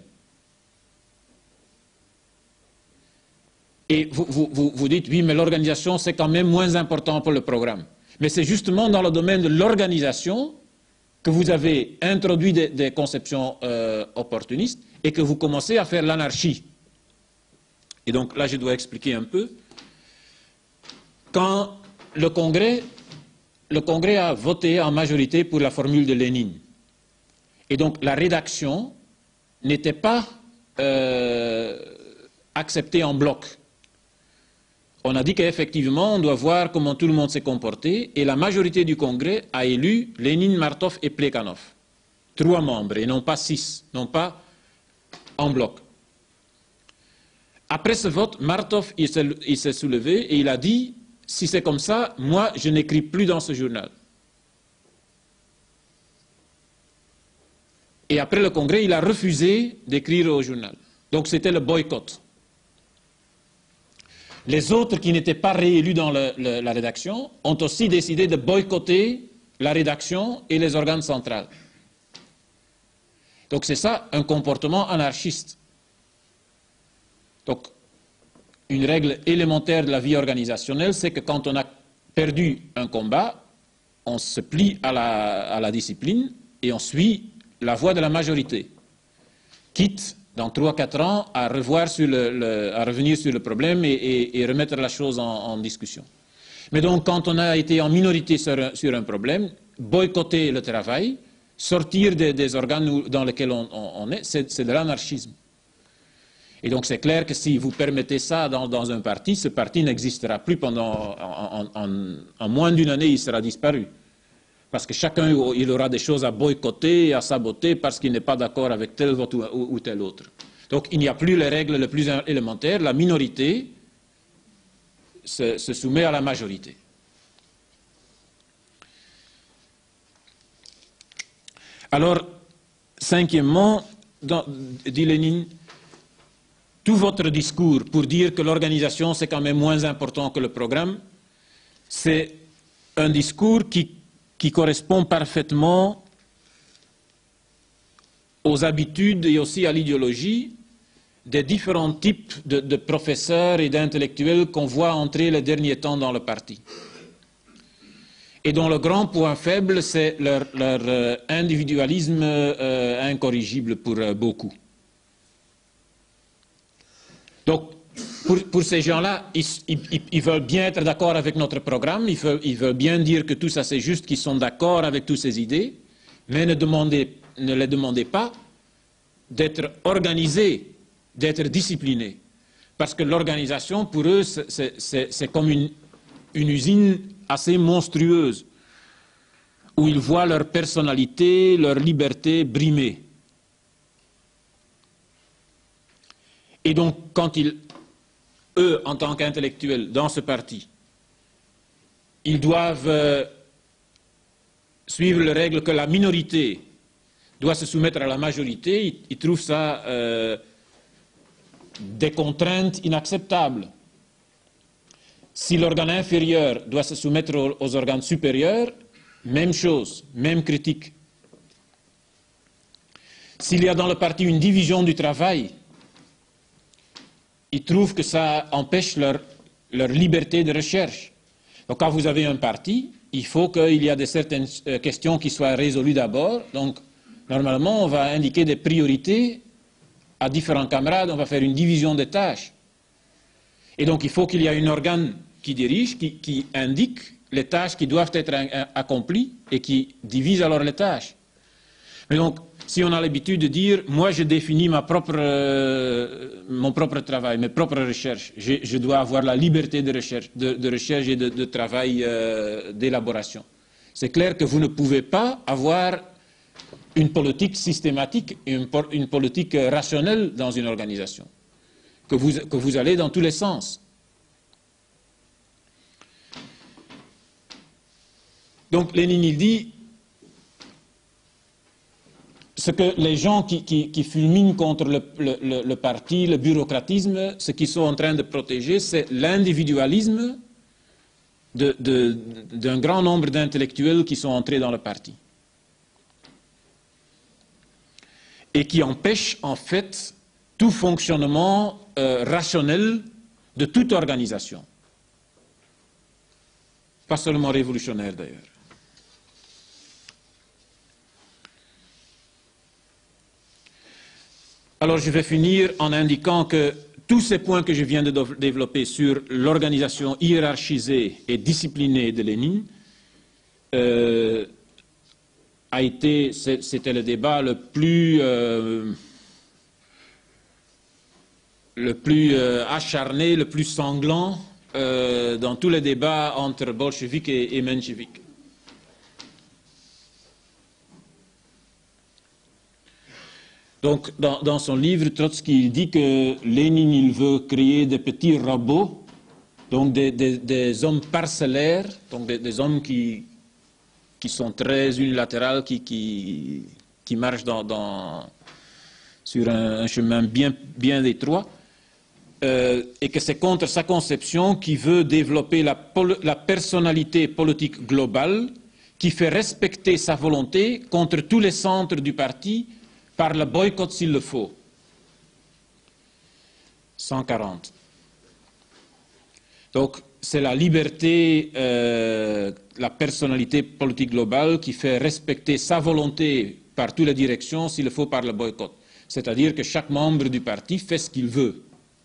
Et vous dites, oui, mais l'organisation, c'est quand même moins important pour le programme. Mais c'est justement dans le domaine de l'organisation que vous avez introduit des conceptions opportunistes et que vous commencez à faire l'anarchie. Et donc là, je dois expliquer un peu. Quand le Congrès a voté en majorité pour la formule de Lénine, Et donc la rédaction n'était pas acceptée en bloc. On a dit qu'effectivement, on doit voir comment tout le monde s'est comporté, et la majorité du Congrès a élu Lénine, Martov et Plekhanov. 3 membres, et non pas 6, non pas en bloc. Après ce vote, Martov il s'est soulevé et il a dit « Si c'est comme ça, moi, je n'écris plus dans ce journal. » Et après le Congrès, il a refusé d'écrire au journal. Donc c'était le boycott. Les autres qui n'étaient pas réélus dans la rédaction ont aussi décidé de boycotter la rédaction et les organes centraux. Donc c'est ça, un comportement anarchiste. Donc, une règle élémentaire de la vie organisationnelle, c'est que quand on a perdu un combat, on se plie à la discipline et on suit la voie de la majorité, quitte dans 3-4 ans à revenir sur le problème et remettre la chose en discussion. Mais donc, quand on a été en minorité sur un problème, boycotter le travail, sortir des organes dans lesquels on est, c'est de l'anarchisme. Et donc c'est clair que si vous permettez ça dans un parti, ce parti n'existera plus pendant, en moins d'une année, il sera disparu. Parce que chacun, il aura des choses à boycotter, à saboter, parce qu'il n'est pas d'accord avec tel vote ou tel autre. Donc il n'y a plus les règles les plus élémentaires, la minorité se soumet à la majorité. Alors, cinquièmement, dit Lénine, tout votre discours pour dire que l'organisation c'est quand même moins important que le programme, c'est un discours qui correspond parfaitement aux habitudes et aussi à l'idéologie des différents types de professeurs et d'intellectuels qu'on voit entrer les derniers temps dans le parti. Et dont le grand point faible, c'est leur individualisme incorrigible pour beaucoup. Donc, pour ces gens-là, ils veulent bien être d'accord avec notre programme, ils veulent bien dire que tout ça c'est juste, qu'ils sont d'accord avec toutes ces idées, mais ne les demandez pas d'être organisés, d'être disciplinés. Parce que l'organisation, pour eux, c'est comme une usine assez monstrueuse, où ils voient leur personnalité, leur liberté brimée. Et donc, quand eux, en tant qu'intellectuels, dans ce parti, ils doivent suivre les règles que la minorité doit se soumettre à la majorité, ils trouvent ça des contraintes inacceptables. Si l'organe inférieur doit se soumettre aux organes supérieurs, même chose, même critique. S'il y a dans le parti une division du travail, ils trouvent que ça empêche leur liberté de recherche. Donc quand vous avez un parti, il faut qu'il y ait certaines questions qui soient résolues d'abord. Donc normalement, on va indiquer des priorités à différents camarades, on va faire une division des tâches. Et donc il faut qu'il y ait un organe qui dirige, qui indique les tâches qui doivent être accomplies et qui divise alors les tâches. Mais donc, si on a l'habitude de dire, moi je définis mon propre travail, mes propres recherches, je dois avoir la liberté de recherche et de travail, d'élaboration. C'est clair que vous ne pouvez pas avoir une politique systématique et une politique rationnelle dans une organisation, que vous allez dans tous les sens. Donc Lénine il dit, ce que les gens qui fulminent contre le parti, le bureaucratisme, ce qu'ils sont en train de protéger, c'est l'individualisme d'un grand nombre d'intellectuels qui sont entrés dans le parti. Et qui empêchent en fait tout fonctionnement rationnel de toute organisation. Pas seulement révolutionnaire d'ailleurs. Alors je vais finir en indiquant que tous ces points que je viens de développer sur l'organisation hiérarchisée et disciplinée de Lénine c'était le débat le plus acharné, le plus sanglant dans tous les débats entre bolcheviks et mencheviks. Donc, dans son livre, Trotsky dit que Lénine, il veut créer des petits robots, donc des hommes parcellaires, donc des hommes qui sont très unilatérales, qui marchent sur un chemin bien étroit, et que c'est contre sa conception qui veut développer la personnalité politique globale, qui fait respecter sa volonté contre tous les centres du parti, par le boycott s'il le faut. 140. Donc, c'est la liberté, la personnalité politique globale qui fait respecter sa volonté par toutes les directions s'il le faut par le boycott. C'est-à-dire que chaque membre du parti fait ce qu'il veut.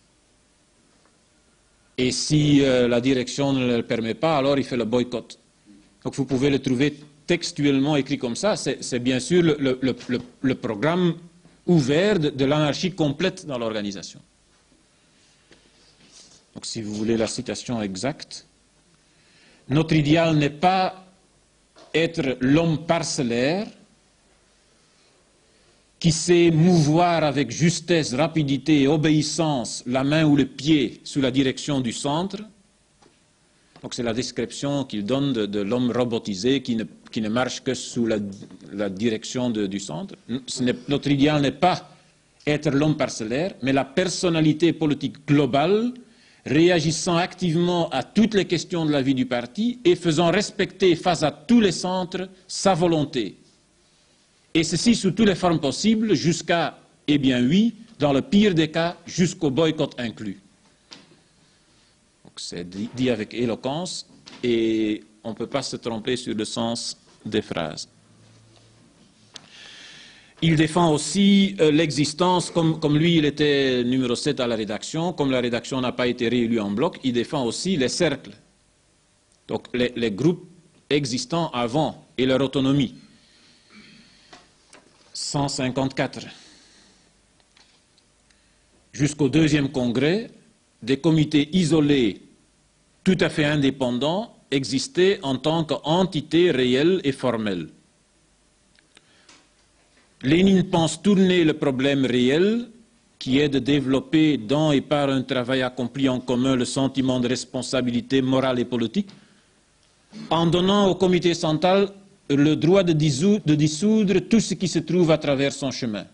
Et si la direction ne le permet pas, alors il fait le boycott. Donc, vous pouvez le trouver textuellement écrit comme ça, c'est bien sûr le programme ouvert de l'anarchie complète dans l'organisation. Donc si vous voulez la citation exacte, notre idéal n'est pas être l'homme parcellaire qui sait mouvoir avec justesse, rapidité et obéissance la main ou le pied sous la direction du centre. Donc c'est la description qu'il donne de l'homme robotisé qui ne marche que sous la direction du centre. Notre idéal n'est pas être l'homme parcellaire, mais la personnalité politique globale, réagissant activement à toutes les questions de la vie du parti et faisant respecter face à tous les centres sa volonté. Et ceci sous toutes les formes possibles, jusqu'à, eh bien oui, dans le pire des cas, jusqu'au boycott inclus. C'est dit avec éloquence et on ne peut pas se tromper sur le sens des phrases. Il défend aussi l'existence, comme lui il était numéro 7 à la rédaction, comme la rédaction n'a pas été réélue en bloc, il défend aussi les cercles, donc les groupes existants avant et leur autonomie. 154. Jusqu'au deuxième congrès, des comités isolés tout à fait indépendants existaient en tant qu'entités réelles et formelles. Lénine pense tourner le problème réel, qui est de développer dans et par un travail accompli en commun le sentiment de responsabilité morale et politique, en donnant au comité central le droit de dissoudre tout ce qui se trouve à travers son chemin.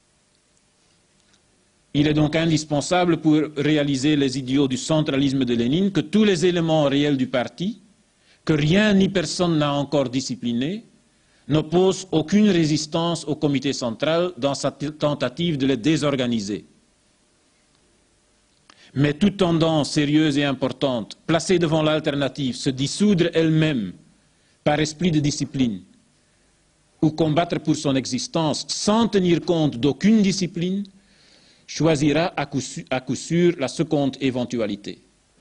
Il est donc indispensable pour réaliser les idéaux du centralisme de Lénine que tous les éléments réels du parti, que rien ni personne n'a encore discipliné, n'opposent aucune résistance au comité central dans sa tentative de le désorganiser. Mais toute tendance sérieuse et importante, placée devant l'alternative, se dissoudre elle-même par esprit de discipline, ou combattre pour son existence sans tenir compte d'aucune discipline, choisira à coup sûr la seconde éventualité.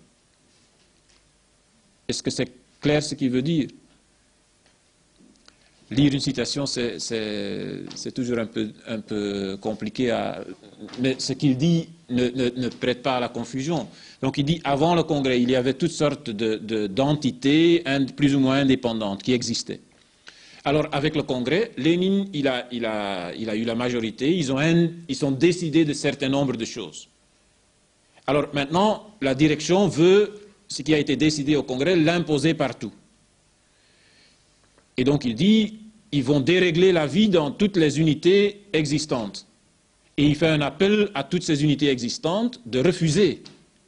Est-ce que c'est clair ce qu'il veut dire? Lire une citation, c'est toujours un peu compliqué, mais ce qu'il dit ne prête pas à la confusion. Donc il dit, avant le Congrès, il y avait toutes sortes d'entités plus ou moins indépendantes qui existaient. Alors, avec le Congrès, Lénine, il a eu la majorité, ils ont décidé de certain nombre de choses. Alors maintenant, la direction veut, ce qui a été décidé au Congrès, l'imposer partout. Et donc il dit, ils vont dérégler la vie dans toutes les unités existantes. Et il fait un appel à toutes ces unités existantes de refuser.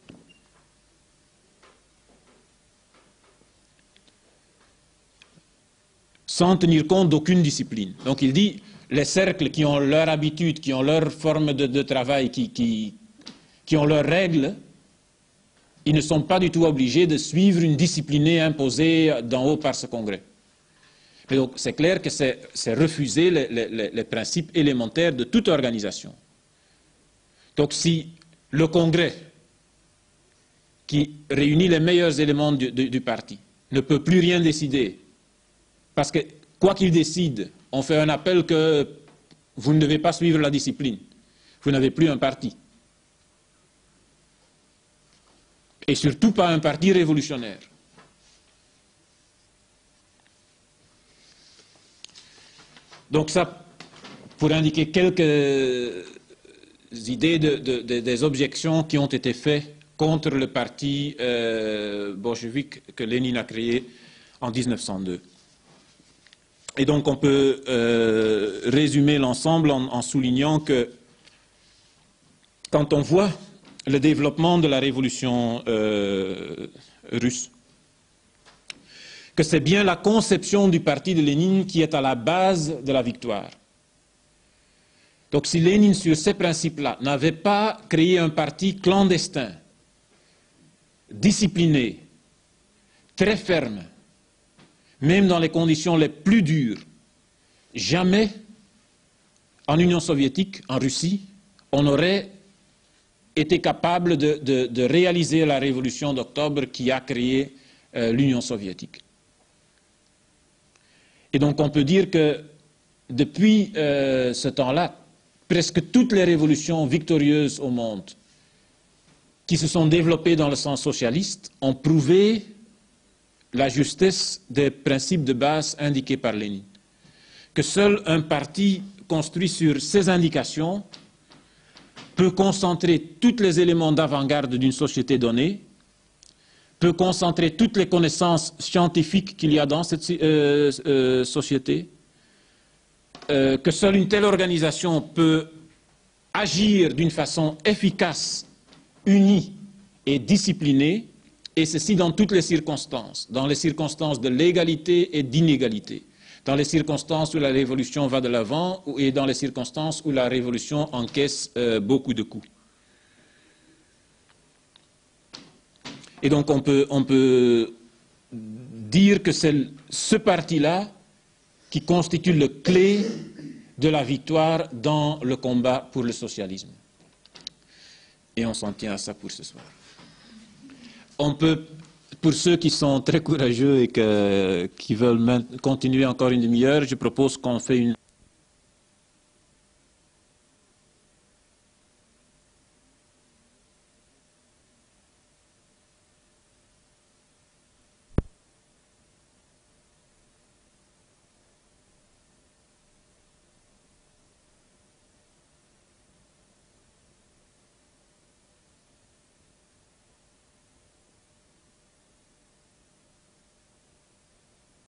Sans tenir compte d'aucune discipline. Donc il dit, les cercles qui ont leur habitude, qui ont leur forme de travail, qui ont leurs règles, ils ne sont pas du tout obligés de suivre une discipline imposée d'en haut par ce congrès. Et donc c'est clair que c'est refuser les principes élémentaires de toute organisation. Donc si le congrès, qui réunit les meilleurs éléments du parti, ne peut plus rien décider, parce que quoi qu'il décide, on fait un appel que vous ne devez pas suivre la discipline. Vous n'avez plus un parti. Et surtout pas un parti révolutionnaire. Donc ça, pour indiquer quelques idées des objections qui ont été faites contre le parti bolchevique que Lénine a créé en 1902. Et donc on peut résumer l'ensemble en soulignant que quand on voit le développement de la révolution russe, que c'est bien la conception du parti de Lénine qui est à la base de la victoire. Donc si Lénine, sur ces principes-là, n'avait pas créé un parti clandestin, discipliné, très ferme, même dans les conditions les plus dures, jamais en Union soviétique, en Russie, on aurait été capable de réaliser la révolution d'octobre qui a créé l'Union soviétique. Et donc on peut dire que depuis ce temps-là, presque toutes les révolutions victorieuses au monde qui se sont développées dans le sens socialiste ont prouvé la justesse des principes de base indiqués par Lénine. Que seul un parti construit sur ces indications peut concentrer tous les éléments d'avant-garde d'une société donnée, peut concentrer toutes les connaissances scientifiques qu'il y a dans cette société, que seule une telle organisation peut agir d'une façon efficace, unie et disciplinée, et ceci dans toutes les circonstances de l'égalité et d'inégalité, dans les circonstances où la révolution va de l'avant et dans les circonstances où la révolution encaisse beaucoup de coups. Et donc on peut dire que c'est ce parti-là qui constitue le clé de la victoire dans le combat pour le socialisme. Et on s'en tient à ça pour ce soir. On peut, pour ceux qui sont très courageux et qui veulent continuer encore une demi-heure, je propose qu'on fait une